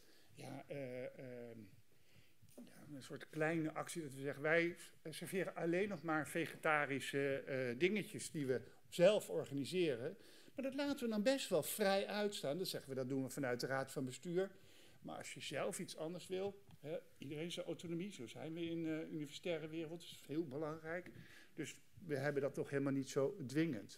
E: een soort kleine actie dat we zeggen, wij serveren alleen nog maar vegetarische dingetjes die we zelf organiseren. Maar dat laten we dan best wel vrij uitstaan. Dat zeggen we, dat doen we vanuit de Raad van Bestuur. Maar als je zelf iets anders wil, iedereen zijn autonomie, zo zijn we in de universitaire wereld, dat is heel belangrijk. Dus we hebben dat toch helemaal niet zo dwingend.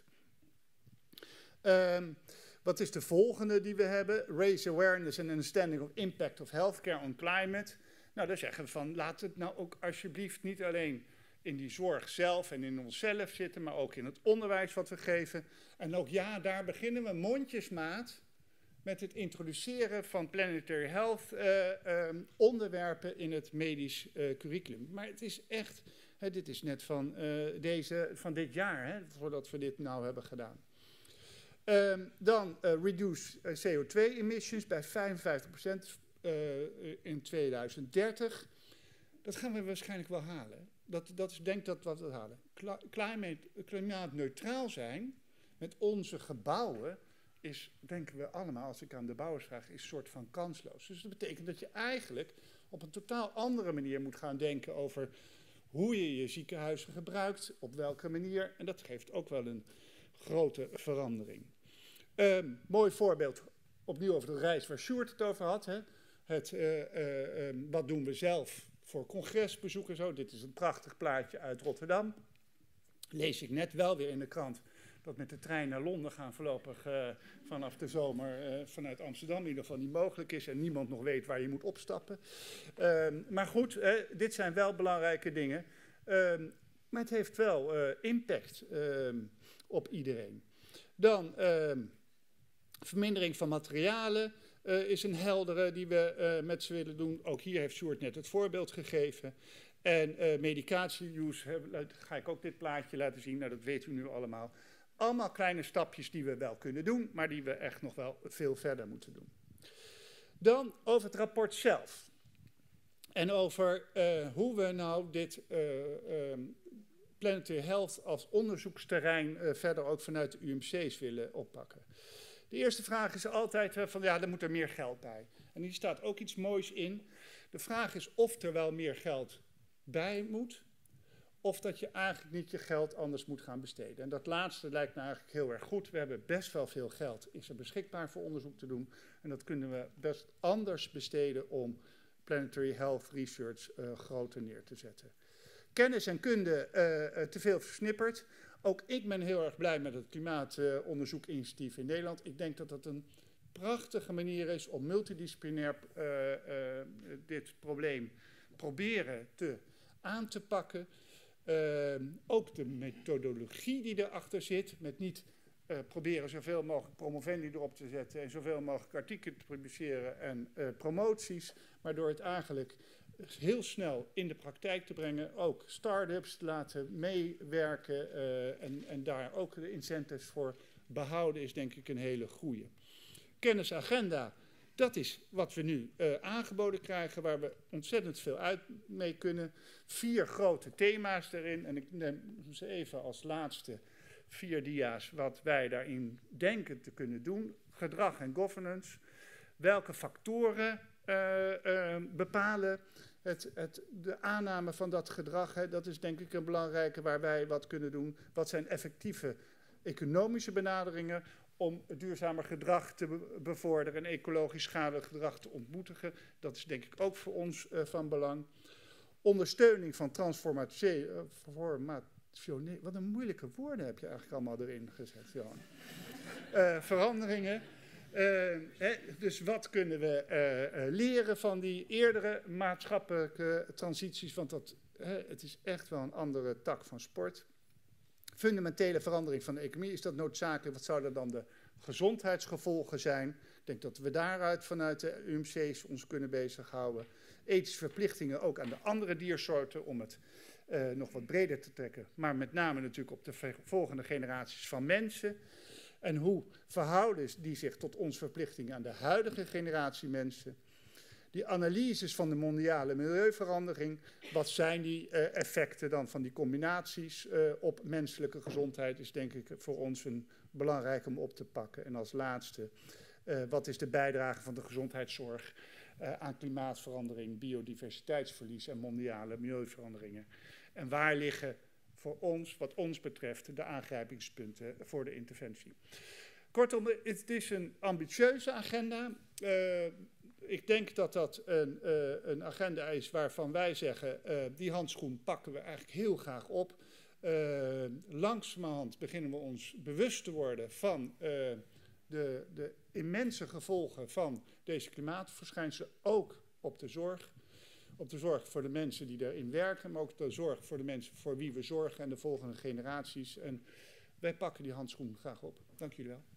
E: Wat is de volgende die we hebben? Raise awareness and understanding of impact of healthcare on climate. Nou, daar zeggen we van, laat het nou ook alsjeblieft niet alleen in die zorg zelf en in onszelf zitten, maar ook in het onderwijs wat we geven. En ook ja, daar beginnen we mondjesmaat met het introduceren van planetary health onderwerpen in het medisch curriculum. Maar het is echt, dit is net van dit jaar, voordat we dit nou hebben gedaan. Dan reduce CO2 emissions bij 55% in 2030. Dat gaan we waarschijnlijk wel halen. Ik denk dat we dat halen. Klimaatneutraal zijn met onze gebouwen is, denken we allemaal, als ik aan de bouwers vraag, is een soort van kansloos. Dus dat betekent dat je eigenlijk op een totaal andere manier moet gaan denken over hoe je je ziekenhuizen gebruikt, op welke manier. En dat geeft ook wel een grote verandering. Mooi voorbeeld, opnieuw over de reis waar Sjoerd het over had. Wat doen we zelf voor congresbezoek en zo. Dit is een prachtig plaatje uit Rotterdam. Lees ik net wel weer in de krant dat met de trein naar Londen gaan voorlopig vanaf de zomer vanuit Amsterdam in ieder geval niet mogelijk is en niemand nog weet waar je moet opstappen. Maar goed, dit zijn wel belangrijke dingen. Maar het heeft wel impact op iedereen. Dan vermindering van materialen is een heldere die we met ze willen doen. Ook hier heeft Sjoerd net het voorbeeld gegeven. En medicatie-use, ga ik ook dit plaatje laten zien. Nou, dat weet u nu allemaal. Allemaal kleine stapjes die we wel kunnen doen, maar die we echt nog wel veel verder moeten doen. Dan over het rapport zelf. En over hoe we nou dit planetary health als onderzoeksterrein verder ook vanuit de UMC's willen oppakken. De eerste vraag is altijd van ja, er moet er meer geld bij. En hier staat ook iets moois in. De vraag is of er wel meer geld bij moet, of dat je eigenlijk niet je geld anders moet gaan besteden. En dat laatste lijkt me eigenlijk heel erg goed. We hebben best wel veel geld, is er beschikbaar voor onderzoek te doen. En dat kunnen we best anders besteden om planetary health research groter neer te zetten. Kennis en kunde te veel versnipperd. Ook ik ben heel erg blij met het klimaatonderzoekinitiatief in Nederland. Ik denk dat dat een prachtige manier is om multidisciplinair dit probleem proberen aan te pakken. Ook de methodologie die erachter zit, met niet proberen zoveel mogelijk promovendi erop te zetten en zoveel mogelijk artikelen te publiceren en promoties, maar door het eigenlijk heel snel in de praktijk te brengen, ook start-ups te laten meewerken en daar ook de incentives voor behouden, is denk ik een hele goede. Kennisagenda, dat is wat we nu aangeboden krijgen, waar we ontzettend veel uit mee kunnen. 4 grote thema's erin en ik neem ze even als laatste 4 dia's wat wij daarin denken te kunnen doen. Gedrag en governance. Welke factoren bepalen de aanname van dat gedrag? Hè? Dat is denk ik een belangrijke waar wij wat kunnen doen. Wat zijn effectieve economische benaderingen om duurzamer gedrag te bevorderen en ecologisch schadelijk gedrag te ontmoedigen? Dat is denk ik ook voor ons van belang. Ondersteuning van transformatie. Wat een moeilijke woorden heb je eigenlijk allemaal erin gezet, Johan. Veranderingen. Dus wat kunnen we leren van die eerdere maatschappelijke transities? Want het is echt wel een andere tak van sport. Fundamentele verandering van de economie, is dat noodzakelijk? Wat zouden dan de gezondheidsgevolgen zijn? Ik denk dat we daaruit vanuit de UMC's ons kunnen bezighouden. Ethische verplichtingen ook aan de andere diersoorten om het nog wat breder te trekken. Maar met name natuurlijk op de volgende generaties van mensen. En hoe verhouden die zich tot onze verplichtingen aan de huidige generatie mensen? Die analyses van de mondiale milieuverandering, wat zijn die effecten dan van die combinaties op menselijke gezondheid, is denk ik voor ons een belangrijk om op te pakken. En als laatste, wat is de bijdrage van de gezondheidszorg aan klimaatverandering, biodiversiteitsverlies en mondiale milieuveranderingen? En waar liggen voor ons, wat ons betreft, de aangrijpingspunten voor de interventie? Kortom, het is een ambitieuze agenda. Ik denk dat dat een agenda is waarvan wij zeggen, die handschoen pakken we eigenlijk heel graag op. Langzamerhand beginnen we ons bewust te worden van de immense gevolgen van deze klimaatverschijnselen, ook op de zorg. Op de zorg voor de mensen die erin werken, maar ook de zorg voor de mensen voor wie we zorgen en de volgende generaties. En wij pakken die handschoen graag op. Dank jullie wel.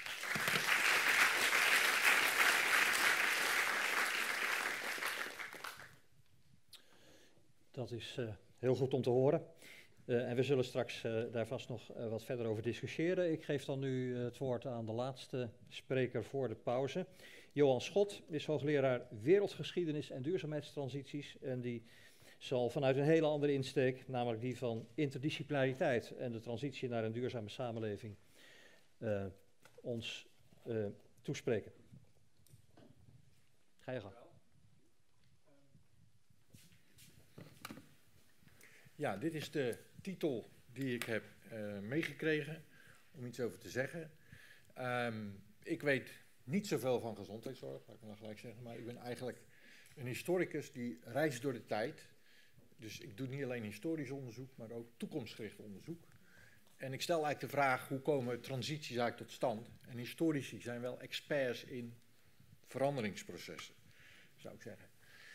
B: Dat is heel goed om te horen. En we zullen straks daar vast nog wat verder over discussiëren. Ik geef dan nu het woord aan de laatste spreker voor de pauze. Johan Schot is hoogleraar wereldgeschiedenis en duurzaamheidstransities. En die zal vanuit een hele andere insteek, namelijk die van interdisciplinariteit en de transitie naar een duurzame samenleving, ons toespreken. Ga je gang.
F: Ja, dit is de titel die ik heb meegekregen om iets over te zeggen. Ik weet niet zoveel van gezondheidszorg, laat ik maar gelijk zeggen, maar ik ben eigenlijk een historicus die reist door de tijd. Dus ik doe niet alleen historisch onderzoek, maar ook toekomstgericht onderzoek. En ik stel eigenlijk de vraag, hoe komen transities eigenlijk tot stand? En historici zijn wel experts in veranderingsprocessen, zou ik zeggen.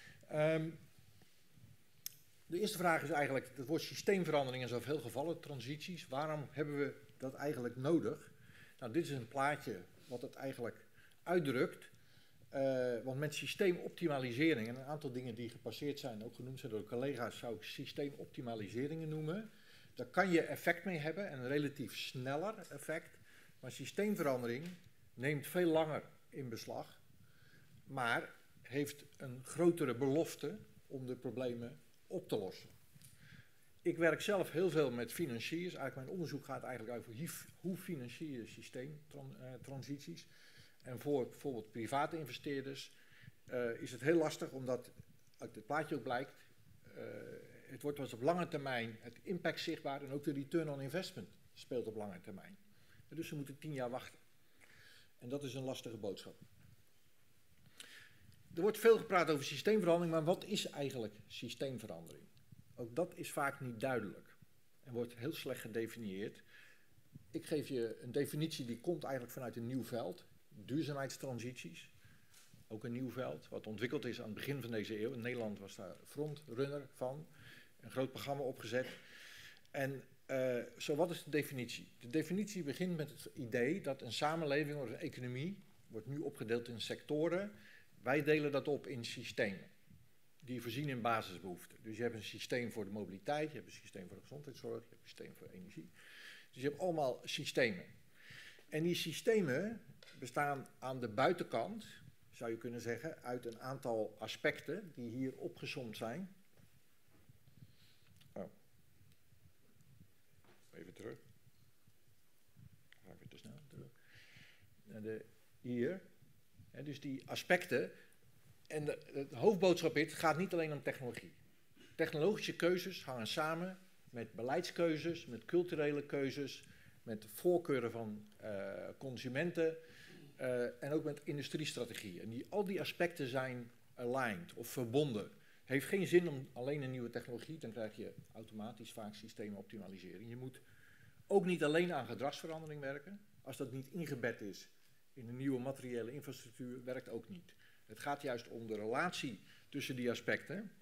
F: De eerste vraag is eigenlijk, het woord systeemverandering in zoveel gevallen, transities, waarom hebben we dat eigenlijk nodig? Nou, dit is een plaatje wat het eigenlijk uitdrukt, want met systeemoptimalisering en een aantal dingen die gepasseerd zijn, ook genoemd zijn door de collega's, zou ik systeemoptimaliseringen noemen. Daar kan je effect mee hebben, en een relatief sneller effect, maar systeemverandering neemt veel langer in beslag, maar heeft een grotere belofte om de problemen op te lossen. Ik werk zelf heel veel met financiers. Eigenlijk mijn onderzoek gaat eigenlijk over hoe financier je systeemtransities. En voor bijvoorbeeld private investeerders is het heel lastig, omdat uit het plaatje ook blijkt, het wordt pas op lange termijn het impact zichtbaar en ook de return on investment speelt op lange termijn. Dus ze moeten 10 jaar wachten. En dat is een lastige boodschap. Er wordt veel gepraat over systeemverandering, maar wat is eigenlijk systeemverandering? Ook dat is vaak niet duidelijk. en wordt heel slecht gedefinieerd. Ik geef je een definitie die komt eigenlijk vanuit een nieuw veld, duurzaamheidstransities. Ook een nieuw veld, wat ontwikkeld is aan het begin van deze eeuw. In Nederland was daar frontrunner van, een groot programma opgezet. En wat is de definitie? De definitie begint met het idee dat een samenleving of een economie wordt nu opgedeeld in sectoren. Wij delen dat op in systemen, die voorzien in basisbehoeften. Dus je hebt een systeem voor de mobiliteit, je hebt een systeem voor de gezondheidszorg, je hebt een systeem voor energie. Dus je hebt allemaal systemen. En die systemen bestaan aan de buitenkant, zou je kunnen zeggen, uit een aantal aspecten die hier opgesomd zijn. Oh. Even terug. Ga ik weer te snel terug. Hier. En dus die aspecten. En de hoofdboodschap is, het gaat niet alleen om technologie. Technologische keuzes hangen samen met beleidskeuzes, met culturele keuzes, met voorkeuren van consumenten en ook met industriestrategieën. En al die aspecten zijn aligned of verbonden. Heeft geen zin om alleen een nieuwe technologie, dan krijg je automatisch vaak systeemoptimalisering. Je moet ook niet alleen aan gedragsverandering werken. Als dat niet ingebed is in een nieuwe materiële infrastructuur, werkt ook niet. Het gaat juist om de relatie tussen die aspecten.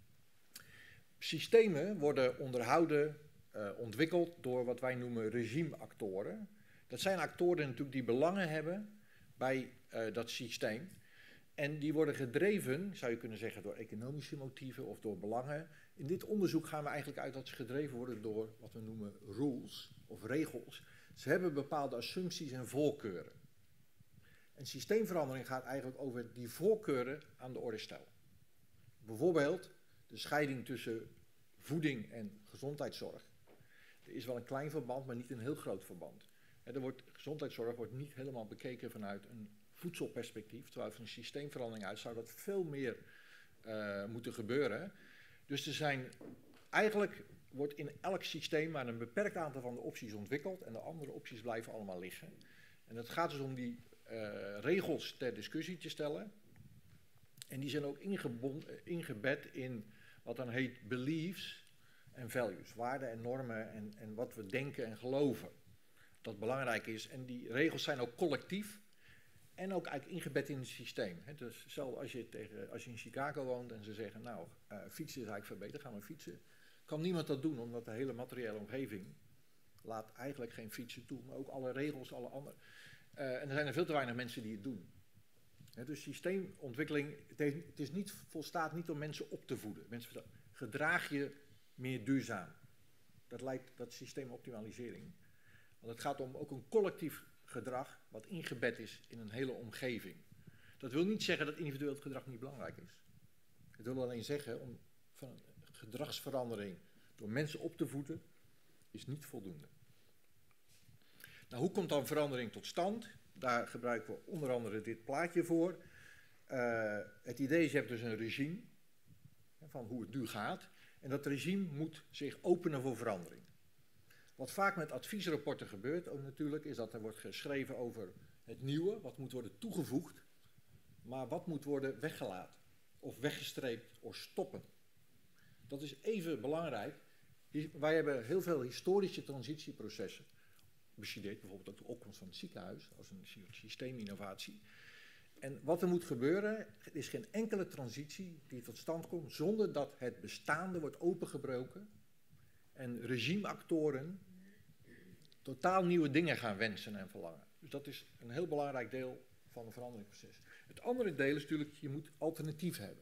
F: Systemen worden onderhouden, ontwikkeld door wat wij noemen regimeactoren. Dat zijn actoren natuurlijk die belangen hebben bij dat systeem. En die worden gedreven, zou je kunnen zeggen, door economische motieven of door belangen. In dit onderzoek gaan we eigenlijk uit dat ze gedreven worden door wat we noemen rules of regels. Ze hebben bepaalde assumpties en voorkeuren. En systeemverandering gaat eigenlijk over die voorkeuren aan de orde stellen. Bijvoorbeeld de scheiding tussen voeding en gezondheidszorg. Er is wel een klein verband, maar niet een heel groot verband. Gezondheidszorg wordt niet helemaal bekeken vanuit een voedselperspectief, terwijl van een systeemverandering uit zou dat veel meer moeten gebeuren. Dus eigenlijk wordt in elk systeem maar een beperkt aantal van de opties ontwikkeld en de andere opties blijven allemaal liggen. En het gaat dus om die regels ter discussie te stellen. En die zijn ook ingebed in wat dan heet beliefs en values, waarden en normen en wat we denken en geloven. Dat belangrijk is. En die regels zijn ook collectief en ook eigenlijk ingebed in het systeem. Dus zelfs als je in Chicago woont en ze zeggen, nou, fietsen is eigenlijk veel beter, gaan we fietsen. Kan niemand dat doen, omdat de hele materiële omgeving laat eigenlijk geen fietsen toe, maar ook alle regels, alle andere. En er zijn er veel te weinig mensen die het doen. Dus systeemontwikkeling, het volstaat niet om mensen op te voeden. Mensen gedraag je meer duurzaam. Dat systeemoptimalisering. Want het gaat om ook een collectief gedrag wat ingebed is in een hele omgeving. Dat wil niet zeggen dat individueel het gedrag niet belangrijk is. Het wil alleen zeggen, van gedragsverandering door mensen op te voeden, is niet voldoende. Nou, hoe komt dan verandering tot stand? Daar gebruiken we onder andere dit plaatje voor. Het idee is, je hebt dus een regime van hoe het nu gaat. En dat regime moet zich openen voor verandering. Wat vaak met adviesrapporten gebeurt ook natuurlijk, is dat er wordt geschreven over het nieuwe, wat moet worden toegevoegd, maar wat moet worden weggelaten, of weggestreept, of stoppen. Dat is even belangrijk. Wij hebben heel veel historische transitieprocessen bestudeerd, bijvoorbeeld ook de opkomst van het ziekenhuis, als een systeeminnovatie. En wat er moet gebeuren, er is geen enkele transitie die tot stand komt zonder dat het bestaande wordt opengebroken en regimeactoren totaal nieuwe dingen gaan wensen en verlangen. Dus dat is een heel belangrijk deel van het veranderingsproces. Het andere deel is natuurlijk, je moet alternatief hebben.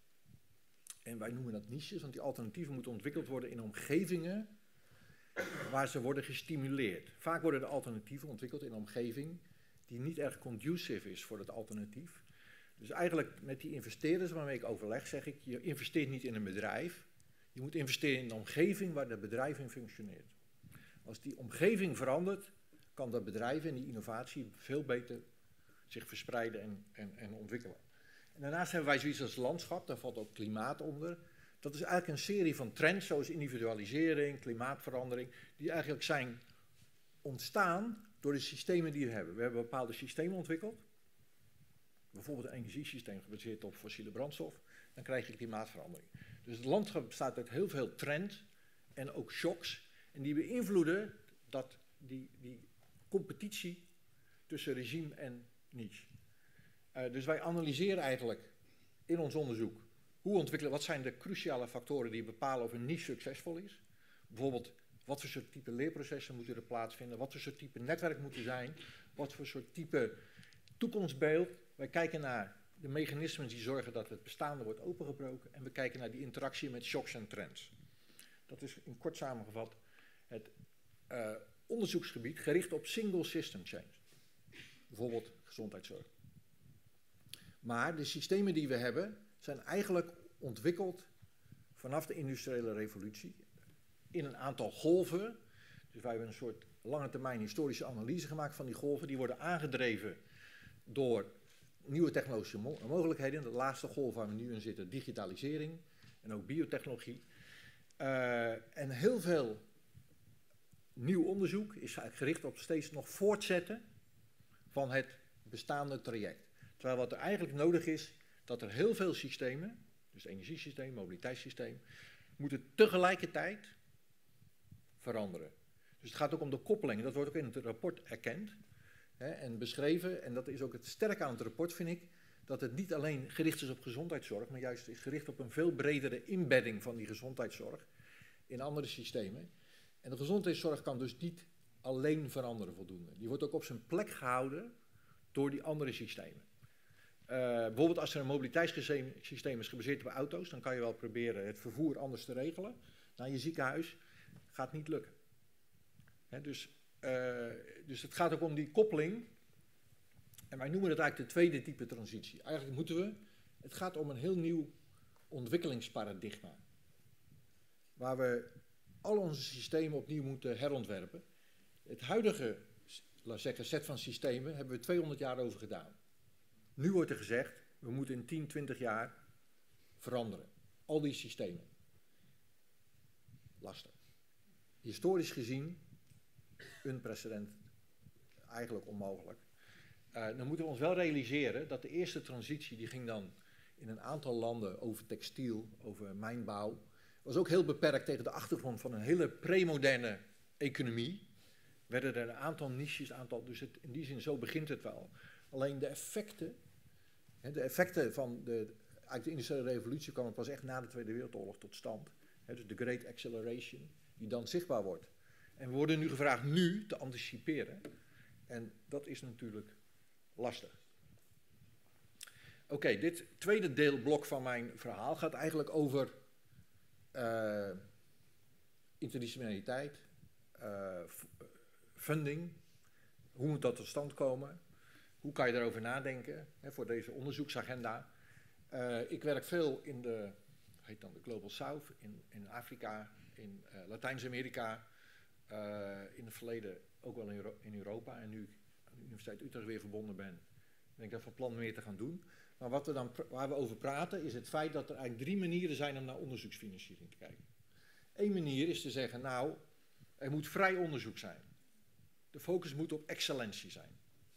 F: En wij noemen dat niches, want die alternatieven moeten ontwikkeld worden in omgevingen waar ze worden gestimuleerd. Vaak worden de alternatieven ontwikkeld in een omgeving die niet erg conducive is voor het alternatief. Dus eigenlijk met die investeerders waarmee ik overleg zeg ik, je investeert niet in een bedrijf, je moet investeren in een omgeving waar dat bedrijf in functioneert. Als die omgeving verandert, kan dat bedrijf en die innovatie veel beter zich verspreiden en ontwikkelen. En daarnaast hebben wij zoiets als landschap, daar valt ook klimaat onder. Dat is eigenlijk een serie van trends zoals individualisering, klimaatverandering, die eigenlijk zijn ontstaan door de systemen die we hebben. We hebben bepaalde systemen ontwikkeld, bijvoorbeeld een energiesysteem gebaseerd op fossiele brandstof, dan krijg je klimaatverandering. Dus het landschap bestaat uit heel veel trends en ook shocks. En die beïnvloeden die competitie tussen regime en niche. Dus wij analyseren eigenlijk in ons onderzoek wat zijn de cruciale factoren die bepalen of een niche succesvol is. Bijvoorbeeld, wat voor soort type leerprocessen moeten er plaatsvinden, wat voor soort type netwerk moet er zijn, wat voor soort type toekomstbeeld. Wij kijken naar de mechanismen die zorgen dat het bestaande wordt opengebroken en we kijken naar die interactie met shocks en trends. Dat is in kort samengevat het onderzoeksgebied gericht op single system change. Bijvoorbeeld gezondheidszorg. Maar de systemen die we hebben zijn eigenlijk ontwikkeld vanaf de industriële revolutie in een aantal golven. Dus wij hebben een soort lange termijn historische analyse gemaakt van die golven. Die worden aangedreven door nieuwe technologische mogelijkheden. De laatste golf waar we nu in zitten, digitalisering en ook biotechnologie. En heel veel nieuw onderzoek is eigenlijk gericht op steeds nog voortzetten van het bestaande traject. Terwijl wat er eigenlijk nodig is, dat er heel veel systemen, dus het energiesysteem, mobiliteitssysteem, moeten tegelijkertijd veranderen. Dus het gaat ook om de koppeling, dat wordt ook in het rapport erkend en beschreven. En dat is ook het sterke aan het rapport, vind ik, dat het niet alleen gericht is op gezondheidszorg, maar juist is gericht op een veel bredere inbedding van die gezondheidszorg in andere systemen. En de gezondheidszorg kan dus niet alleen veranderen voldoende. Die wordt ook op zijn plek gehouden door die andere systemen. Bijvoorbeeld als er een mobiliteitssysteem is gebaseerd op auto's, dan kan je wel proberen het vervoer anders te regelen naar je ziekenhuis. Gaat niet lukken. Dus het gaat ook om die koppeling. En wij noemen het eigenlijk de tweede type transitie. Eigenlijk het gaat om een heel nieuw ontwikkelingsparadigma. Waar we al onze systemen opnieuw moeten herontwerpen. Het huidige, set van systemen hebben we 200 jaar over gedaan. Nu wordt er gezegd, we moeten in 10, 20 jaar veranderen. Al die systemen. Lastig. Historisch gezien, unprecedented. Eigenlijk onmogelijk. Dan moeten we ons wel realiseren dat de eerste transitie, die ging dan in een aantal landen over textiel, over mijnbouw. Was ook heel beperkt tegen de achtergrond van een hele premoderne economie. Werden er een aantal niches, dus in die zin zo begint het wel. Alleen de effecten van de industriële revolutie kwamen pas echt na de Tweede Wereldoorlog tot stand. Dus de Great Acceleration, die dan zichtbaar wordt. En we worden nu gevraagd te anticiperen. En dat is natuurlijk lastig. Oké, dit tweede deelblok van mijn verhaal gaat eigenlijk over interdisciplinariteit, funding. Hoe moet dat tot stand komen? Hoe kan je daarover nadenken voor deze onderzoeksagenda? Ik werk veel in de Global South, in Afrika, in Latijns-Amerika, in het verleden ook wel in Europa. En nu ik aan de Universiteit Utrecht weer verbonden ben ik daar van plan meer te gaan doen. Maar waar we over praten is het feit dat er eigenlijk 3 manieren zijn om naar onderzoeksfinanciering te kijken. Eén manier is te zeggen, er moet vrij onderzoek zijn. De focus moet op excellentie zijn.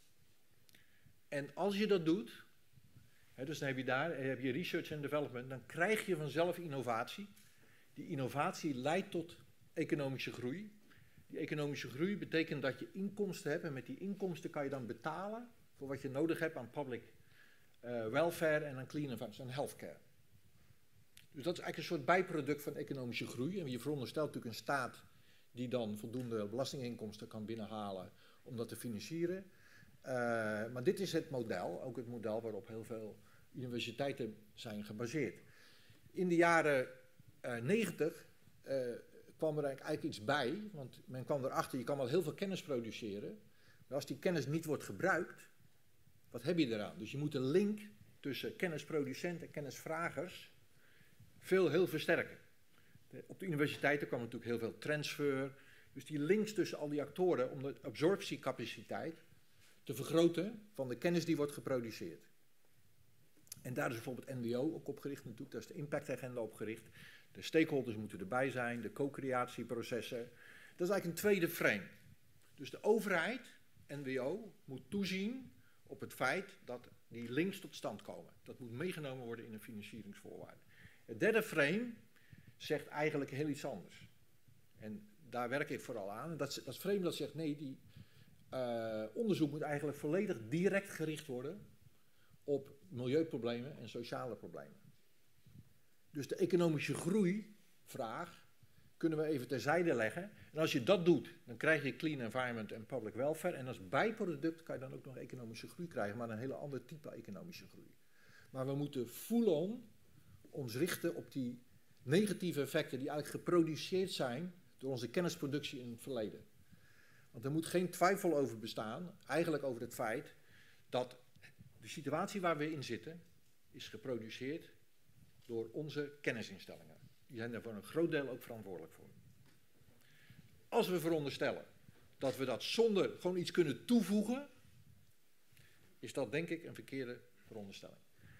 F: En als je dat doet, dus dan heb je research and development, dan krijg je vanzelf innovatie. Die innovatie leidt tot economische groei. Die economische groei betekent dat je inkomsten hebt en met die inkomsten kan je dan betalen voor wat je nodig hebt aan public welfare en aan clean environment en healthcare. Dus dat is eigenlijk een soort bijproduct van economische groei. En je veronderstelt natuurlijk een staat die dan voldoende belastinginkomsten kan binnenhalen om dat te financieren. Maar dit is het model, ook het model waarop heel veel universiteiten zijn gebaseerd. In de jaren 90 kwam er eigenlijk iets bij, want men kwam erachter, je kan wel heel veel kennis produceren, maar als die kennis niet wordt gebruikt, wat heb je eraan? Dus je moet de link tussen kennisproducenten en kennisvragers heel versterken. Op de universiteiten kwam natuurlijk heel veel transfer, dus die links tussen al die actoren om de absorptiecapaciteit te vergroten van de kennis die wordt geproduceerd. En daar is bijvoorbeeld NWO ook op gericht natuurlijk, daar is de impactagenda op gericht. De stakeholders moeten erbij zijn, de co-creatieprocessen. Dat is eigenlijk een tweede frame. Dus de overheid, NWO, moet toezien op het feit dat die links tot stand komen. Dat moet meegenomen worden in de financieringsvoorwaarden. Het derde frame zegt eigenlijk heel iets anders. En daar werk ik vooral aan. Dat is vreemd dat zegt, nee, die onderzoek moet eigenlijk volledig direct gericht worden op milieuproblemen en sociale problemen. Dus de economische groeivraag kunnen we even terzijde leggen. En als je dat doet, dan krijg je clean environment en public welfare. En als bijproduct kan je dan ook nog economische groei krijgen, maar een hele ander type economische groei. Maar we moeten full-on ons richten op die negatieve effecten die eigenlijk geproduceerd zijn door onze kennisproductie in het verleden. Want er moet geen twijfel over bestaan, eigenlijk over het feit dat de situatie waar we in zitten is geproduceerd door onze kennisinstellingen. Die zijn daar voor een groot deel ook verantwoordelijk voor. Als we veronderstellen dat we dat zonder gewoon iets kunnen toevoegen, is dat denk ik een verkeerde veronderstelling.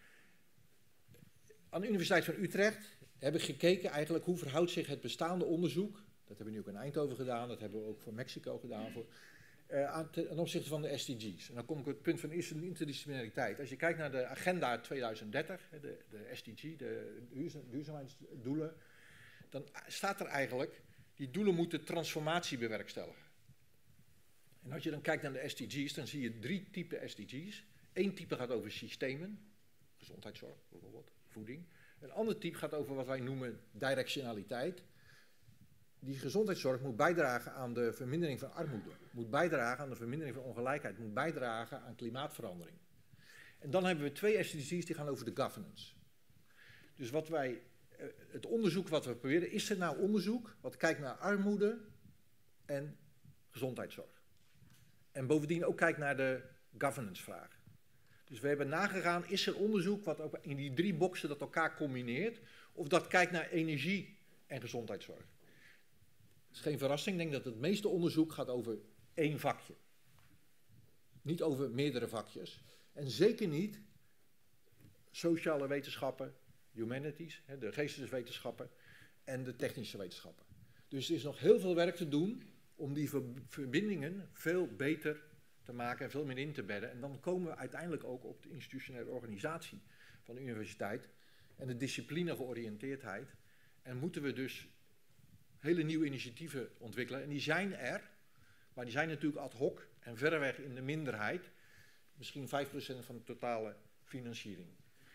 F: Aan de Universiteit van Utrecht heb ik gekeken eigenlijk hoe verhoudt zich het bestaande onderzoek, dat hebben we nu ook in Eindhoven gedaan, dat hebben we ook voor Mexico gedaan, ten opzichte van de SDG's. En dan kom ik op het punt van interdisciplinariteit. Als je kijkt naar de agenda 2030, de SDG, de duurzaamheidsdoelen, dan staat er eigenlijk, die doelen moeten transformatie bewerkstelligen. En als je dan kijkt naar de SDG's, dan zie je 3 typen SDG's. Eén type gaat over systemen, gezondheidszorg bijvoorbeeld, voeding. Een ander type gaat over wat wij noemen directionaliteit. Die gezondheidszorg moet bijdragen aan de vermindering van armoede, moet bijdragen aan de vermindering van ongelijkheid, moet bijdragen aan klimaatverandering. En dan hebben we 2 SDG's die gaan over de governance. Dus het onderzoek wat we proberen, is er nou onderzoek wat kijkt naar armoede en gezondheidszorg. En bovendien ook kijkt naar de governance vraag. Dus we hebben nagegaan, is er onderzoek wat ook in die 3 boxen dat elkaar combineert, of dat kijkt naar energie en gezondheidszorg. Het is geen verrassing, ik denk dat het meeste onderzoek gaat over 1 vakje. Niet over meerdere vakjes. En zeker niet sociale wetenschappen, humanities, de geesteswetenschappen en de technische wetenschappen. Dus er is nog heel veel werk te doen om die verbindingen veel beter te maken en veel meer in te bedden. En dan komen we uiteindelijk ook op de institutionele organisatie van de universiteit en de discipline-georiënteerdheid. En moeten we dus hele nieuwe initiatieven ontwikkelen. En die zijn er, maar die zijn natuurlijk ad hoc en verreweg in de minderheid. Misschien 5% van de totale financiering.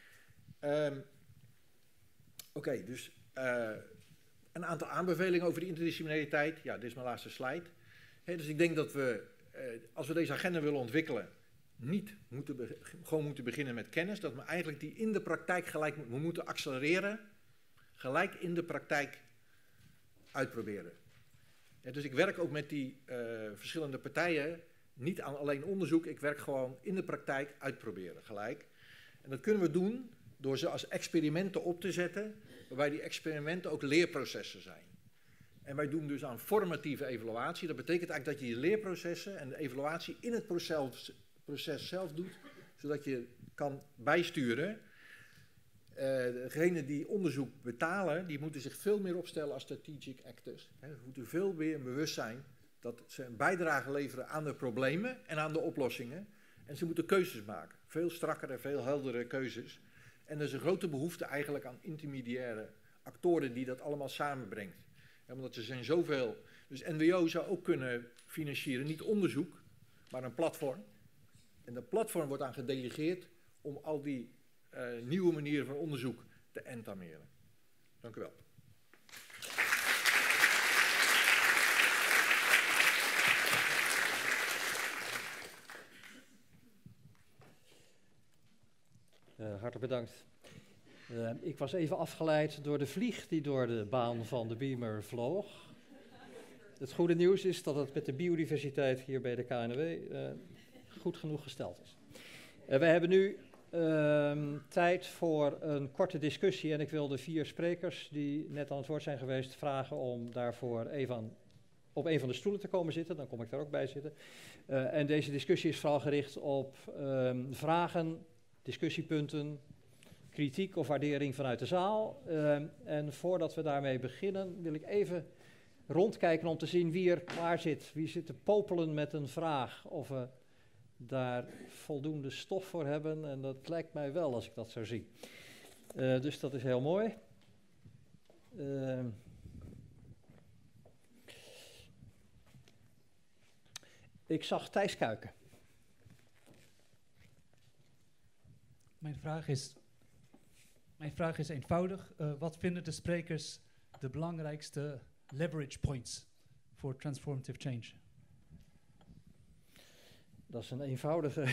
F: Oké, dus een aantal aanbevelingen over de interdisciplinariteit. Ja, dit is mijn laatste slide. Dus ik denk dat we, als we deze agenda willen ontwikkelen, niet gewoon moeten beginnen met kennis. Dat we eigenlijk die in de praktijk we moeten accelereren. Gelijk in de praktijk uitproberen. Dus ik werk ook met die verschillende partijen niet aan alleen onderzoek. Ik werk gewoon in de praktijk uitproberen gelijk. En dat kunnen we doen door ze als experimenten op te zetten, waarbij die experimenten ook leerprocessen zijn. En wij doen dus aan formatieve evaluatie. Dat betekent eigenlijk dat je je leerprocessen en de evaluatie in het proces zelf doet, zodat je kan bijsturen. Degenen die onderzoek betalen, die moeten zich veel meer opstellen als strategic actors. Ze moeten veel meer bewust zijn dat ze een bijdrage leveren aan de problemen en aan de oplossingen. En ze moeten keuzes maken. Veel strakkere, veel heldere keuzes. En er is een grote behoefte eigenlijk aan intermediaire actoren die dat allemaal samenbrengt. Omdat er zijn zoveel. Dus NWO zou ook kunnen financieren, niet onderzoek, maar een platform. En dat platform wordt aan gedelegeerd om al die nieuwe manieren van onderzoek te entameren. Dank u wel.
B: Hartelijk bedankt. Ik was even afgeleid door de vlieg die door de baan van de beamer vloog. Het goede nieuws is dat het met de biodiversiteit hier bij de KNW goed genoeg gesteld is. Wij hebben nu tijd voor een korte discussie en ik wil de 4 sprekers die net aan het woord zijn geweest vragen om daarvoor even op een van de stoelen te komen zitten. Dan kom ik daar ook bij zitten. En deze discussie is vooral gericht op vragen, discussiepunten, kritiek of waardering vanuit de zaal. En voordat we daarmee beginnen wil ik even rondkijken om te zien wie er klaar zit. Wie zit te popelen met een vraag of we daar voldoende stof voor hebben. En dat lijkt mij wel als ik dat zo zie. Dus dat is heel mooi. Ik zag Thijs Kuiken.
G: Mijn vraag is eenvoudig. Wat vinden de sprekers de belangrijkste leverage points voor transformative change?
B: Dat is een eenvoudige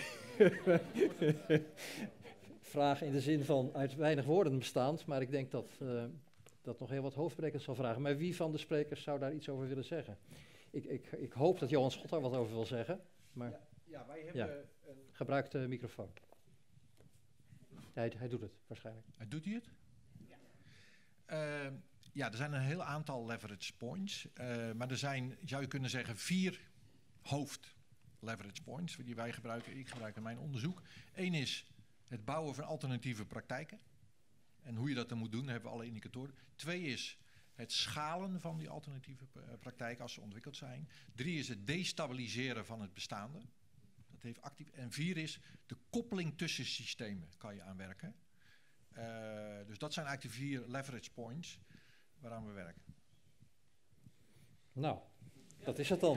B: vraag in de zin van uit weinig woorden bestaand, maar ik denk dat dat nog heel wat hoofdbrekend zal vragen. Maar wie van de sprekers zou daar iets over willen zeggen? Ik hoop dat Johan Schot daar wat over wil zeggen, maar
F: Ja, wij hebben
B: gebruik de microfoon. Hij doet het waarschijnlijk.
F: Doet hij het? Ja, er zijn een heel aantal leverage points. Maar er zijn, zou je kunnen zeggen, 4 hoofd leverage points die wij gebruiken. Ik gebruik in mijn onderzoek. 1 is het bouwen van alternatieve praktijken. En hoe je dat dan moet doen, hebben we alle indicatoren. 2 is het schalen van die alternatieve praktijken als ze ontwikkeld zijn. 3 is het destabiliseren van het bestaande. Dat heeft actief. En 4 is de koppeling tussen systemen kan je aanwerken. Dus dat zijn eigenlijk de 4 leverage points waaraan we werken.
B: Nou, dat is het dan.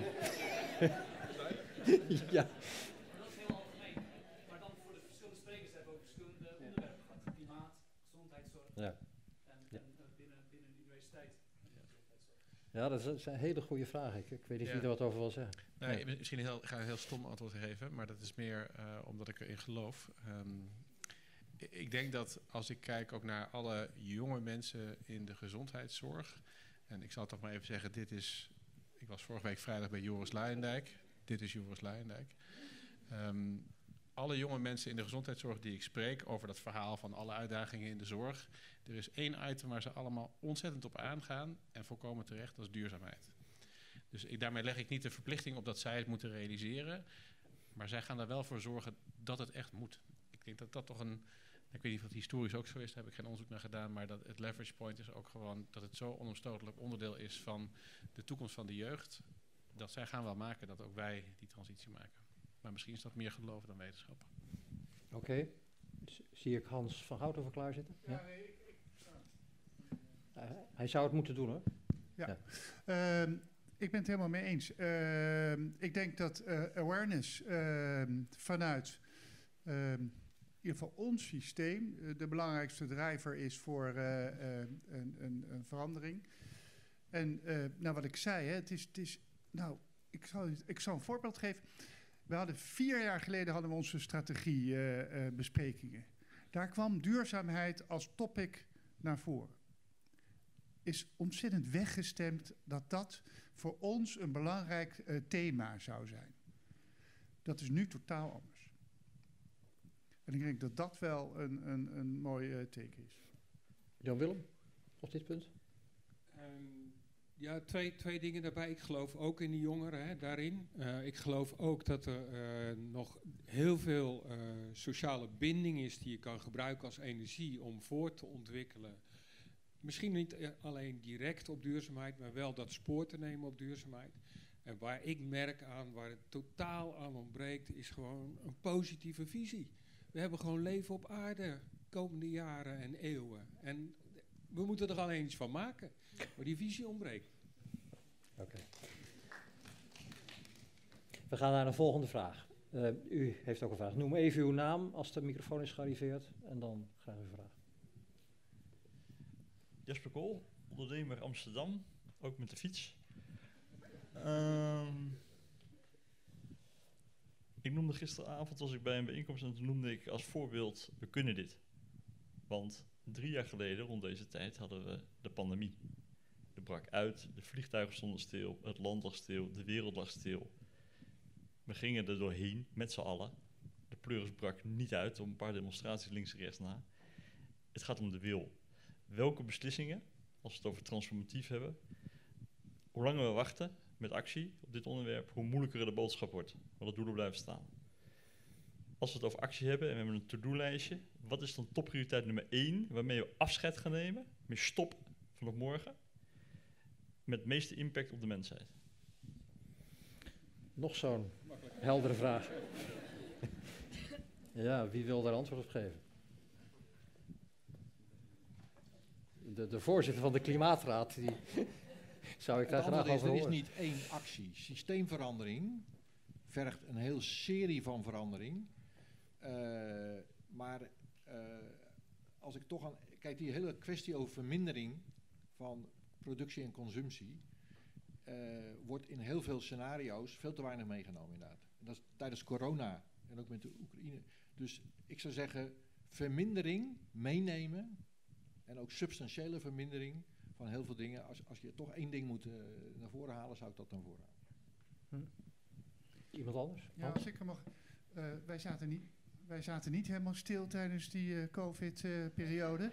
B: Ja.
G: Dat is heel algemeen, maar dan voor de verschillende sprekers hebben we ook verschillende onderwerpen gehad. Klimaat, gezondheidszorg en binnen de universiteit.
B: Ja, dat is een hele goede vraag. Ik weet niet wie er wat over wil zeggen.
D: Nee, misschien ga ik een heel stom antwoord geven, maar dat is meer omdat ik erin geloof. Ik denk dat als ik kijk ook naar alle jonge mensen in de gezondheidszorg, en ik zal toch maar even zeggen, ik was vorige week vrijdag bij Joris Luijendijk. Dit is Joris Luijendijk. Alle jonge mensen in de gezondheidszorg die ik spreek over dat verhaal van alle uitdagingen in de zorg. Er is 1 item waar ze allemaal ontzettend op aangaan en volkomen terecht, dat is duurzaamheid. Dus daarmee leg ik niet de verplichting op dat zij het moeten realiseren, maar zij gaan er wel voor zorgen dat het echt moet. Ik denk dat dat toch ik weet niet of het historisch ook zo is, daar heb ik geen onderzoek naar gedaan, maar dat het leverage point is ook gewoon dat het zo onomstotelijk onderdeel is van de toekomst van de jeugd, dat zij gaan wel maken dat ook wij die transitie maken. Maar misschien is dat meer geloven dan wetenschap.
B: Oké. Zie ik Hans van Houten voor klaar zitten? Ja? Hij zou het moeten doen, hoor.
E: Ja. Ik ben het helemaal mee eens. Ik denk dat awareness vanuit in ieder geval ons systeem de belangrijkste driver is voor een verandering. En wat ik zei, hè, ik zal een voorbeeld geven. We hadden 4 jaar geleden hadden we onze strategiebesprekingen. Daar kwam duurzaamheid als topic naar voren. Is ontzettend weggestemd dat dat voor ons een belangrijk thema zou zijn. Dat is nu totaal anders. En ik denk dat dat wel een mooi teken is.
B: Jan-Willem, op dit punt?
H: Ja, twee dingen daarbij. Ik geloof ook in de jongeren daarin. Ik geloof ook dat er nog heel veel sociale binding is die je kan gebruiken als energie om voort te ontwikkelen. Misschien niet alleen direct op duurzaamheid, maar wel dat spoor te nemen op duurzaamheid. En waar ik merk aan, waar het totaal aan ontbreekt, is gewoon een positieve visie. We hebben gewoon leven op aarde komende jaren en eeuwen. En we moeten er alleen iets van maken. Maar die visie ontbreekt.
B: Oké. We gaan naar de volgende vraag. U heeft ook een vraag. Noem even uw naam als de microfoon is gearriveerd. En dan graag uw vraag.
I: Jesper Kool, ondernemer Amsterdam, ook met de fiets. Ik noemde gisteravond, was ik bij een bijeenkomst en toen noemde ik als voorbeeld, we kunnen dit. Want 3 jaar geleden, rond deze tijd, hadden we de pandemie. Er brak uit, de vliegtuigen stonden stil, het land lag stil, de wereld lag stil. We gingen er doorheen, met z'n allen. De pleuris brak niet uit, om een paar demonstraties links en rechts na. Het gaat om de wil. Welke beslissingen, als we het over transformatief hebben, hoe langer we wachten met actie op dit onderwerp, hoe moeilijker de boodschap wordt. Want de doelen blijven staan. Als we het over actie hebben en we hebben een to-do-lijstje, wat is dan topprioriteit nummer 1 waarmee we afscheid gaan nemen, met stop vanaf morgen, met het meeste impact op de mensheid?
B: Nog zo'n heldere vraag. Ja, wie wil daar antwoord op geven? De voorzitter van de Klimaatraad, die zou ik daar graag over horen.
F: Er is niet 1 actie. Systeemverandering vergt een hele serie van verandering. Maar als ik toch aan... Kijk, die hele kwestie over vermindering van productie en consumptie wordt in heel veel scenario's veel te weinig meegenomen inderdaad. En dat is tijdens corona en ook met de Oekraïne. Dus ik zou zeggen, vermindering meenemen en ook substantiële vermindering van heel veel dingen. Als je toch één ding moet naar voren halen, zou ik dat dan voorhalen.
B: Iemand anders?
E: Ja, als ik er mag. Wij zaten niet helemaal stil tijdens die COVID-periode.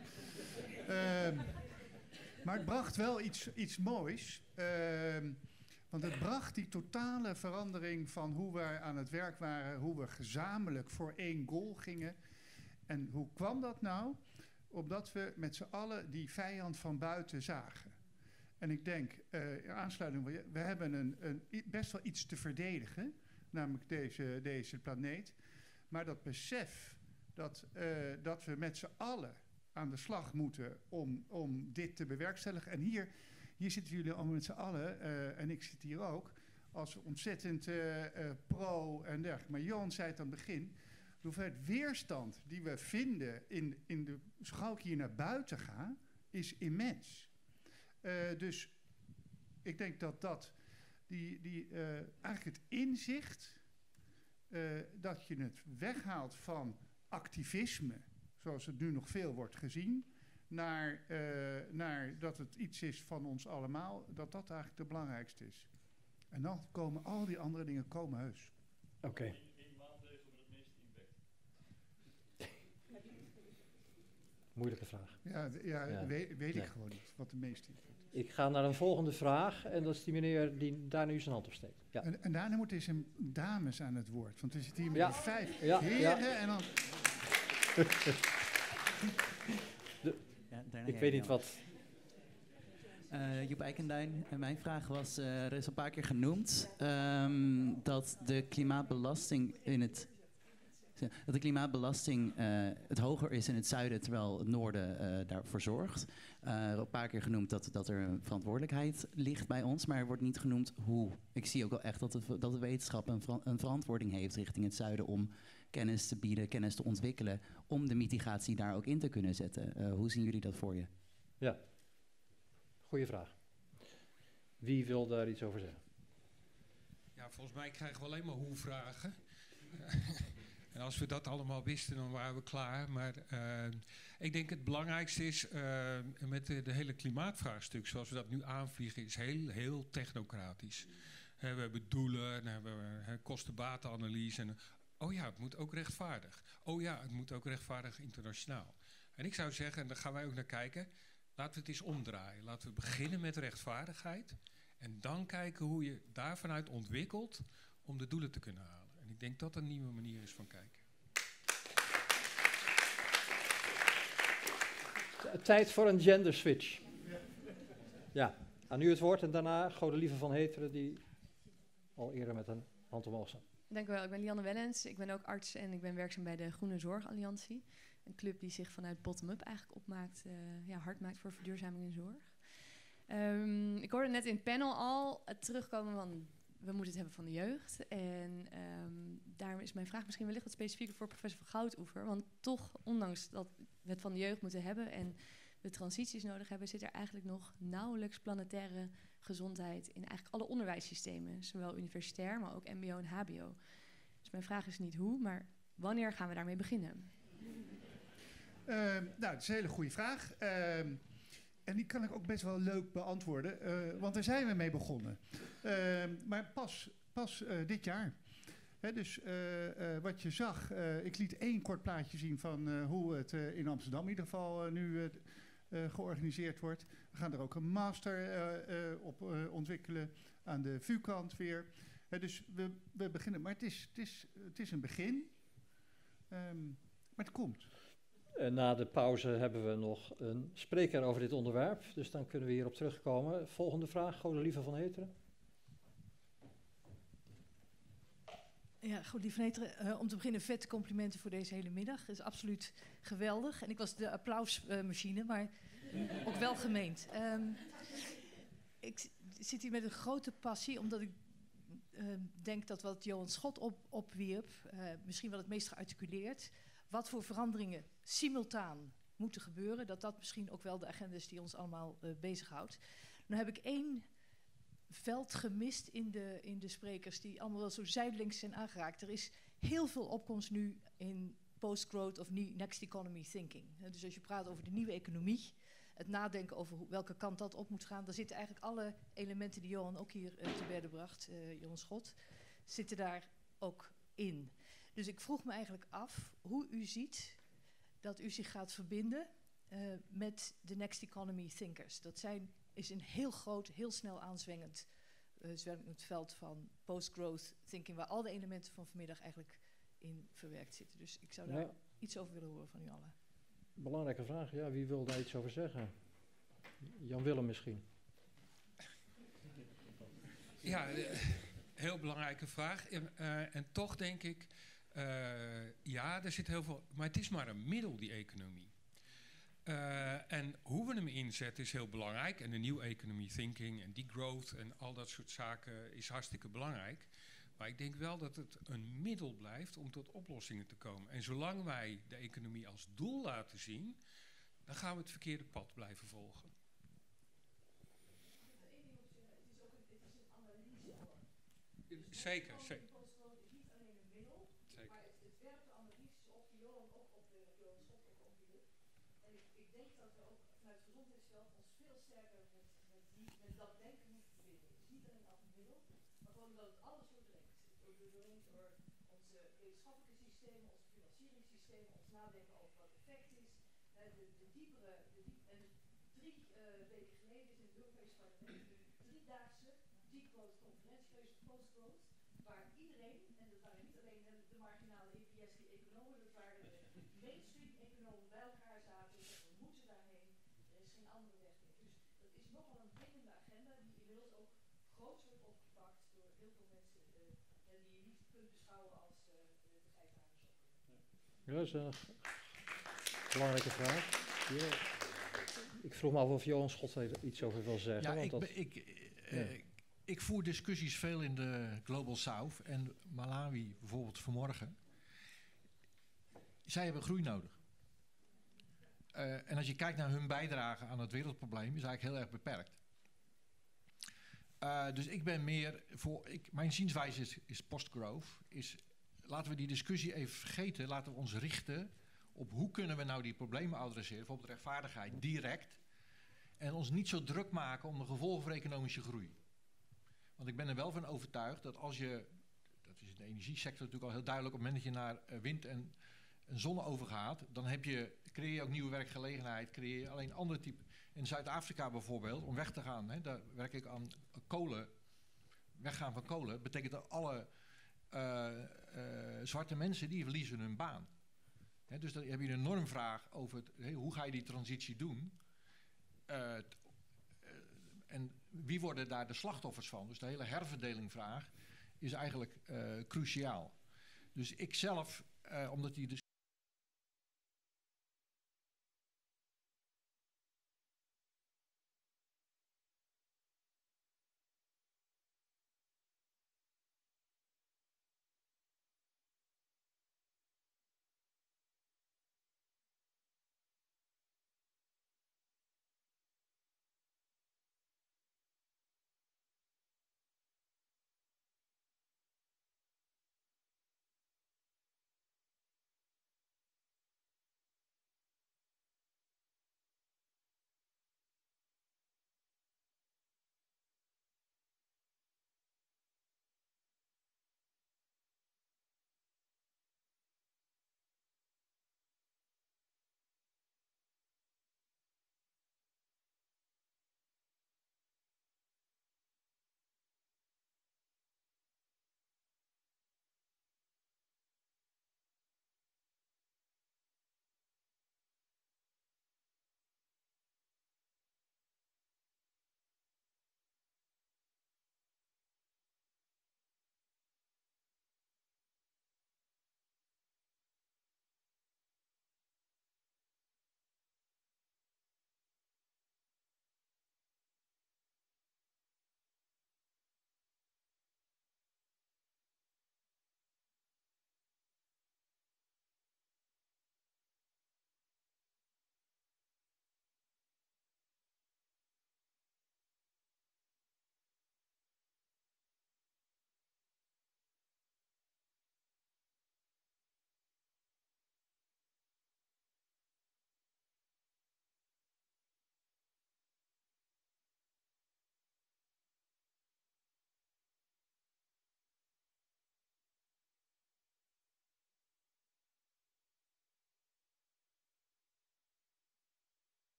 E: Maar het bracht wel iets moois. Want het bracht die totale verandering van hoe we aan het werk waren, hoe we gezamenlijk voor één goal gingen. En hoe kwam dat nou? Omdat we met z'n allen die vijand van buiten zagen. En ik denk, in aansluiting, we hebben best wel iets te verdedigen, namelijk deze planeet. Maar dat besef dat we met z'n allen aan de slag moeten om dit te bewerkstelligen. En hier zitten jullie allemaal met z'n allen, en ik zit hier ook, als ontzettend pro en dergelijke. Maar Johan zei het aan het begin, de hoeveelheid weerstand die we vinden zo gauw ik hier naar buiten ga, is immens. Dus ik denk dat eigenlijk het inzicht dat je het weghaalt van activisme, zoals het nu nog veel wordt gezien, naar dat het iets is van ons allemaal, dat eigenlijk de belangrijkste is. En dan komen al die andere dingen heus.
B: Oké. Moeilijke vraag.
E: Ja. Weet ik gewoon niet wat de meeste impact is.
B: Ik ga naar een volgende vraag en dat is die meneer die daar nu zijn hand op steekt. Ja.
E: En daarna moeten eens een dames aan het woord, want we zitten hier met die 5 heren en dan...
B: Ik weet niet wat...
J: Joep Eikenduin. En mijn vraag was, er is een paar keer genoemd dat de klimaatbelasting het hoger is in het zuiden, terwijl het noorden daarvoor zorgt. Een paar keer genoemd dat er een verantwoordelijkheid ligt bij ons, maar er wordt niet genoemd hoe. Ik zie ook wel echt dat de wetenschap een verantwoording heeft richting het zuiden om kennis te bieden, kennis te ontwikkelen, om de mitigatie daar ook in te kunnen zetten. Hoe zien jullie dat voor je?
B: Ja, goeie vraag. Wie wil daar iets over zeggen?
H: Ja, volgens mij krijgen we alleen maar hoe-vragen. En als we dat allemaal wisten, dan waren we klaar. Maar ik denk het belangrijkste is, met de hele klimaatvraagstuk, zoals we dat nu aanvliegen, is heel technocratisch. We hebben doelen, dan hebben we kosten-batenanalyse. En oh ja, het moet ook rechtvaardig. Oh ja, het moet ook rechtvaardig internationaal. En ik zou zeggen, en daar gaan wij ook naar kijken, laten we het eens omdraaien. Laten we beginnen met rechtvaardigheid. En dan kijken hoe je daar vanuit ontwikkelt om de doelen te kunnen halen. En ik denk dat dat een nieuwe manier is van kijken.
B: Tijd voor een gender switch. Ja, aan u het woord en daarna Godelieve van Heteren die al eerder met een hand omhoog staat.
K: Dank u wel, ik ben Lianne Wellens, ik ben ook arts en ik ben werkzaam bij de Groene Zorgalliantie. Een club die zich vanuit bottom-up eigenlijk hard maakt voor verduurzaming in zorg. Ik hoorde net in het panel al terugkomen van, we moeten het hebben van de jeugd. En daarom is mijn vraag misschien wellicht wat specifieker voor professor van Goudoever. Want toch, ondanks dat we het van de jeugd moeten hebben en we transities nodig hebben, zit er eigenlijk nog nauwelijks planetaire gezondheid in eigenlijk alle onderwijssystemen. Zowel universitair, maar ook mbo en hbo. Dus mijn vraag is niet hoe, maar wanneer gaan we daarmee beginnen?
E: Dat is een hele goede vraag. En die kan ik ook best wel leuk beantwoorden, want daar zijn we mee begonnen. Maar pas dit jaar. Dus wat je zag, ik liet 1 kort plaatje zien van hoe het in Amsterdam in ieder geval nu georganiseerd wordt. We gaan er ook een master op ontwikkelen aan de VU-kant weer. Dus we beginnen, maar het is een begin, maar het komt.
B: Na de pauze hebben we nog een spreker over dit onderwerp, dus dan kunnen we hierop terugkomen. Volgende vraag, Godelieve van Heteren.
L: Ja, Godelieve van Heteren. Om te beginnen, vette complimenten voor deze hele middag. Het is absoluut geweldig. En ik was de applausmachine, maar ook wel gemeend. Ik zit hier met een grote passie, omdat ik denk dat wat Johan Schot opwierp, misschien wel het meest gearticuleerd, wat voor veranderingen simultaan moeten gebeuren, dat misschien ook wel de agenda is die ons allemaal bezighoudt. Dan heb ik 1 veld gemist in de sprekers die allemaal wel zo zijdelings zijn aangeraakt. Er is heel veel opkomst nu in post-growth of next economy thinking. Dus als je praat over de nieuwe economie, het nadenken over welke kant dat op moet gaan, daar zitten eigenlijk alle elementen die Johan ook hier te berde bracht, Johan Schot, zitten daar ook in. Dus ik vroeg me eigenlijk af hoe u ziet dat u zich gaat verbinden met de next economy thinkers. Dat is een heel groot, heel snel aanzwengend veld van post-growth thinking, waar al de elementen van vanmiddag eigenlijk in verwerkt zitten. Dus ik zou daar iets over willen horen van u allen.
B: Belangrijke vraag, ja, wie wil daar iets over zeggen? Jan Willem misschien.
H: Ja, heel belangrijke vraag. En toch denk ik, ja, er zit heel veel, maar het is maar een middel, die economie. En hoe we hem inzetten is heel belangrijk. En de nieuwe economy thinking en degrowth en al dat soort zaken is hartstikke belangrijk. Maar ik denk wel dat het een middel blijft om tot oplossingen te komen. En zolang wij de economie als doel laten zien, dan gaan we het verkeerde pad blijven volgen. Zeker, zeker.
B: Ja, dat is een belangrijke vraag. Ja. Ik vroeg me af of Johan Schot er iets over wil zeggen.
F: Ja,
B: want
F: ik voer discussies veel in de Global South en Malawi bijvoorbeeld vanmorgen. Zij hebben groei nodig. En als je kijkt naar hun bijdrage aan het wereldprobleem, is eigenlijk heel erg beperkt. Dus ik ben meer voor. Mijn zienswijze is post-growth. Laten we die discussie even vergeten. Laten we ons richten op hoe kunnen we nou die problemen adresseren. Bijvoorbeeld rechtvaardigheid, direct. En ons niet zo druk maken om de gevolgen voor economische groei. Want ik ben er wel van overtuigd dat als je, dat is in de energiesector natuurlijk al heel duidelijk, op het moment dat je naar wind en zon overgaat, dan creëer je ook nieuwe werkgelegenheid, creëer je alleen andere type. In Zuid-Afrika bijvoorbeeld, om weg te gaan, daar werk ik aan kolen, weggaan van kolen, betekent dat alle zwarte mensen die verliezen hun baan. Dus dan heb je een enorm vraag over hoe ga je die transitie doen. En wie worden daar de slachtoffers van? Dus de hele herverdelingvraag is eigenlijk cruciaal. Dus ik zelf, omdat die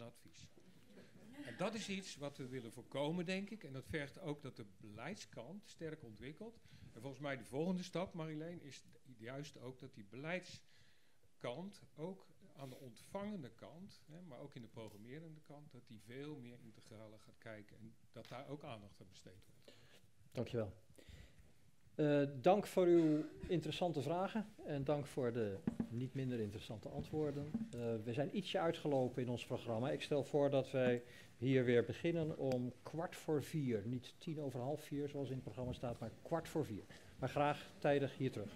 H: advies. En dat is iets wat we willen voorkomen, denk ik. En dat vergt ook dat de beleidskant sterk ontwikkelt. En volgens mij de volgende stap, Marjolein, is juist ook dat die beleidskant ook aan de ontvangende kant, maar ook in de programmerende kant, dat die veel meer integraler gaat kijken en dat daar ook aandacht aan besteed wordt.
B: Dankjewel. Dank voor uw interessante vragen en dank voor de niet minder interessante antwoorden. We zijn ietsje uitgelopen in ons programma. Ik stel voor dat wij hier weer beginnen om 3:15. Niet 4:10 zoals in het programma staat, maar 4:15. Maar graag tijdig hier terug.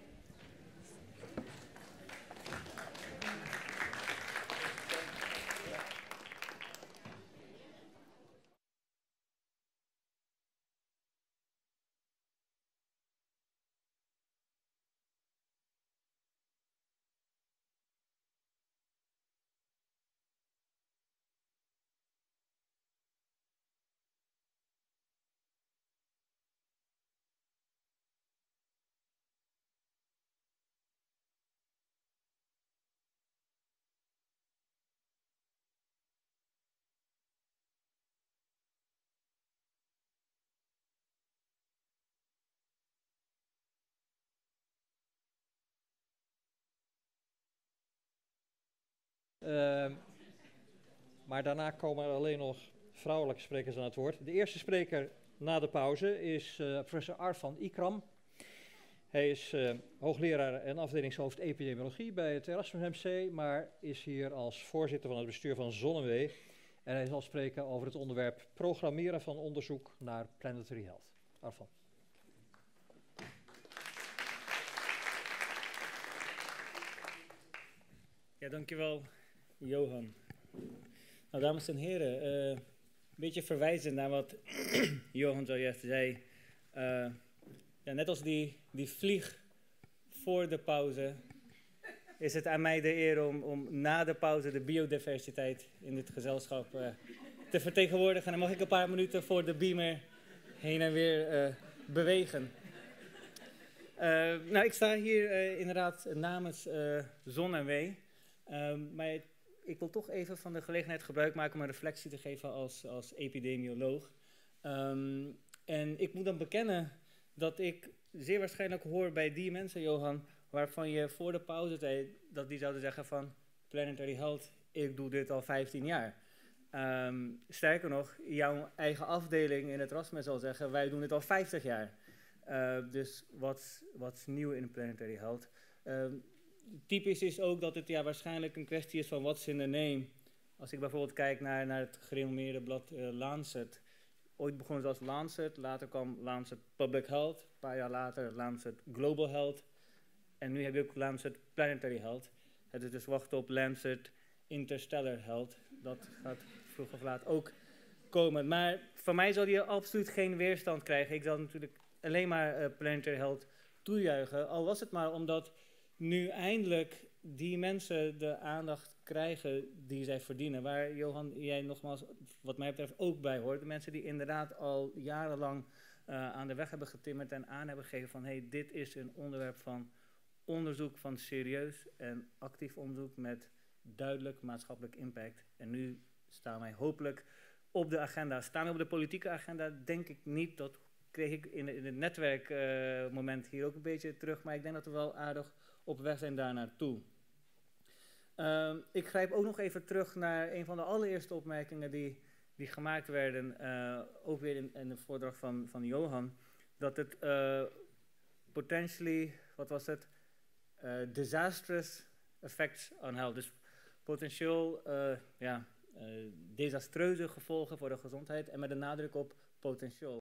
B: Maar daarna komen er alleen nog vrouwelijke sprekers aan het woord. De eerste spreker na de pauze is professor Arfan Ikram. Hij is hoogleraar en afdelingshoofd epidemiologie bij het Erasmus MC, maar is hier als voorzitter van het bestuur van Zonnewee. En hij zal spreken over het onderwerp programmeren van onderzoek naar planetary health. Arfan.
M: Ja, dankjewel, Johan. Nou, dames en heren, een beetje verwijzend naar wat Johan zojuist zei. Ja, net als die vlieg voor de pauze, is het aan mij de eer om na de pauze de biodiversiteit in dit gezelschap te vertegenwoordigen. En dan mag ik een paar minuten voor de beamer heen en weer bewegen. Nou, ik sta hier inderdaad namens Zonnewee. Maar ik wil toch even van de gelegenheid gebruik maken om een reflectie te geven als epidemioloog. En ik moet dan bekennen dat ik zeer waarschijnlijk hoor bij die mensen, Johan, waarvan je voor de pauze zei dat die zouden zeggen van planetary health, ik doe dit al 15 jaar. Sterker nog, jouw eigen afdeling in het Erasmus zal zeggen, wij doen dit al 50 jaar. Dus wat is nieuw in planetary health? Typisch is ook dat het waarschijnlijk een kwestie is van what's in the name. Als ik bijvoorbeeld kijk naar het gerenommeerde blad Lancet. Ooit begon het als Lancet, later kwam Lancet Public Health, een paar jaar later Lancet Global Health. En nu heb je ook Lancet Planetary Health. Het is dus wachten op Lancet Interstellar Health. Dat gaat vroeg of laat ook komen. Maar voor mij zal die absoluut geen weerstand krijgen. Ik zal natuurlijk alleen maar Planetary Health toejuichen. Al was het maar omdat nu eindelijk die mensen de aandacht krijgen die zij verdienen. Waar, Johan, jij nogmaals wat mij betreft ook bij hoort. De mensen die inderdaad al jarenlang aan de weg hebben getimmerd en aan hebben gegeven van hey, dit is een onderwerp van onderzoek van serieus en actief onderzoek met duidelijk maatschappelijk impact. En nu staan wij hopelijk op de agenda. Staan we op de politieke agenda? Denk ik niet. Dat kreeg ik in het netwerkmoment hier ook een beetje terug. Maar ik denk dat we wel aardig op weg zijn daar naartoe. Ik grijp ook nog even terug naar een van de allereerste opmerkingen die gemaakt werden, ook weer in de voordracht van Johan, dat het potentially, wat was het, disastrous effects on health, dus potentieel desastreuze gevolgen voor de gezondheid en met een nadruk op potentieel.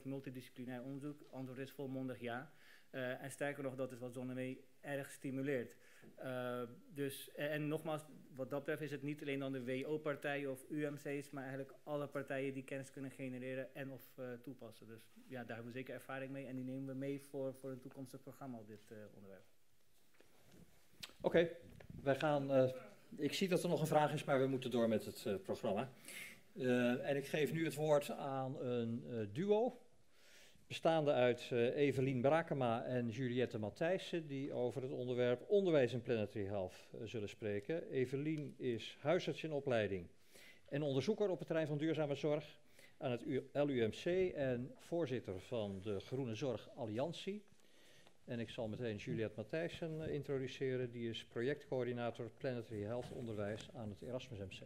M: multidisciplinair onderzoek? Antwoord is volmondig ja. En sterker nog, dat is wat ZonMW erg stimuleert. En nogmaals, wat dat betreft is het niet alleen dan de WO-partijen of UMC's, maar eigenlijk alle partijen die kennis kunnen genereren en of toepassen. Dus ja, daar hebben we zeker ervaring mee en die nemen we mee voor een toekomstig programma op dit onderwerp.
B: Oké, wij gaan. Ik zie dat er nog een vraag is, maar we moeten door met het programma. En ik geef nu het woord aan een duo, bestaande uit Evelien Brakema en Juliette Matthijssen, die over het onderwerp onderwijs en planetary health zullen spreken. Evelien is huisarts in opleiding en onderzoeker op het terrein van duurzame zorg aan het LUMC en voorzitter van de Groene Zorg Alliantie. En ik zal meteen Juliette Matthijssen introduceren, die is projectcoördinator Planetary Health Onderwijs aan het Erasmus MC.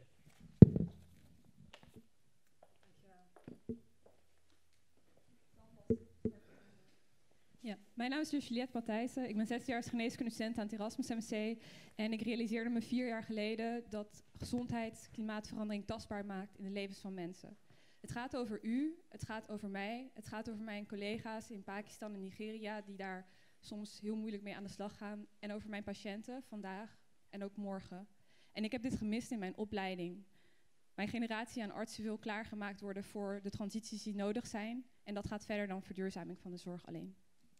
N: Ja, mijn naam is dus Juliette Matthijssen. Ik ben 6-jaars geneeskundestudent aan het Erasmus MC. En ik realiseerde me 4 jaar geleden dat gezondheid klimaatverandering tastbaar maakt in de levens van mensen. Het gaat over u, het gaat over mij, het gaat over mijn collega's in Pakistan en Nigeria die daar soms heel moeilijk mee aan de slag gaan. En over mijn patiënten vandaag en ook morgen. En ik heb dit gemist in mijn opleiding. Mijn generatie aan artsen wil klaargemaakt worden voor de transities die nodig zijn. En dat gaat verder dan verduurzaming van de zorg alleen.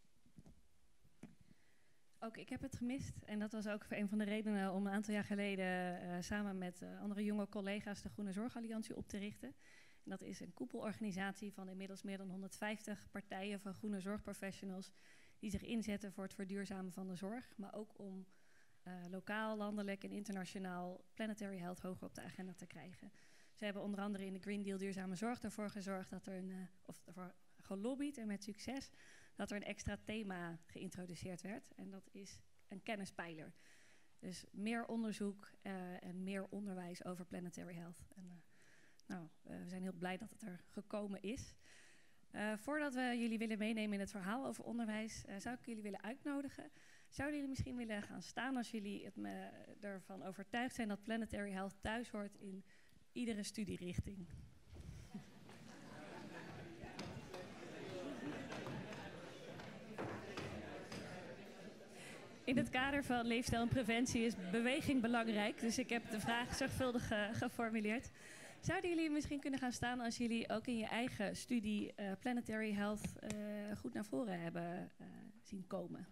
O: Ook ik heb het gemist en dat was ook een van de redenen om een aantal jaar geleden samen met andere jonge collega's de Groene Zorg Alliantie op te richten. En dat is een koepelorganisatie van inmiddels meer dan 150 partijen van groene zorgprofessionals die zich inzetten voor het verduurzamen van de zorg, maar ook om lokaal, landelijk en internationaal planetary health hoger op de agenda te krijgen. Ze hebben onder andere in de Green Deal duurzame zorg ervoor gezorgd dat er ervoor gelobbyd en met succes dat er een extra thema geïntroduceerd werd. En dat is een kennispijler. Dus meer onderzoek en meer onderwijs over planetary health. En, we zijn heel blij dat het er gekomen is. Voordat we jullie willen meenemen in het verhaal over onderwijs, zou ik jullie willen uitnodigen. Zouden jullie misschien willen gaan staan als jullie ervan overtuigd zijn dat planetary health thuis hoort in iedere studierichting? In het kader van leefstijl en preventie is beweging belangrijk, dus ik heb de vraag zorgvuldig geformuleerd. Zouden jullie misschien kunnen gaan staan als jullie ook in je eigen studie planetary health goed naar voren hebben zien komen?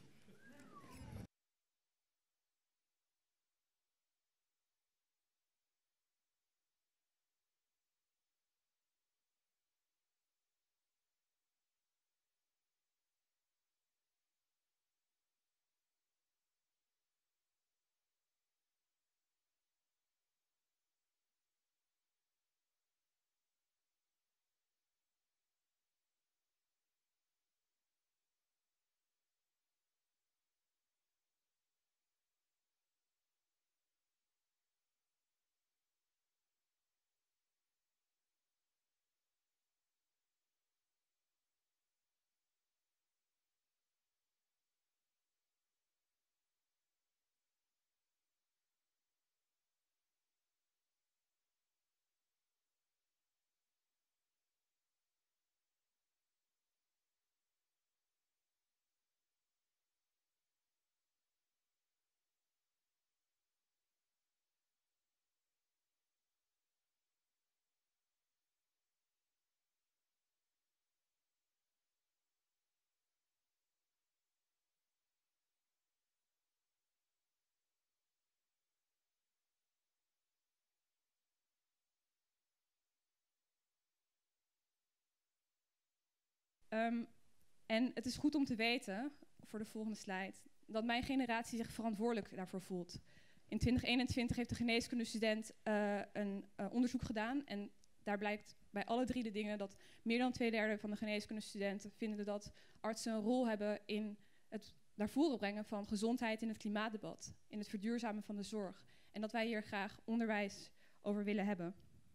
N: En het is goed om te weten, voor de volgende slide, dat mijn generatie zich verantwoordelijk daarvoor voelt. In 2021 heeft de geneeskundestudent een onderzoek gedaan en daar blijkt bij alle 3 de dingen dat meer dan 2/3 van de geneeskundestudenten vinden dat artsen een rol hebben in het naar voren brengen van gezondheid in het klimaatdebat, in het verduurzamen van de zorg. En dat wij hier graag onderwijs over willen hebben.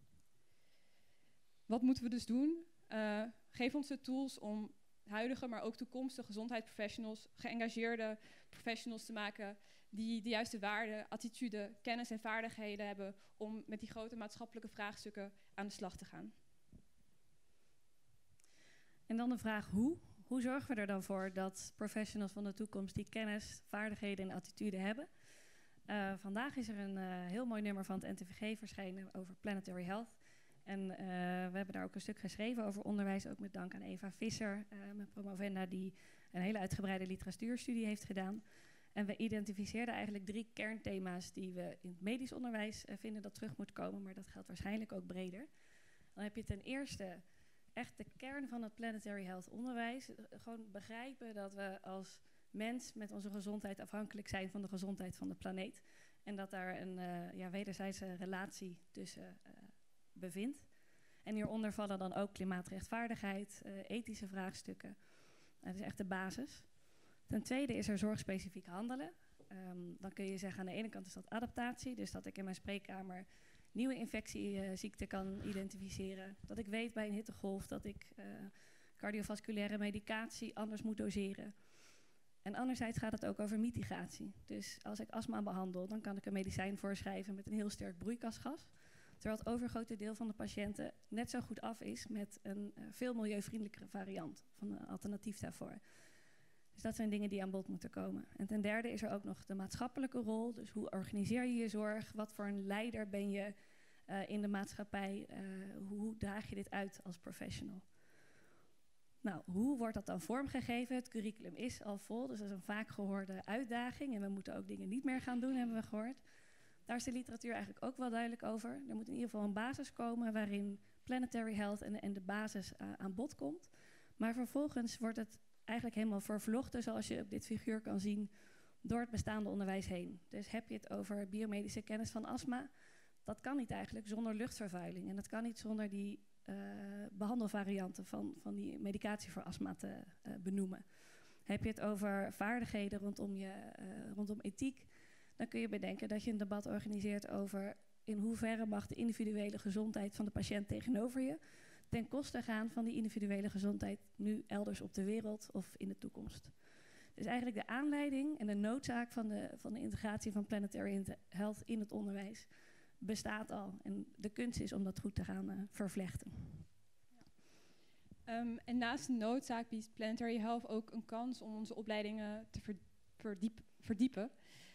N: Wat moeten we dus doen? Geef ons de tools om huidige, maar ook toekomstige gezondheidsprofessionals, geëngageerde professionals te maken die de juiste waarden, attitude, kennis en vaardigheden hebben om met die grote maatschappelijke vraagstukken aan de slag te gaan.
O: En dan de vraag hoe. Hoe zorgen we er dan voor dat professionals van de toekomst die kennis, vaardigheden en attitude hebben? Vandaag is er een heel mooi nummer van het NTVG verschenen over planetary health. En we hebben daar ook een stuk geschreven over onderwijs, ook met dank aan Eva Visser, mijn promovenda, die een hele uitgebreide literatuurstudie heeft gedaan. En we identificeerden eigenlijk 3 kernthema's die we in het medisch onderwijs vinden dat terug moet komen, maar dat geldt waarschijnlijk ook breder. Dan heb je ten eerste echt de kern van het planetary health onderwijs. Gewoon begrijpen dat we als mens met onze gezondheid afhankelijk zijn van de gezondheid van de planeet. En dat daar een wederzijdse relatie tussen bevindt. En hieronder vallen dan ook klimaatrechtvaardigheid, ethische vraagstukken. Dat is echt de basis. Ten tweede is er zorgspecifiek handelen. Dan kun je zeggen aan de ene kant is dat adaptatie. Dus dat ik in mijn spreekkamer nieuwe infectieziekten kan identificeren. Dat ik weet bij een hittegolf dat ik cardiovasculaire medicatie anders moet doseren. En anderzijds gaat het ook over mitigatie. Dus als ik astma behandel, dan kan ik een medicijn voorschrijven met een heel sterk broeikasgas. Terwijl het overgrote deel van de patiënten net zo goed af is met een veel milieuvriendelijkere variant van een alternatief daarvoor. Dus dat zijn dingen die aan bod moeten komen. En ten derde is er ook nog de maatschappelijke rol. Dus hoe organiseer je je zorg? Wat voor een leider ben je in de maatschappij? Hoe draag je dit uit als professional? Nou, hoe wordt dat dan vormgegeven? Het curriculum is al vol, dus dat is een vaak gehoorde uitdaging. En we moeten ook dingen niet meer gaan doen, hebben we gehoord. Daar is de literatuur eigenlijk ook wel duidelijk over. Er moet in ieder geval een basis komen waarin planetary health en de basis aan bod komt. Maar vervolgens wordt het eigenlijk helemaal vervlochten, zoals je op dit figuur kan zien, door het bestaande onderwijs heen. Dus heb je het over biomedische kennis van astma, dat kan niet eigenlijk zonder luchtvervuiling. En dat kan niet zonder die behandelvarianten van die medicatie voor astma te benoemen. Heb je het over vaardigheden rondom ethiek, dan kun je bedenken dat je een debat organiseert over in hoeverre mag de individuele gezondheid van de patiënt tegenover je ten koste gaan van die individuele gezondheid nu elders op de wereld of in de toekomst. Dus eigenlijk de aanleiding en de noodzaak van de integratie van planetary health in het onderwijs bestaat al. En de kunst is om dat goed te gaan vervlechten.
N: En naast de noodzaak biedt planetary health ook een kans om onze opleidingen te verdiepen.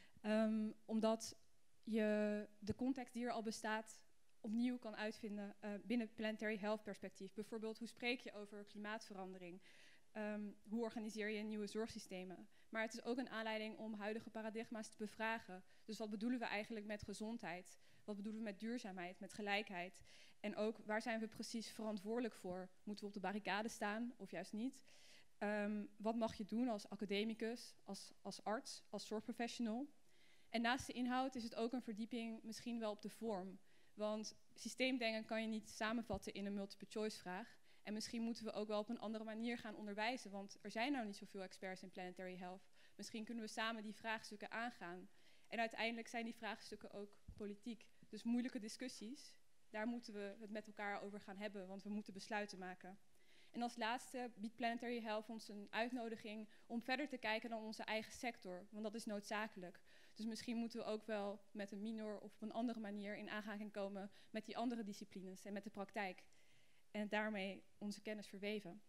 N: Omdat je de context die er al bestaat opnieuw kan uitvinden binnen planetary health perspectief. Bijvoorbeeld, hoe spreek je over klimaatverandering? Hoe organiseer je nieuwe zorgsystemen? Maar het is ook een aanleiding om huidige paradigma's te bevragen. Dus wat bedoelen we eigenlijk met gezondheid? Wat bedoelen we met duurzaamheid, met gelijkheid? En ook, waar zijn we precies verantwoordelijk voor? Moeten we op de barricade staan of juist niet? Wat mag je doen als academicus, als arts, als zorgprofessional? En naast de inhoud is het ook een verdieping misschien wel op de vorm. Want systeemdenken kan je niet samenvatten in een multiple choice vraag. En misschien moeten we ook wel op een andere manier gaan onderwijzen. Want er zijn nou niet zoveel experts in planetary health. Misschien kunnen we samen die vraagstukken aangaan. En uiteindelijk zijn die vraagstukken ook politiek. Dus moeilijke discussies, daar moeten we het met elkaar over gaan hebben. Want we moeten besluiten maken. En als laatste biedt planetary health ons een uitnodiging om verder te kijken dan onze eigen sector. Want dat is noodzakelijk. Dus misschien moeten we ook wel met een minor of op een andere manier in aanraking komen met die andere disciplines en met de praktijk. En daarmee onze kennis verweven.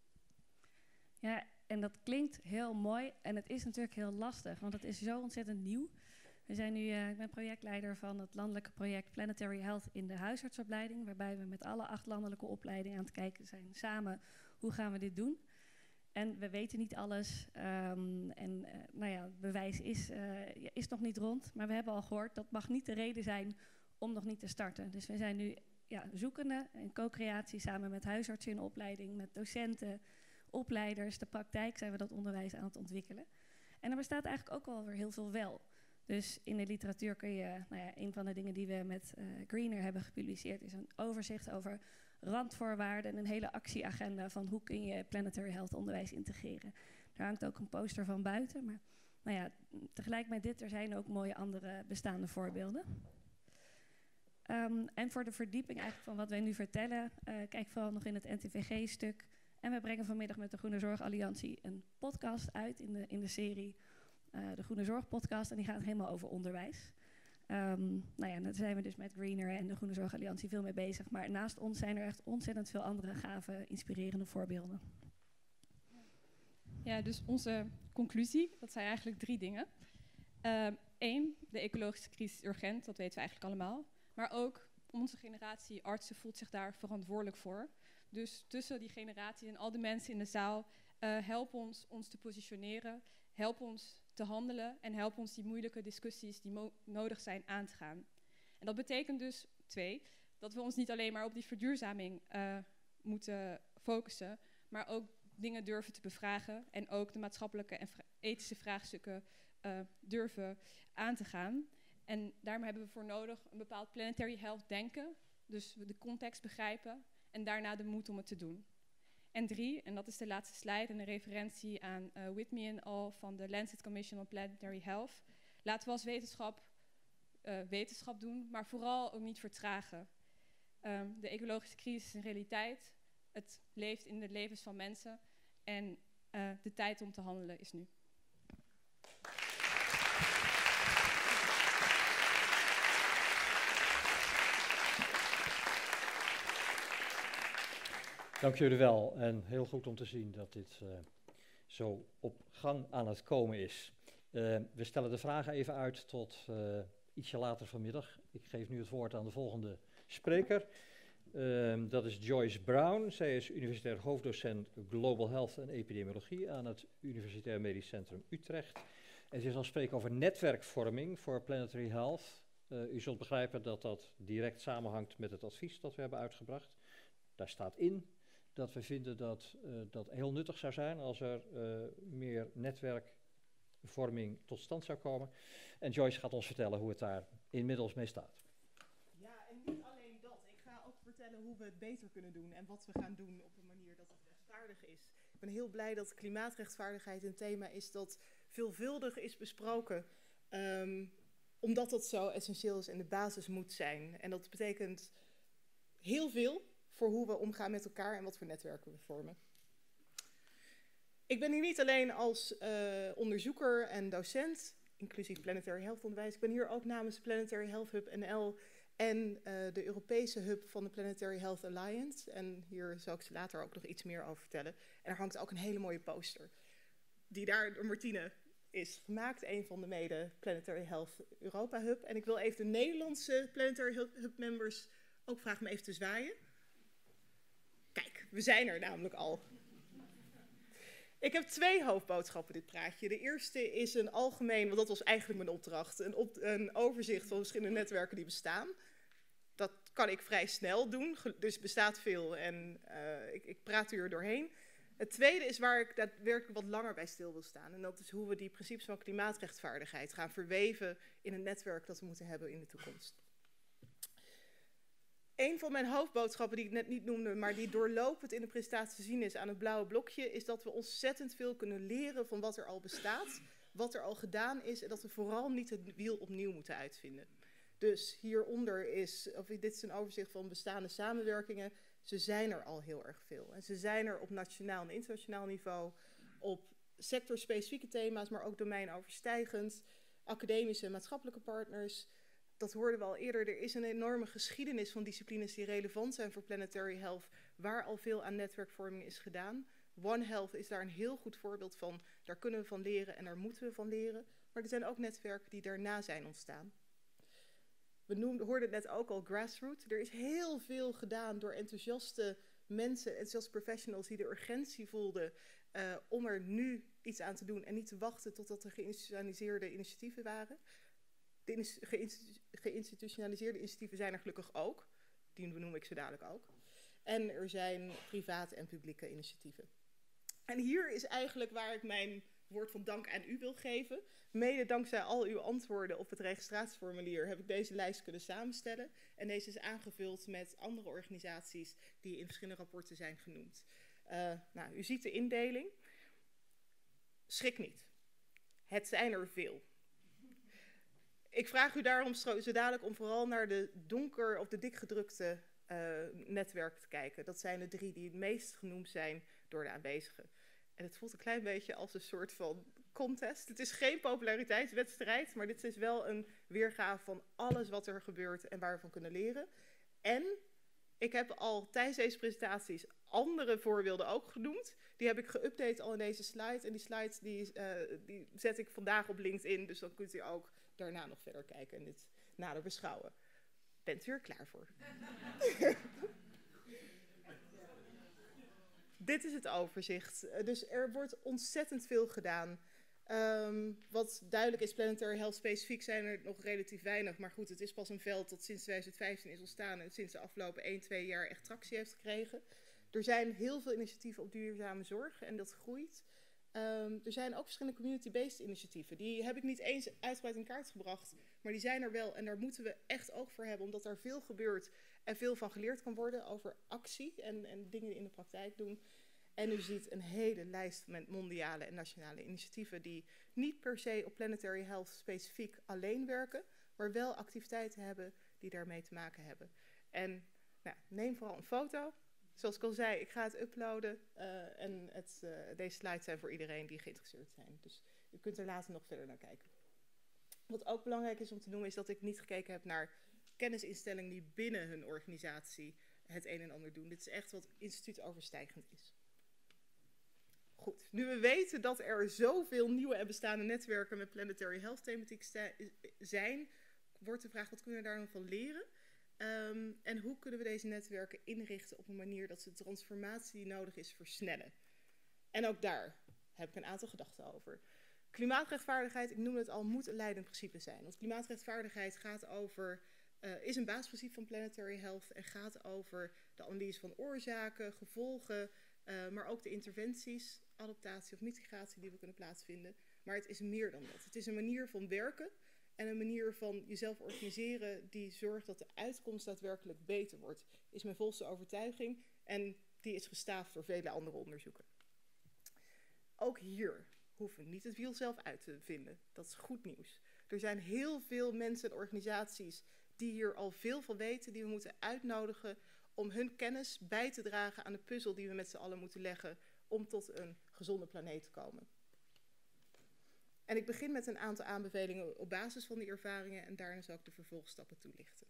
O: Ja, en dat klinkt heel mooi en het is natuurlijk heel lastig, want het is zo ontzettend nieuw. We zijn nu, ik ben projectleider van het landelijke project Planetary Health in de huisartsopleiding, waarbij we met alle 8 landelijke opleidingen aan het kijken zijn samen hoe gaan we dit doen. En we weten niet alles het bewijs is nog niet rond, maar we hebben al gehoord dat mag niet de reden zijn om nog niet te starten. Dus we zijn nu zoekende in co-creatie samen met huisartsen in opleiding, met docenten, opleiders, de praktijk zijn we dat onderwijs aan het ontwikkelen. En er bestaat eigenlijk ook wel weer heel veel wel. Dus in de literatuur kun je, een van de dingen die we met Greener hebben gepubliceerd is een overzicht over randvoorwaarden en een hele actieagenda van hoe kun je planetary health onderwijs integreren. Daar hangt ook een poster van buiten, maar tegelijk met dit, er zijn ook mooie andere bestaande voorbeelden. En voor de verdieping eigenlijk van wat wij nu vertellen, kijk vooral nog in het NTVG-stuk. En we brengen vanmiddag met de Groene Zorg Alliantie een podcast uit in de serie de Groene Zorg podcast. En die gaat helemaal over onderwijs. Nou ja, daar zijn we dus met Greener en de Groene Zorg Alliantie veel mee bezig. Maar naast ons zijn er echt ontzettend veel andere gave, inspirerende voorbeelden.
N: Ja, dus onze conclusie, dat zijn eigenlijk 3 dingen. 1, de ecologische crisis is urgent, dat weten we eigenlijk allemaal. Maar ook onze generatie artsen voelt zich daar verantwoordelijk voor. Dus tussen die generatie en al de mensen in de zaal, help ons te positioneren, help ons te handelen en help ons die moeilijke discussies die nodig zijn aan te gaan. En dat betekent dus 2, dat we ons niet alleen maar op die verduurzaming moeten focussen, maar ook dingen durven te bevragen en ook de maatschappelijke en ethische vraagstukken durven aan te gaan. En daarom hebben we voor nodig een bepaald planetary health denken, dus de context begrijpen en daarna de moed om het te doen. En 3, en dat is de laatste slide, en een referentie aan Whitney en al van de Lancet Commission on Planetary Health. Laten we als wetenschap doen, maar vooral ook niet vertragen. De ecologische crisis is een realiteit. Het leeft in de levens van mensen. En de tijd om te handelen is nu.
B: Dank jullie wel. En heel goed om te zien dat dit zo op gang aan het komen is. We stellen de vragen even uit tot ietsje later vanmiddag. Ik geef nu het woord aan de volgende spreker. Dat is Joyce Brown. Zij is universitair hoofddocent Global Health en Epidemiologie aan het Universitair Medisch Centrum Utrecht. En ze zal spreken over netwerkvorming voor Planetary Health. U zult begrijpen dat dat direct samenhangt met het advies dat we hebben uitgebracht. Daar staat in dat we vinden dat dat heel nuttig zou zijn als er meer netwerkvorming tot stand zou komen. En Joyce gaat ons vertellen hoe het daar inmiddels mee staat.
P: Ja, en niet alleen dat. Ik ga ook vertellen hoe we het beter kunnen doen en wat we gaan doen op een manier dat het rechtvaardig is. Ik ben heel blij dat klimaatrechtvaardigheid een thema is dat veelvuldig is besproken, omdat dat zo essentieel is en de basis moet zijn. En dat betekent heel veel voor hoe we omgaan met elkaar en wat voor netwerken we vormen. Ik ben hier niet alleen als onderzoeker en docent, inclusief Planetary Health onderwijs. Ik ben hier ook namens Planetary Health Hub NL en de Europese hub van de Planetary Health Alliance. En hier zal ik later ook nog iets meer over vertellen. En er hangt ook een hele mooie poster, die daar door Martine is gemaakt, een van de mede Planetary Health Europa Hub. En ik wil even de Nederlandse Planetary Hub members ook vragen me even te zwaaien. Kijk, we zijn er namelijk al. Ik heb 2 hoofdboodschappen dit praatje. De eerste is een algemeen, want dat was eigenlijk mijn opdracht, een overzicht van verschillende netwerken die bestaan. Dat kan ik vrij snel doen, dus er bestaat veel en ik praat u er doorheen. Het tweede is waar ik daadwerkelijk wat langer bij stil wil staan. En dat is hoe we die principes van klimaatrechtvaardigheid gaan verweven in een netwerk dat we moeten hebben in de toekomst. Een van mijn hoofdboodschappen die ik net niet noemde, maar die doorlopend in de presentatie te zien is aan het blauwe blokje, is dat we ontzettend veel kunnen leren van wat er al bestaat, wat er al gedaan is en dat we vooral niet het wiel opnieuw moeten uitvinden. Dus hieronder dit is een overzicht van bestaande samenwerkingen. Ze zijn er al heel erg veel. En ze zijn er op nationaal en internationaal niveau, op sectorspecifieke thema's, maar ook domeinoverstijgend, academische en maatschappelijke partners. Dat hoorden we al eerder. Er is een enorme geschiedenis van disciplines die relevant zijn voor planetary health, waar al veel aan netwerkvorming is gedaan. One Health is daar een heel goed voorbeeld van. Daar kunnen we van leren en daar moeten we van leren. Maar er zijn ook netwerken die daarna zijn ontstaan. We hoorden het net ook al, grassroots. Er is heel veel gedaan door enthousiaste mensen, enthousiaste professionals die de urgentie voelden om er nu iets aan te doen en niet te wachten totdat er geïnstitutionaliseerde initiatieven waren. De geïnstitutionaliseerde initiatieven zijn er gelukkig ook. Die benoem ik zo dadelijk ook. En er zijn private en publieke initiatieven. En hier is eigenlijk waar ik mijn woord van dank aan u wil geven. Mede dankzij al uw antwoorden op het registratieformulier heb ik deze lijst kunnen samenstellen. En deze is aangevuld met andere organisaties die in verschillende rapporten zijn genoemd. U ziet de indeling. Schrik niet. Het zijn er veel. Ik vraag u daarom zo dadelijk om vooral naar de donker of de dikgedrukte netwerken te kijken. Dat zijn de 3 die het meest genoemd zijn door de aanwezigen. En het voelt een klein beetje als een soort van contest. Het is geen populariteitswedstrijd, maar dit is wel een weergave van alles wat er gebeurt en waar we van kunnen leren. En ik heb al tijdens deze presentaties andere voorbeelden ook genoemd. Die heb ik geüpdate al in deze slide. En die slides die zet ik vandaag op LinkedIn. Dus dan kunt u ook daarna nog verder kijken en dit nader beschouwen. Bent u er klaar voor? Dit is het overzicht. Dus er wordt ontzettend veel gedaan. Wat duidelijk is, Planetary Health specifiek zijn er nog relatief weinig. Maar goed, het is pas een veld dat sinds 2015 is ontstaan en sinds de afgelopen 1-2 jaar echt tractie heeft gekregen. Er zijn heel veel initiatieven op duurzame zorg en dat groeit. Er zijn ook verschillende community-based initiatieven. Die heb ik niet eens uitgebreid in kaart gebracht, maar die zijn er wel. En daar moeten we echt oog voor hebben, omdat er veel gebeurt en veel van geleerd kan worden over actie en dingen in de praktijk doen. En u ziet een hele lijst met mondiale en nationale initiatieven die niet per se op Planetary Health specifiek alleen werken, maar wel activiteiten hebben die daarmee te maken hebben. En nou, neem vooral een foto. Zoals ik al zei, ik ga het uploaden en deze slides zijn voor iedereen die geïnteresseerd zijn. Dus u kunt er later nog verder naar kijken. Wat ook belangrijk is om te noemen is dat ik niet gekeken heb naar kennisinstellingen die binnen hun organisatie het een en ander doen. Dit is echt wat instituutoverstijgend is. Goed, nu we weten dat er zoveel nieuwe en bestaande netwerken met Planetary Health thematiek zijn, wordt de vraag wat kunnen we daar nog van leren? En hoe kunnen we deze netwerken inrichten op een manier dat ze de transformatie die nodig is versnellen? En ook daar heb ik een aantal gedachten over. Klimaatrechtvaardigheid, ik noemde het al, moet een leidend principe zijn. Want klimaatrechtvaardigheid is een basisprincipe van Planetary Health en gaat over de analyse van oorzaken, gevolgen, maar ook de interventies, adaptatie of mitigatie die we kunnen plaatsvinden. Maar het is meer dan dat. Het is een manier van werken en een manier van jezelf organiseren die zorgt dat de uitkomst daadwerkelijk beter wordt. Is mijn volste overtuiging en die is gestaafd door vele andere onderzoeken. Ook hier hoeven we niet het wiel zelf uit te vinden. Dat is goed nieuws. Er zijn heel veel mensen en organisaties die hier al veel van weten, die we moeten uitnodigen om hun kennis bij te dragen aan de puzzel die we met z'n allen moeten leggen om tot een gezonde planeet te komen. En ik begin met een aantal aanbevelingen op basis van die ervaringen en daarna zal ik de vervolgstappen toelichten.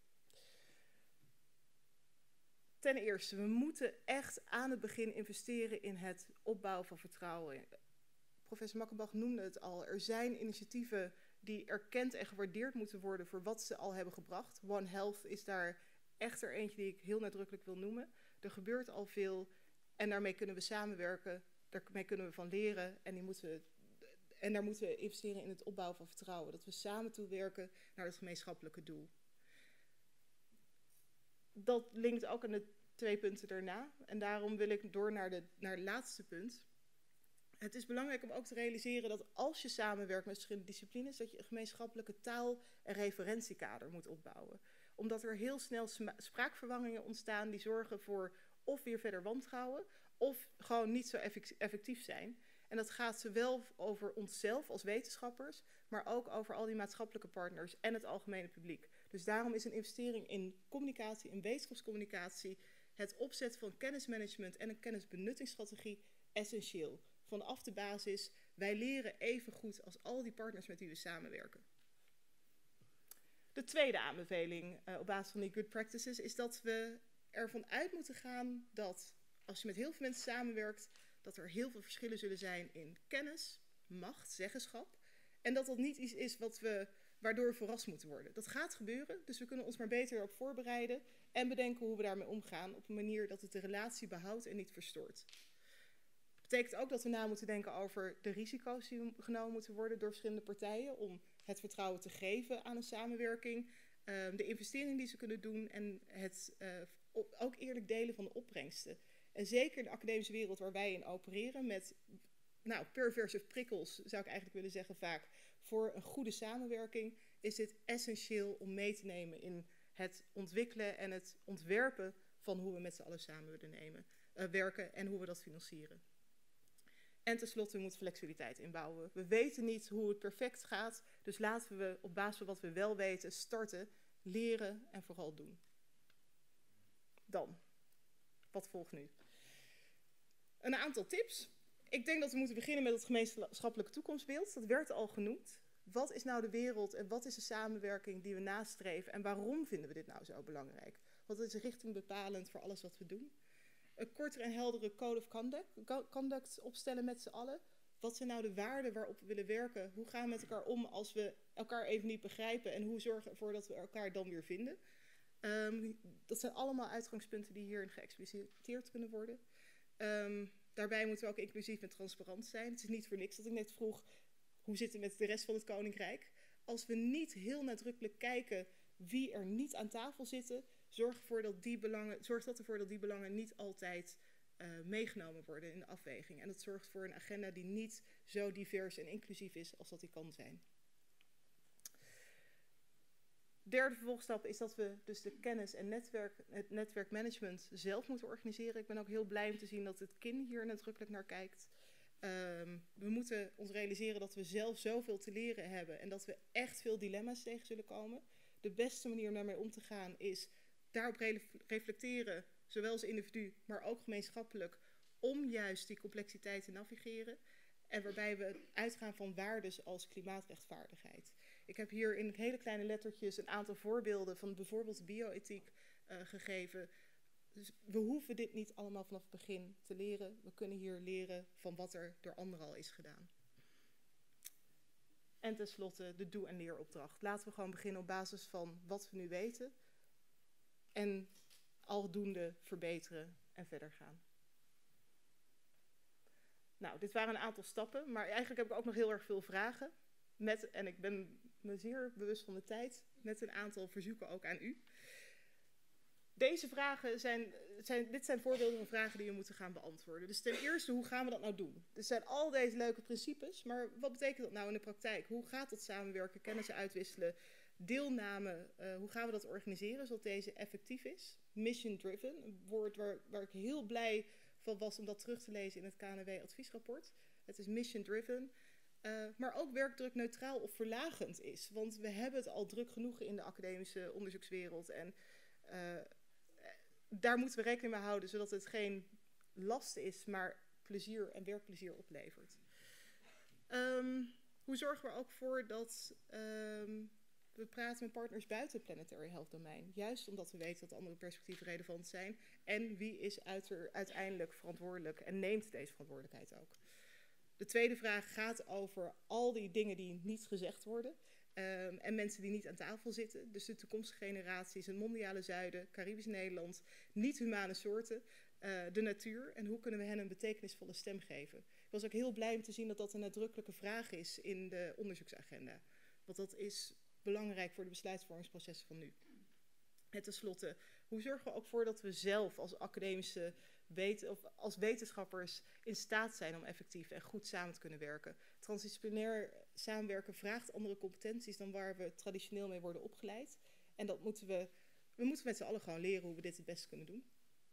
P: Ten eerste, we moeten echt aan het begin investeren in het opbouwen van vertrouwen. Professor Makkenbach noemde het al. Er zijn initiatieven die erkend en gewaardeerd moeten worden voor wat ze al hebben gebracht. One Health is daar echt er eentje die ik heel nadrukkelijk wil noemen. Er gebeurt al veel en daarmee kunnen we samenwerken. Daarmee kunnen we van leren en daar moeten we investeren in het opbouwen van vertrouwen. Dat we samen toewerken naar het gemeenschappelijke doel. Dat linkt ook aan de 2 punten daarna. En daarom wil ik door naar het laatste punt. Het is belangrijk om ook te realiseren dat als je samenwerkt met verschillende disciplines, dat je een gemeenschappelijke taal- en referentiekader moet opbouwen. Omdat er heel snel spraakverwarringen ontstaan die zorgen voor of weer verder wantrouwen, of gewoon niet zo effectief zijn. En dat gaat zowel over onszelf als wetenschappers, maar ook over al die maatschappelijke partners en het algemene publiek. Dus daarom is een investering in communicatie, in wetenschapscommunicatie, het opzetten van kennismanagement en een kennisbenuttingsstrategie essentieel. Vanaf de basis, wij leren even goed als al die partners met wie we samenwerken. De tweede aanbeveling op basis van die good practices is dat we ervan uit moeten gaan dat als je met heel veel mensen samenwerkt, dat er heel veel verschillen zullen zijn in kennis, macht, zeggenschap. En dat dat niet iets is waardoor we verrast moeten worden. Dat gaat gebeuren, dus we kunnen ons maar beter op voorbereiden en bedenken hoe we daarmee omgaan op een manier dat het de relatie behoudt en niet verstoort. Dat betekent ook dat we na moeten denken over de risico's die genomen moeten worden door verschillende partijen om het vertrouwen te geven aan een samenwerking, de investeringen die ze kunnen doen en het ook eerlijk delen van de opbrengsten. En zeker in de academische wereld waar wij in opereren met perverse prikkels, zou ik eigenlijk willen zeggen vaak, voor een goede samenwerking, is dit essentieel om mee te nemen in het ontwikkelen en het ontwerpen van hoe we met z'n allen samen willen werken en hoe we dat financieren. En tenslotte, we moeten flexibiliteit inbouwen. We weten niet hoe het perfect gaat, dus laten we op basis van wat we wel weten starten, leren en vooral doen. Dan, wat volgt nu? Een aantal tips. Ik denk dat we moeten beginnen met het gemeenschappelijke toekomstbeeld. Dat werd al genoemd. Wat is nou de wereld en wat is de samenwerking die we nastreven? En waarom vinden we dit nou zo belangrijk? Want het is richtingbepalend voor alles wat we doen. Een kortere en heldere code of conduct opstellen met z'n allen. Wat zijn nou de waarden waarop we willen werken? Hoe gaan we met elkaar om als we elkaar even niet begrijpen? En hoe zorgen we ervoor dat we elkaar dan weer vinden? Dat zijn allemaal uitgangspunten die hierin geëxpliciteerd kunnen worden. Daarbij moeten we ook inclusief en transparant zijn. Het is niet voor niks dat ik net vroeg, hoe zit het met de rest van het Koninkrijk? Als we niet heel nadrukkelijk kijken wie er niet aan tafel zitten, zorgt ervoor dat die belangen niet altijd meegenomen worden in de afweging. En dat zorgt voor een agenda die niet zo divers en inclusief is als dat die kan zijn. Derde vervolgstap is dat we dus de kennis en het netwerkmanagement zelf moeten organiseren. Ik ben ook heel blij om te zien dat het KIN hier nadrukkelijk naar kijkt. We moeten ons realiseren dat we zelf zoveel te leren hebben en dat we echt veel dilemma's tegen zullen komen. De beste manier om daarmee om te gaan is daarop reflecteren, zowel als individu, maar ook gemeenschappelijk, om juist die complexiteit te navigeren. En waarbij we uitgaan van waarden als klimaatrechtvaardigheid. Ik heb hier in hele kleine lettertjes een aantal voorbeelden van bijvoorbeeld bioethiek gegeven. Dus we hoeven dit niet allemaal vanaf het begin te leren. We kunnen hier leren van wat er door anderen al is gedaan. En tenslotte de doe- en leeropdracht. Laten we gewoon beginnen op basis van wat we nu weten. En aldoende verbeteren en verder gaan. Nou, dit waren een aantal stappen, maar eigenlijk heb ik ook nog heel erg veel vragen. En ik ben me zeer bewust van de tijd, met een aantal verzoeken ook aan u. Deze vragen dit zijn voorbeelden van vragen die we moeten gaan beantwoorden. Dus ten eerste, hoe gaan we dat nou doen? Er zijn al deze leuke principes, maar wat betekent dat nou in de praktijk? Hoe gaat dat samenwerken, kennis uitwisselen, deelname? Hoe gaan we dat organiseren zodat deze effectief is? Mission driven, een woord waar ik heel blij van was om dat terug te lezen in het KNW-adviesrapport. Het is mission driven. Maar ook werkdruk neutraal of verlagend is. Want we hebben het al druk genoeg in de academische onderzoekswereld. En daar moeten we rekening mee houden, zodat het geen last is, maar plezier en werkplezier oplevert. Hoe zorgen we er ook voor dat we praten met partners buiten het planetary health domein? Juist omdat we weten dat andere perspectieven relevant zijn. En wie is uiteindelijk verantwoordelijk en neemt deze verantwoordelijkheid ook? De tweede vraag gaat over al die dingen die niet gezegd worden. En mensen die niet aan tafel zitten. Dus de toekomstige generaties, het mondiale zuiden, Caribisch Nederland, niet-humane soorten, de natuur. En hoe kunnen we hen een betekenisvolle stem geven? Ik was ook heel blij om te zien dat dat een nadrukkelijke vraag is in de onderzoeksagenda. Want dat is belangrijk voor de besluitvormingsprocessen van nu. En tenslotte, hoe zorgen we ook voor dat we zelf als academische als wetenschappers in staat zijn om effectief en goed samen te kunnen werken? Transdisciplinair samenwerken vraagt andere competenties dan waar we traditioneel mee worden opgeleid. En dat moeten we moeten met z'n allen gewoon leren hoe we dit het beste kunnen doen.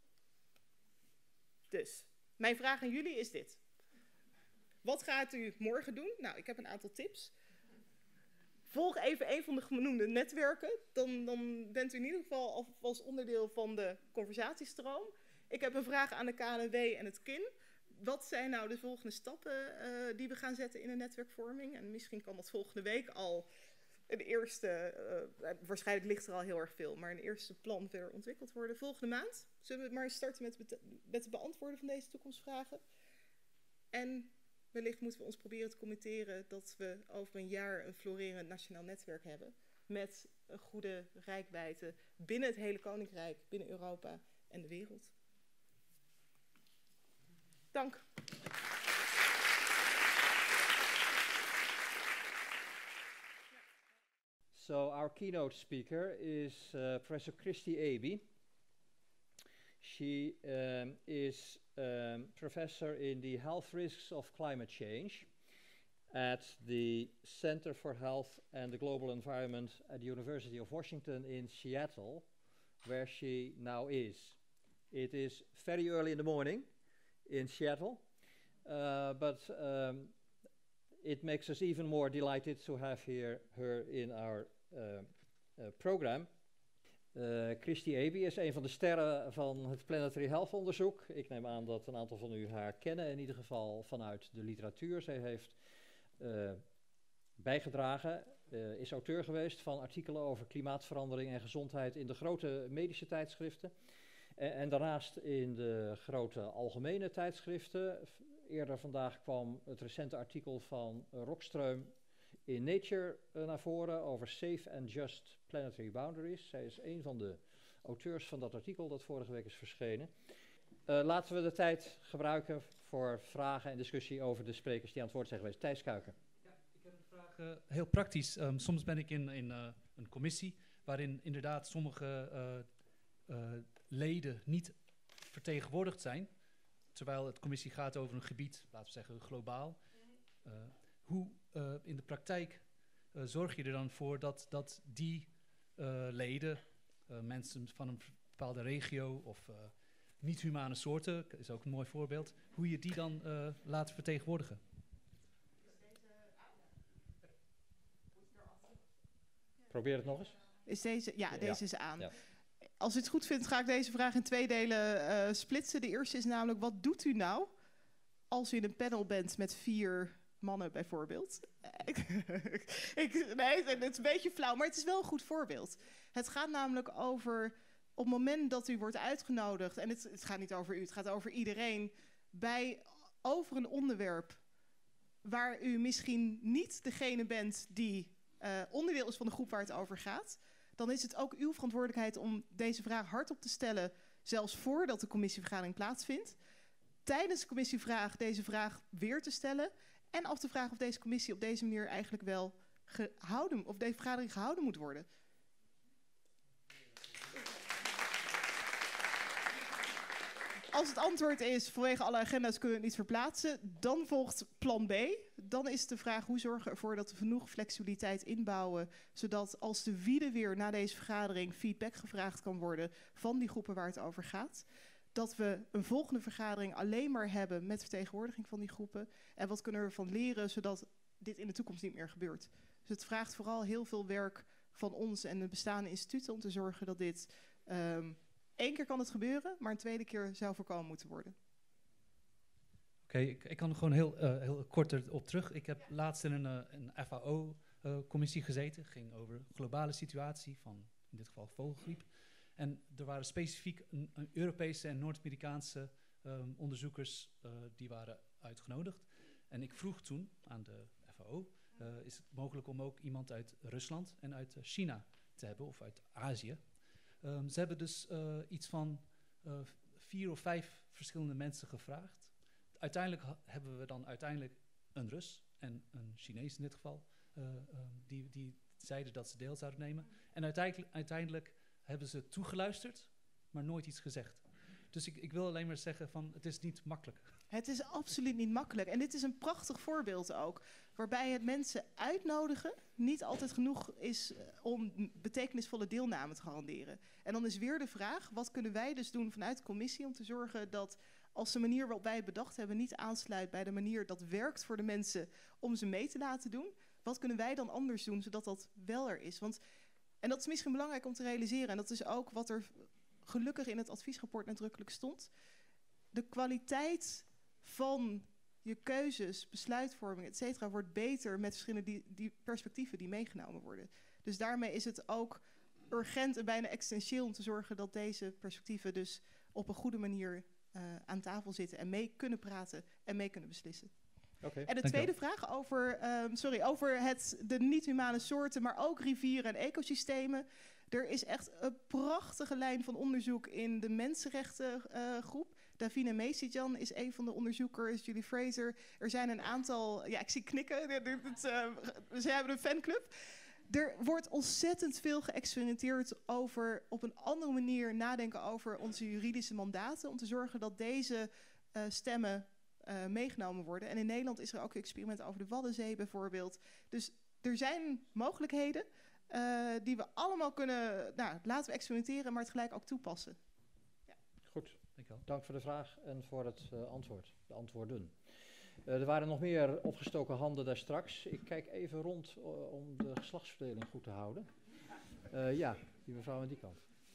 P: Dus, mijn vraag aan jullie is dit. Wat gaat u morgen doen? Nou, ik heb een aantal tips. Volg even een van de genoemde netwerken. Dan bent u in ieder geval alvast onderdeel van de conversatiestroom. Ik heb een vraag aan de KNW en het KIN. Wat zijn nou de volgende stappen die we gaan zetten in de netwerkvorming? En misschien kan dat volgende week al een eerste, waarschijnlijk ligt er al heel erg veel, maar een eerste plan verder ontwikkeld worden. Volgende maand zullen we maar starten met het beantwoorden van deze toekomstvragen. En wellicht moeten we ons proberen te committeren dat we over een jaar een florerend nationaal netwerk hebben. Met een goede reikwijdte binnen het hele Koninkrijk, binnen Europa en de wereld. Dank.
B: So our keynote speaker is Professor Christy Aby. She is professor in the health risks of climate change at the Center for Health and the Global Environment at the University of Washington in Seattle, where she now is. It is very early in the morning in Seattle, but it makes us even more delighted to have her in our program. Christy Eby is een van de sterren van het Planetary Health onderzoek. Ik neem aan dat een aantal van u haar kennen, in ieder geval vanuit de literatuur. Zij heeft bijgedragen, is auteur geweest van artikelen over klimaatverandering en gezondheid in de grote medische tijdschriften. En daarnaast in de grote algemene tijdschriften. Eerder vandaag kwam het recente artikel van Rockström in Nature naar voren over Safe and Just Planetary Boundaries. Zij is een van de auteurs van dat artikel dat vorige week is verschenen. Laten we de tijd gebruiken voor vragen en discussie over de sprekers die aan het woord zijn geweest. Thijs Kuiken.
G: Ja, ik heb een vraag, heel praktisch. Soms ben ik in een commissie waarin inderdaad sommige leden niet vertegenwoordigd zijn, terwijl het commissie gaat over een gebied, laten we zeggen globaal. Hoe in de praktijk zorg je er dan voor dat die leden, mensen van een bepaalde regio of niet-humane soorten, is ook een mooi voorbeeld, hoe je die dan laat vertegenwoordigen?
B: Probeer het nog eens.
P: Is deze? Ja, deze is aan.
B: Ja.
P: Als u het goed vindt, ga ik deze vraag in 2 delen splitsen. De eerste is namelijk, wat doet u nou als u in een panel bent met 4 mannen bijvoorbeeld? Nee, het is een beetje flauw, maar het is wel een goed voorbeeld. Het gaat namelijk over, op het moment dat u wordt uitgenodigd, en het gaat niet over u, het gaat over iedereen, over een onderwerp waar u misschien niet degene bent die onderdeel is van de groep waar het over gaat, dan is het ook uw verantwoordelijkheid om deze vraag hardop te stellen, zelfs voordat de commissievergadering plaatsvindt. Tijdens de commissievraag deze vraag weer te stellen en af te vragen of deze commissie op deze manier eigenlijk wel gehouden, of deze vergadering gehouden moet worden. Als het antwoord is, vanwege alle agenda's kunnen we het niet verplaatsen, dan volgt plan B. Dan is de vraag, hoe zorgen we ervoor dat we genoeg flexibiliteit inbouwen, zodat als de wiede weer na deze vergadering feedback gevraagd kan worden van die groepen waar het over gaat, dat we een volgende vergadering alleen maar hebben met vertegenwoordiging van die groepen. En wat kunnen we ervan leren, zodat dit in de toekomst niet meer gebeurt. Dus het vraagt vooral heel veel werk van ons en de bestaande instituten om te zorgen dat dit 1 keer kan het gebeuren, maar een 2e keer zou voorkomen moeten worden.
G: Oké, ik kan er gewoon heel kort erop terug. Ik heb laatst in een FAO-commissie gezeten. Het ging over de globale situatie van, in dit geval, vogelgriep. En er waren specifiek een Europese en Noord-Amerikaanse onderzoekers die waren uitgenodigd. En ik vroeg toen aan de FAO, is het mogelijk om ook iemand uit Rusland en uit China te hebben, of uit Azië? Ze hebben dus iets van 4 of 5 verschillende mensen gevraagd. Uiteindelijk hebben we dan een Rus en een Chinees in dit geval, die zeiden dat ze deel zouden nemen. En uiteindelijk hebben ze toegeluisterd, maar nooit iets gezegd. Dus ik wil alleen maar zeggen van, het is niet makkelijk.
P: Het is absoluut niet makkelijk. En dit is een prachtig voorbeeld ook, waarbij het mensen uitnodigen niet altijd genoeg is om betekenisvolle deelname te garanderen. En dan is weer de vraag, wat kunnen wij dus doen vanuit de commissie om te zorgen dat als de manier waarop wij het bedacht hebben niet aansluit bij de manier dat werkt voor de mensen om ze mee te laten doen, wat kunnen wij dan anders doen zodat dat wel er is? En dat is misschien belangrijk om te realiseren, en dat is ook wat er gelukkig in het adviesrapport nadrukkelijk stond. De kwaliteit van je keuzes, besluitvorming, et cetera, wordt beter met verschillende die perspectieven die meegenomen worden. Dus daarmee is het ook urgent en bijna essentieel om te zorgen dat deze perspectieven dus op een goede manier aan tafel zitten en mee kunnen praten en mee kunnen beslissen.
B: Okay.
P: En de tweede vraag over, over de niet-humane soorten, maar ook rivieren en ecosystemen. Er is echt een prachtige lijn van onderzoek in de mensenrechtengroep. Davina Mesijan is een van de onderzoekers, Julie Fraser. Er zijn een aantal, ja, ik zie knikken, ze hebben een fanclub. Er wordt ontzettend veel geëxperimenteerd over op een andere manier nadenken over onze juridische mandaten, om te zorgen dat deze stemmen meegenomen worden. En in Nederland is er ook een experiment over de Waddenzee bijvoorbeeld. Dus er zijn mogelijkheden die we allemaal kunnen, laten we experimenteren, maar tegelijk ook toepassen. Ja.
B: Goed, dank voor de vraag en voor het antwoord, de antwoorden. Er waren nog meer opgestoken handen daar straks. Ik kijk even rond om de geslachtsverdeling goed te houden. Ja, die mevrouw aan die kant.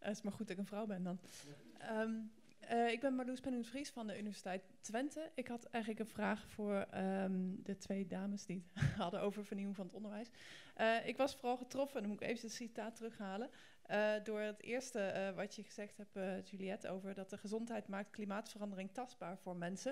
Q: Het is maar goed dat ik een vrouw ben dan. Ik ben Marloes Penning-de-Vries van de Universiteit Twente. Ik had eigenlijk een vraag voor de twee dames die het hadden over vernieuwing van het onderwijs. Ik was vooral getroffen, en dan moet ik even het citaat terughalen, door het eerste wat je gezegd hebt, Juliette, over dat de gezondheid maakt klimaatverandering tastbaar voor mensen.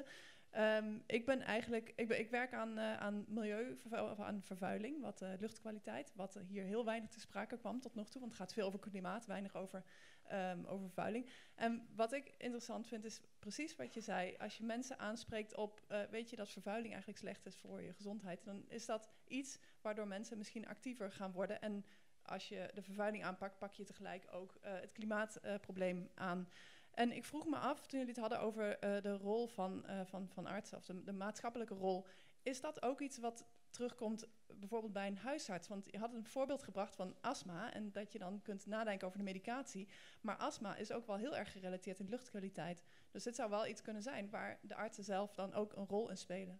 Q: Ik werk aan aan vervuiling, luchtkwaliteit, wat hier heel weinig te sprake kwam tot nog toe, want het gaat veel over klimaat, weinig over vervuiling. En wat ik interessant vind is precies wat je zei. Als je mensen aanspreekt op, weet je dat vervuiling eigenlijk slecht is voor je gezondheid, dan is dat iets waardoor mensen misschien actiever gaan worden. En als je de vervuiling aanpakt, pak je tegelijk ook het klimaatprobleem aan. En ik vroeg me af, toen jullie het hadden over de rol van artsen, of de maatschappelijke rol, is dat ook iets wat terugkomt bijvoorbeeld bij een huisarts? Want je had een voorbeeld gebracht van astma en dat je dan kunt nadenken over de medicatie. Maar astma is ook wel heel erg gerelateerd in luchtkwaliteit. Dus dit zou wel iets kunnen zijn waar de artsen zelf dan ook een rol in spelen.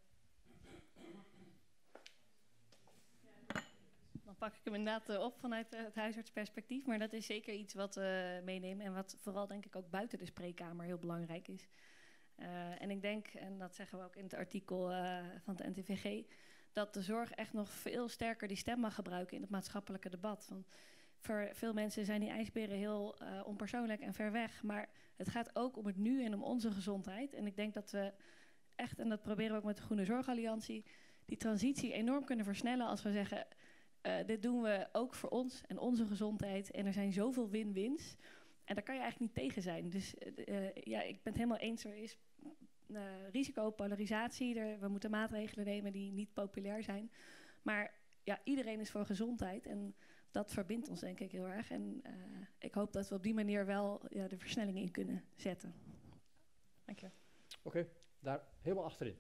O: Dan pak ik hem inderdaad op vanuit het huisartsperspectief. Maar dat is zeker iets wat we meenemen en wat vooral denk ik ook buiten de spreekkamer heel belangrijk is. En ik denk, en dat zeggen we ook in het artikel van het NTVG, dat de zorg echt nog veel sterker die stem mag gebruiken in het maatschappelijke debat. Want voor veel mensen zijn die ijsberen heel onpersoonlijk en ver weg. Maar het gaat ook om het nu en om onze gezondheid. En ik denk dat we echt, en dat proberen we ook met de Groene Zorgalliantie, die transitie enorm kunnen versnellen als we zeggen, dit doen we ook voor ons en onze gezondheid. En er zijn zoveel win-wins. En daar kan je eigenlijk niet tegen zijn. Dus ja, ik ben het helemaal eens. Er is risico, polarisatie. We moeten maatregelen nemen die niet populair zijn. Maar ja, iedereen is voor gezondheid. En dat verbindt ons denk ik heel erg. En ik hoop dat we op die manier wel de versnelling in kunnen zetten.
Q: Dank je.
B: Oké, daar helemaal achterin.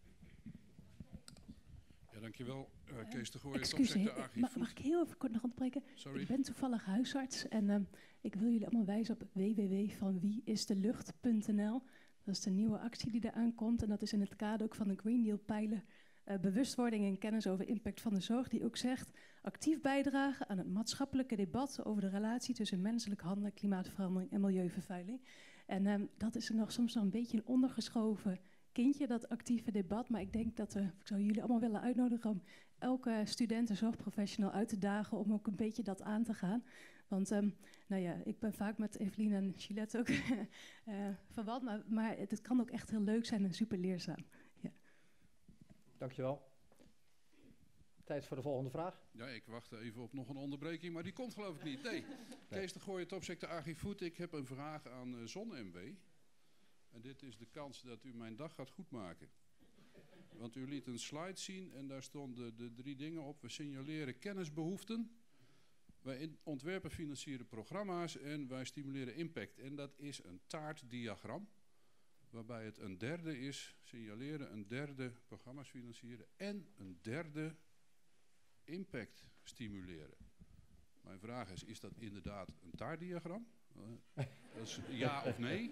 R: Ja, dankjewel. Kees de Gooijer,
S: Excuseer,
R: topsector Agri-Food.
S: mag ik heel even kort nog onderbreken?
R: Sorry.
S: Ik ben toevallig huisarts en ik wil jullie allemaal wijzen op www.vanwieisdelucht.nl. Dat is de nieuwe actie die eraan komt en dat is in het kader ook van de Green Deal pijler bewustwording en kennis over impact van de zorg, die ook zegt actief bijdragen aan het maatschappelijke debat over de relatie tussen menselijk handelen, klimaatverandering en milieuvervuiling. En dat is er soms nog een beetje een ondergeschoven kindje, dat actieve debat. Maar ik denk dat ik zou jullie allemaal willen uitnodigen om elke student en zorgprofessional uit te dagen om ook een beetje dat aan te gaan. Want nou ja, ik ben vaak met Evelien en Gillette ook verwant, maar het kan ook echt heel leuk zijn en super leerzaam. Ja.
B: Dankjewel. Tijd voor de volgende vraag.
R: Ja, ik wacht even op nog een onderbreking, maar die komt geloof ik niet. Nee. Kees de Gooijer, topsector Agri-Food. Ik heb een vraag aan ZonMW. En dit is de kans dat u mijn dag gaat goedmaken. Want u liet een slide zien en daar stonden de 3 dingen op. We signaleren kennisbehoeften. Wij ontwerpen financieren programma's en wij stimuleren impact. En dat is een taartdiagram. Waarbij het een derde is signaleren, een derde programma's financieren en een derde impact stimuleren. Mijn vraag is dat inderdaad een taartdiagram? Dat is ja of nee?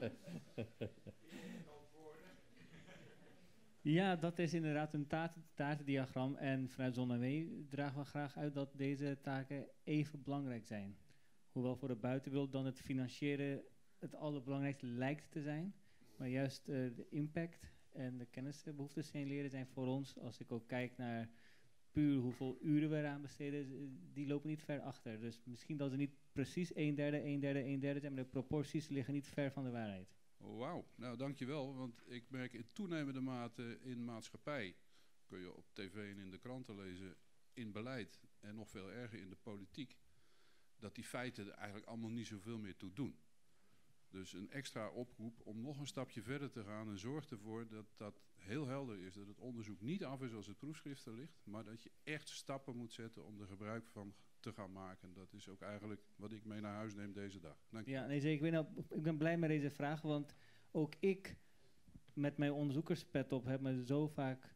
T: Ja, dat is inderdaad een taartendiagram. En vanuit ZonMW dragen we graag uit dat deze taken even belangrijk zijn. Hoewel voor de buitenwereld dan het financieren het allerbelangrijkste lijkt te zijn. Maar juist de impact en de kennisbehoeften signaleren zijn voor ons, als ik ook kijk naar puur hoeveel uren we eraan besteden, die lopen niet ver achter. Dus misschien dat ze niet precies 1/3 zijn, maar de proporties liggen niet ver van de waarheid.
R: Oh, wauw, nou dankjewel, want ik merk in toenemende mate in maatschappij, kun je op tv en in de kranten lezen, in beleid en nog veel erger in de politiek, dat die feiten er eigenlijk allemaal niet zoveel meer toe doen. Dus een extra oproep om nog een stapje verder te gaan en zorg ervoor dat dat heel helder is. Dat het onderzoek niet af is als het proefschrift er ligt, maar dat je echt stappen moet zetten om er gebruik van te gaan maken. Dat is ook eigenlijk wat ik mee naar huis neem deze dag. Dank je.
T: Ja, nee, zeker. Ik ben blij met deze vraag, want ook ik met mijn onderzoekerspet op heb me zo vaak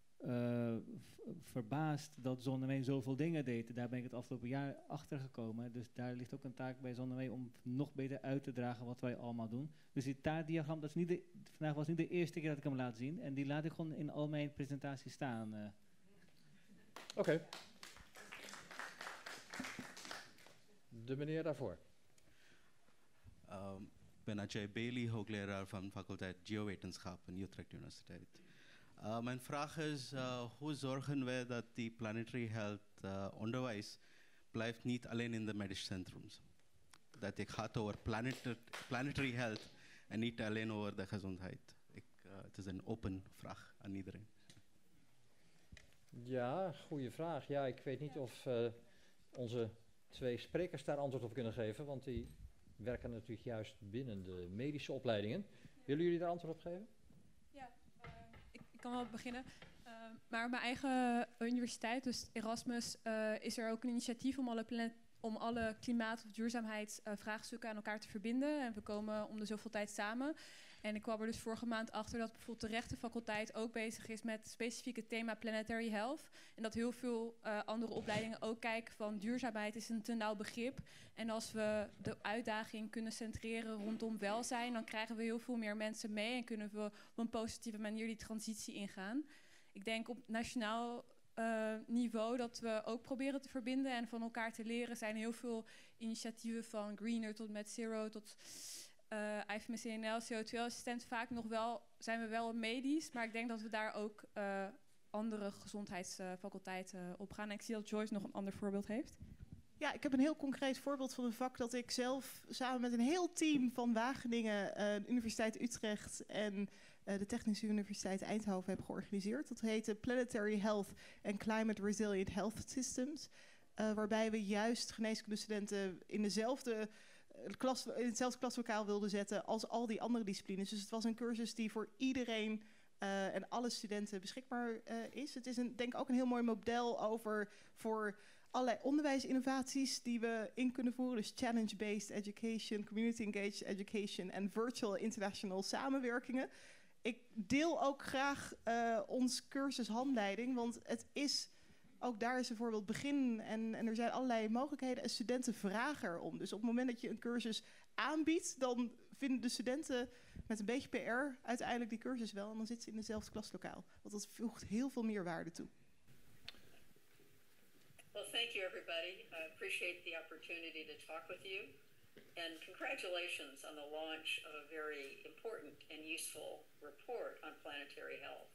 T: verbaasd dat ZonMW zoveel dingen deed. Daar ben ik het afgelopen jaar achter gekomen. Dus daar ligt ook een taak bij ZonMW om nog beter uit te dragen wat wij allemaal doen. Dus die taartdiagram, dat is niet vandaag was niet de eerste keer dat ik hem laat zien. En die laat ik gewoon in al mijn presentaties staan.
B: Oké. De meneer daarvoor.
U: ben Ajay Bailey, hoogleraar van faculteit Geowetenschap aan Utrecht Universiteit. Mijn vraag is, hoe zorgen wij dat die planetary health onderwijs blijft niet alleen in de medische centrums? Dat het gaat over planetary health en niet alleen over de gezondheid. Het is een open vraag aan iedereen.
B: Ja, goede vraag. Ja, ik weet niet of onze twee sprekers daar antwoord op kunnen geven, want die werken natuurlijk juist binnen de medische opleidingen. Willen jullie daar antwoord op geven?
N: Ja, ik kan wel beginnen. Maar op mijn eigen universiteit, dus Erasmus, is er ook een initiatief om alle klimaat- of duurzaamheidsvraagstukken aan elkaar te verbinden. En we komen om de zoveel tijd samen. En ik kwam er dus vorige maand achter dat bijvoorbeeld de rechtenfaculteit ook bezig is met het specifieke thema planetary health. En dat heel veel andere opleidingen ook kijken van duurzaamheid is een te nauw begrip. En als we de uitdaging kunnen centreren rondom welzijn, dan krijgen we heel veel meer mensen mee en kunnen we op een positieve manier die transitie ingaan. Ik denk op nationaal niveau dat we ook proberen te verbinden en van elkaar te leren. Er zijn heel veel initiatieven van Greener tot Met Zero tot IFMCNL, CO2-assistent. Vaak nog wel zijn we wel medisch, maar ik denk dat we daar ook andere gezondheidsfaculteiten op gaan. En ik zie dat Joyce nog een ander voorbeeld heeft.
P: Ja, ik heb een heel concreet voorbeeld van een vak dat ik zelf samen met een heel team van Wageningen, de Universiteit Utrecht en de Technische Universiteit Eindhoven heb georganiseerd. Dat heette Planetary Health and Climate Resilient Health Systems. Waarbij we juist geneeskundestudenten in hetzelfde klaslokaal wilden zetten als al die andere disciplines. Dus het was een cursus die voor iedereen en alle studenten beschikbaar is. Het is denk ik ook een heel mooi model voor allerlei onderwijsinnovaties die we in kunnen voeren. Dus challenge-based education, community-engaged education en virtual international samenwerkingen. Ik deel ook graag ons cursus handleiding, want het is, ook daar is bijvoorbeeld begin en er zijn allerlei mogelijkheden en studenten vragen erom. Dus op het moment dat je een cursus aanbiedt, dan vinden de studenten met een beetje PR uiteindelijk die cursus wel en dan zitten ze in hetzelfde klaslokaal. Want dat voegt heel veel meer waarde toe.
V: Well, thank you, everybody. I appreciate the opportunity to talk with you. And congratulations on the launch of a very important and useful report on planetary health.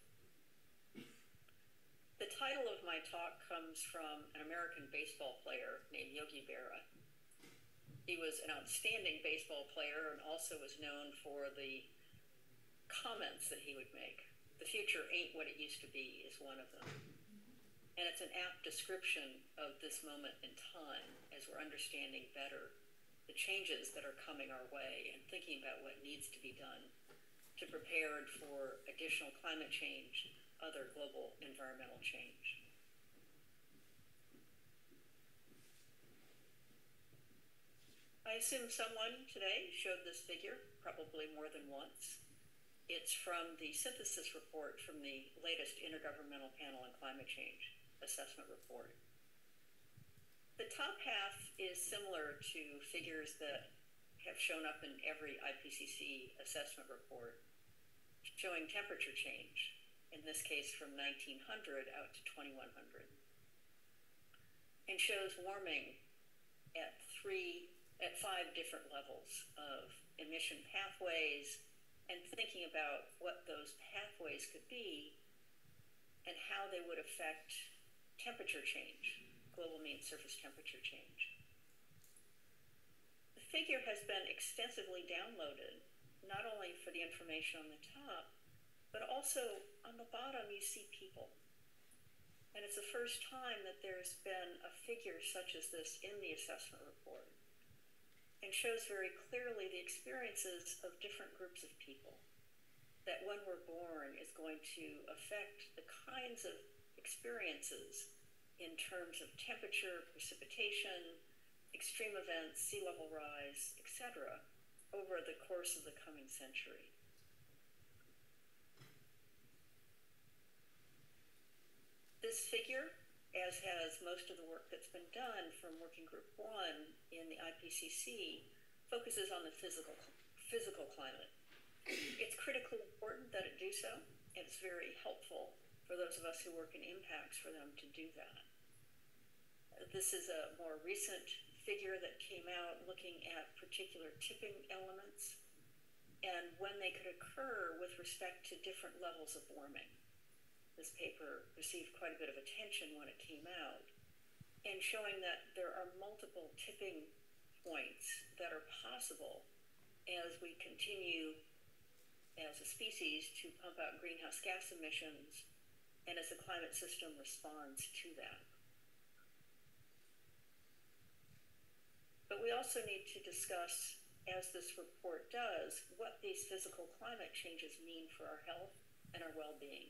V: The title of my talk comes from an American baseball player named Yogi Berra. He was an outstanding baseball player and also was known for the comments that he would make. The future ain't what it used to be is one of them. And it's an apt description of this moment in time as we're understanding better the changes that are coming our way and thinking about what needs to be done to prepare for additional climate change, other global environmental change. I assume someone today showed this figure, probably more than once. It's from the synthesis report from the latest Intergovernmental Panel on Climate Change assessment report. The top half is similar to figures that have shown up in every IPCC assessment report, showing temperature change, in this case from 1900 out to 2100, and shows warming at 5 different levels of emission pathways and thinking about what those pathways could be and how they would affect temperature change, global mean surface temperature change. The figure has been extensively downloaded, not only for the information on the top, but also on the bottom you see people. And it's the first time that there's been a figure such as this in the assessment report, and shows very clearly the experiences of different groups of people. That when we're born is going to affect the kinds of experiences in terms of temperature, precipitation, extreme events, sea level rise, etc., over the course of the coming century. This figure, as has most of the work that's been done from Working Group 1 in the IPCC, focuses on the physical climate. It's critically important that it do so, and it's very helpful for those of us who work in impacts for them to do that. This is a more recent figure that came out looking at particular tipping elements and when they could occur with respect to different levels of warming. This paper received quite a bit of attention when it came out, and showing that there are multiple tipping points that are possible as we continue as a species to pump out greenhouse gas emissions and as the climate system responds to that. But we also need to discuss, as this report does, what these physical climate changes mean for our health and our well-being.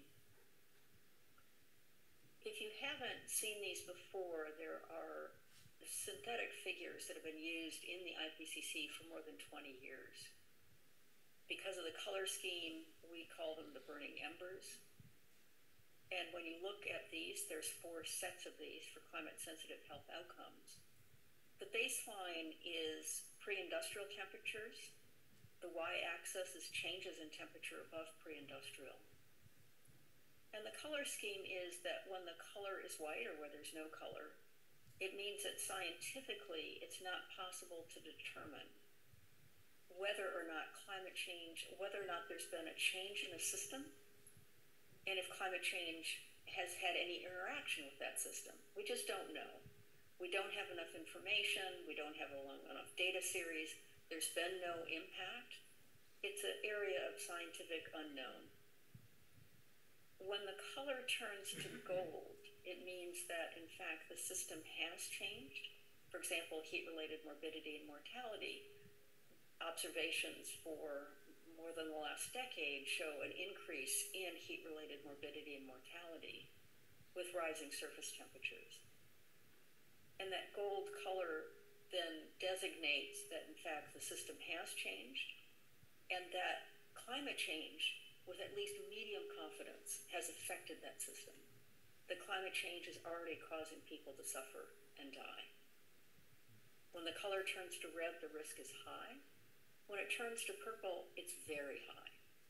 V: If you haven't seen these before, there are synthetic figures that have been used in the IPCC for more than 20 years. Because of the color scheme, we call them the burning embers. And when you look at these, there's 4 sets of these for climate-sensitive health outcomes. The baseline is pre-industrial temperatures. The y-axis is changes in temperature above pre-industrial. And the color scheme is that when the color is white or where there's no color, it means that scientifically it's not possible to determine whether or not climate change, whether or not there's been a change in a system, and if climate change has had any interaction with that system. We just don't know. We don't have enough information. We don't have a long enough data series. There's been no impact. It's an area of scientific unknown. When the color turns to gold, it means that, in fact, the system has changed. For example, heat-related morbidity and mortality. Observations for more than the last decade show an increase in heat-related morbidity and mortality with rising surface temperatures. And that gold color then designates that, in fact, the system has changed and that climate change, with at least medium confidence, has affected that system. The climate change is already causing people to suffer and die. When the color turns to red, the risk is high. When it turns to purple, it's very high.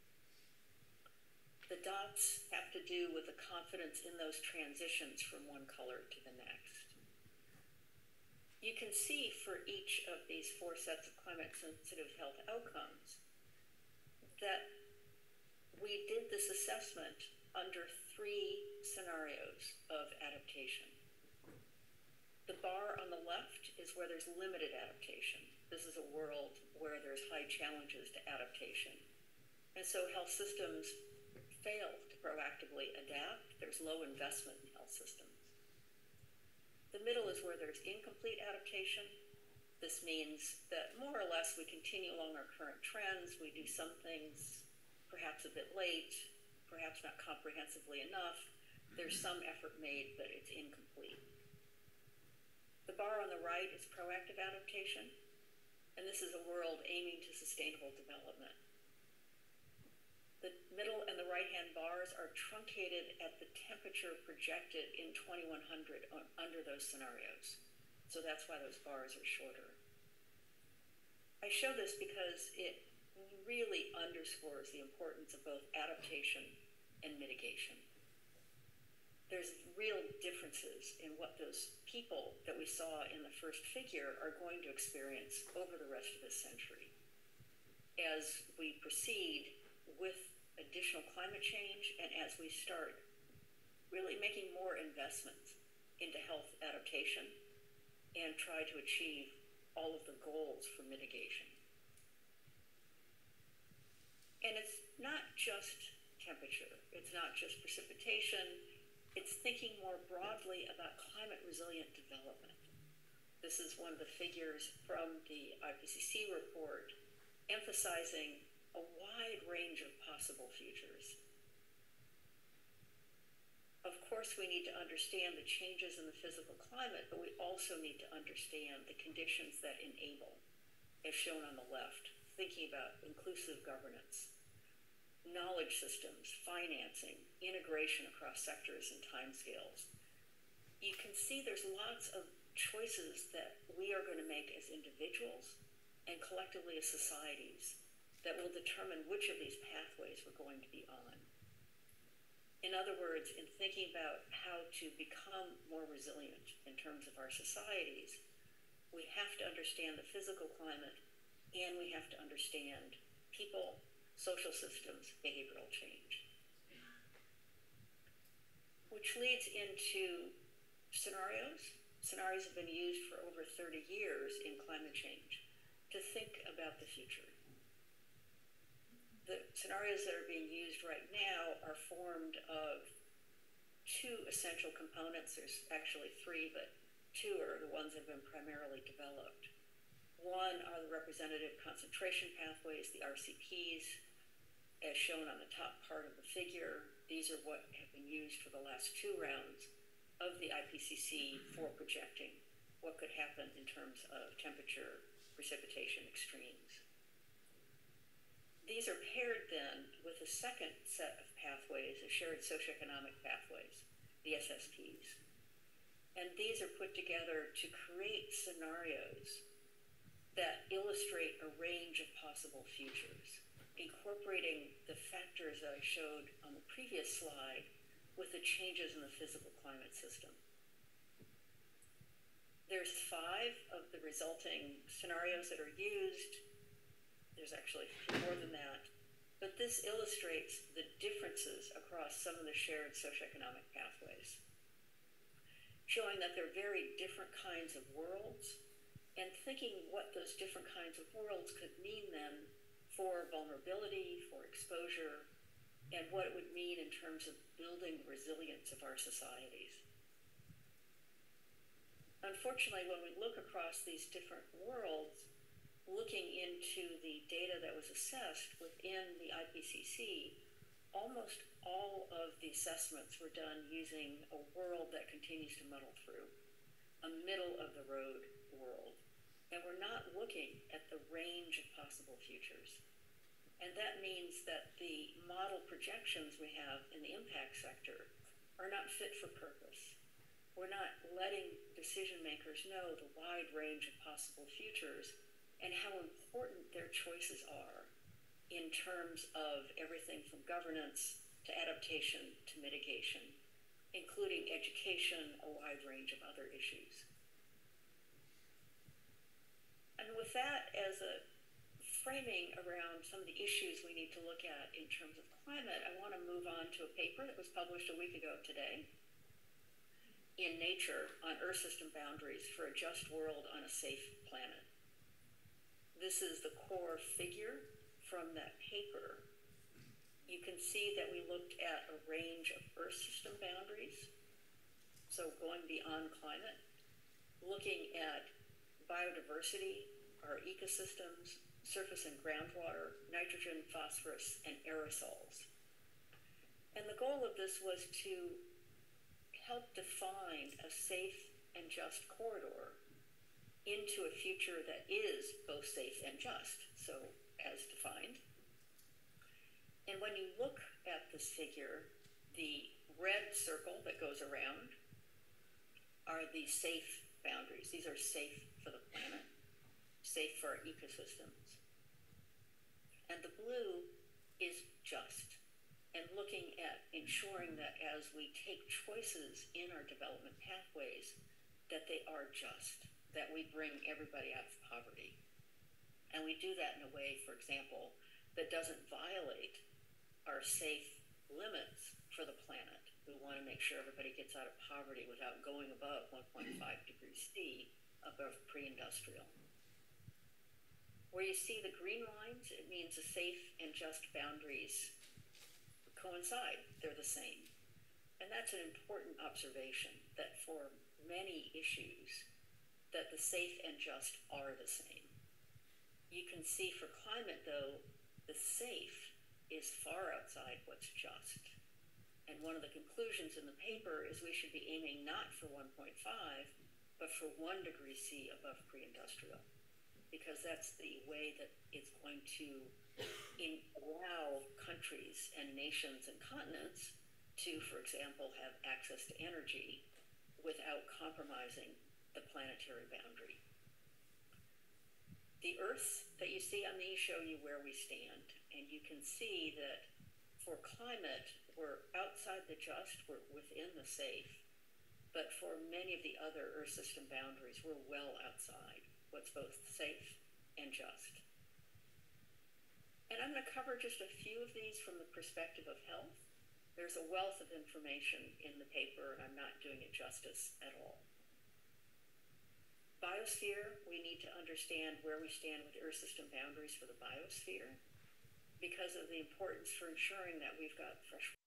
V: The dots have to do with the confidence in those transitions from one color to the next. You can see for each of these 4 sets of climate-sensitive health outcomes that we did this assessment under 3 scenarios of adaptation. The bar on the left is where there's limited adaptation. This is a world where there's high challenges to adaptation. And so health systems fail to proactively adapt. There's low investment in health systems. The middle is where there's incomplete adaptation. This means that more or less we continue along our current trends. We do some things perhaps a bit late, perhaps not comprehensively enough. There's some effort made, but it's incomplete. The bar on the right is proactive adaptation, and this is a world aiming to sustainable development. The middle and the right-hand bars are truncated at the temperature projected in 2100 under those scenarios. So that's why those bars are shorter. I show this because it really underscores the importance of both adaptation and mitigation. There's real differences in what those people that we saw in the first figure are going to experience over the rest of this century. As we proceed with additional climate change and as we start really making more investments into health adaptation and try to achieve all of the goals for mitigation. And it's not just temperature, it's not just precipitation, it's thinking more broadly about climate resilient development. This is one of the figures from the IPCC report emphasizing a wide range of possible futures. Of course, we need to understand the changes in the physical climate, but we also need to understand the conditions that enable, as shown on the left, thinking about inclusive governance, knowledge systems, financing, integration across sectors and timescales. You can see there's lots of choices that we are going to make as individuals and collectively as societies that will determine which of these pathways we're going to be on. In other words, in thinking about how to become more resilient in terms of our societies, we have to understand the physical climate, and we have to understand people, social systems, behavioral change. Which leads into scenarios. Scenarios have been used for over 30 years in climate change to think about the future. The scenarios that are being used right now are formed of two essential components. There's actually three, but two are the ones that have been primarily developed. One are the representative concentration pathways, the RCPs, as shown on the top part of the figure. These are what have been used for the last two rounds of the IPCC for projecting what could happen in terms of temperature, precipitation extremes. These are paired then with a second set of pathways, the shared socioeconomic pathways, the SSPs. And these are put together to create scenarios that illustrate a range of possible futures, incorporating the factors that I showed on the previous slide with the changes in the physical climate system. There's 5 of the resulting scenarios that are used. There's actually more than that. But this illustrates the differences across some of the shared socioeconomic pathways, showing that they're very different kinds of worlds, and thinking what those different kinds of worlds could mean then for vulnerability, for exposure, and what it would mean in terms of building the resilience of our societies. Unfortunately, when we look across these different worlds, looking into the data that was assessed within the IPCC, almost all of the assessments were done using a world that continues to muddle through, a middle-of-the-road world. And we're not looking at the range of possible futures. And that means that the model projections we have in the impact sector are not fit for purpose. We're not letting decision makers know the wide range of possible futures and how important their choices are in terms of everything from governance to adaptation to mitigation, including education, a wide range of other issues. And with that as a framing around some of the issues we need to look at in terms of climate, I want to move on to a paper that was published a week ago today in Nature on Earth system boundaries for a just world on a safe planet. This is the core figure from that paper. You can see that we looked at a range of Earth system boundaries, so going beyond climate, looking at biodiversity, our ecosystems, surface and groundwater, nitrogen, phosphorus, and aerosols. And the goal of this was to help define a safe and just corridor into a future that is both safe and just, so as defined. And when you look at this figure, the red circle that goes around are the safe boundaries. These are safe for the planet, safe for our ecosystems. And the blue is just, and looking at ensuring that as we take choices in our development pathways, that they are just, that we bring everybody out of poverty. And we do that in a way, for example, that doesn't violate our safe limits for the planet. We want to make sure everybody gets out of poverty without going above 1.5 degrees C above pre-industrial. Where you see the green lines, it means the safe and just boundaries coincide. They're the same. And that's an important observation, that for many issues, that the safe and just are the same. You can see for climate, though, the safe is far outside what's just. And one of the conclusions in the paper is we should be aiming not for 1.5, but for 1 degree C above pre-industrial, because that's the way that it's going to allow countries and nations and continents to, for example, have access to energy without compromising the planetary boundary. The Earths that you see on these show you where we stand, and you can see that for climate, we're outside the just, we're within the safe, but for many of the other Earth system boundaries, we're well outside what's both safe and just. And I'm going to cover just a few of these from the perspective of health. There's a wealth of information in the paper, and I'm not doing it justice at all. Biosphere, we need to understand where we stand with Earth system boundaries for the biosphere because of the importance for ensuring that we've got fresh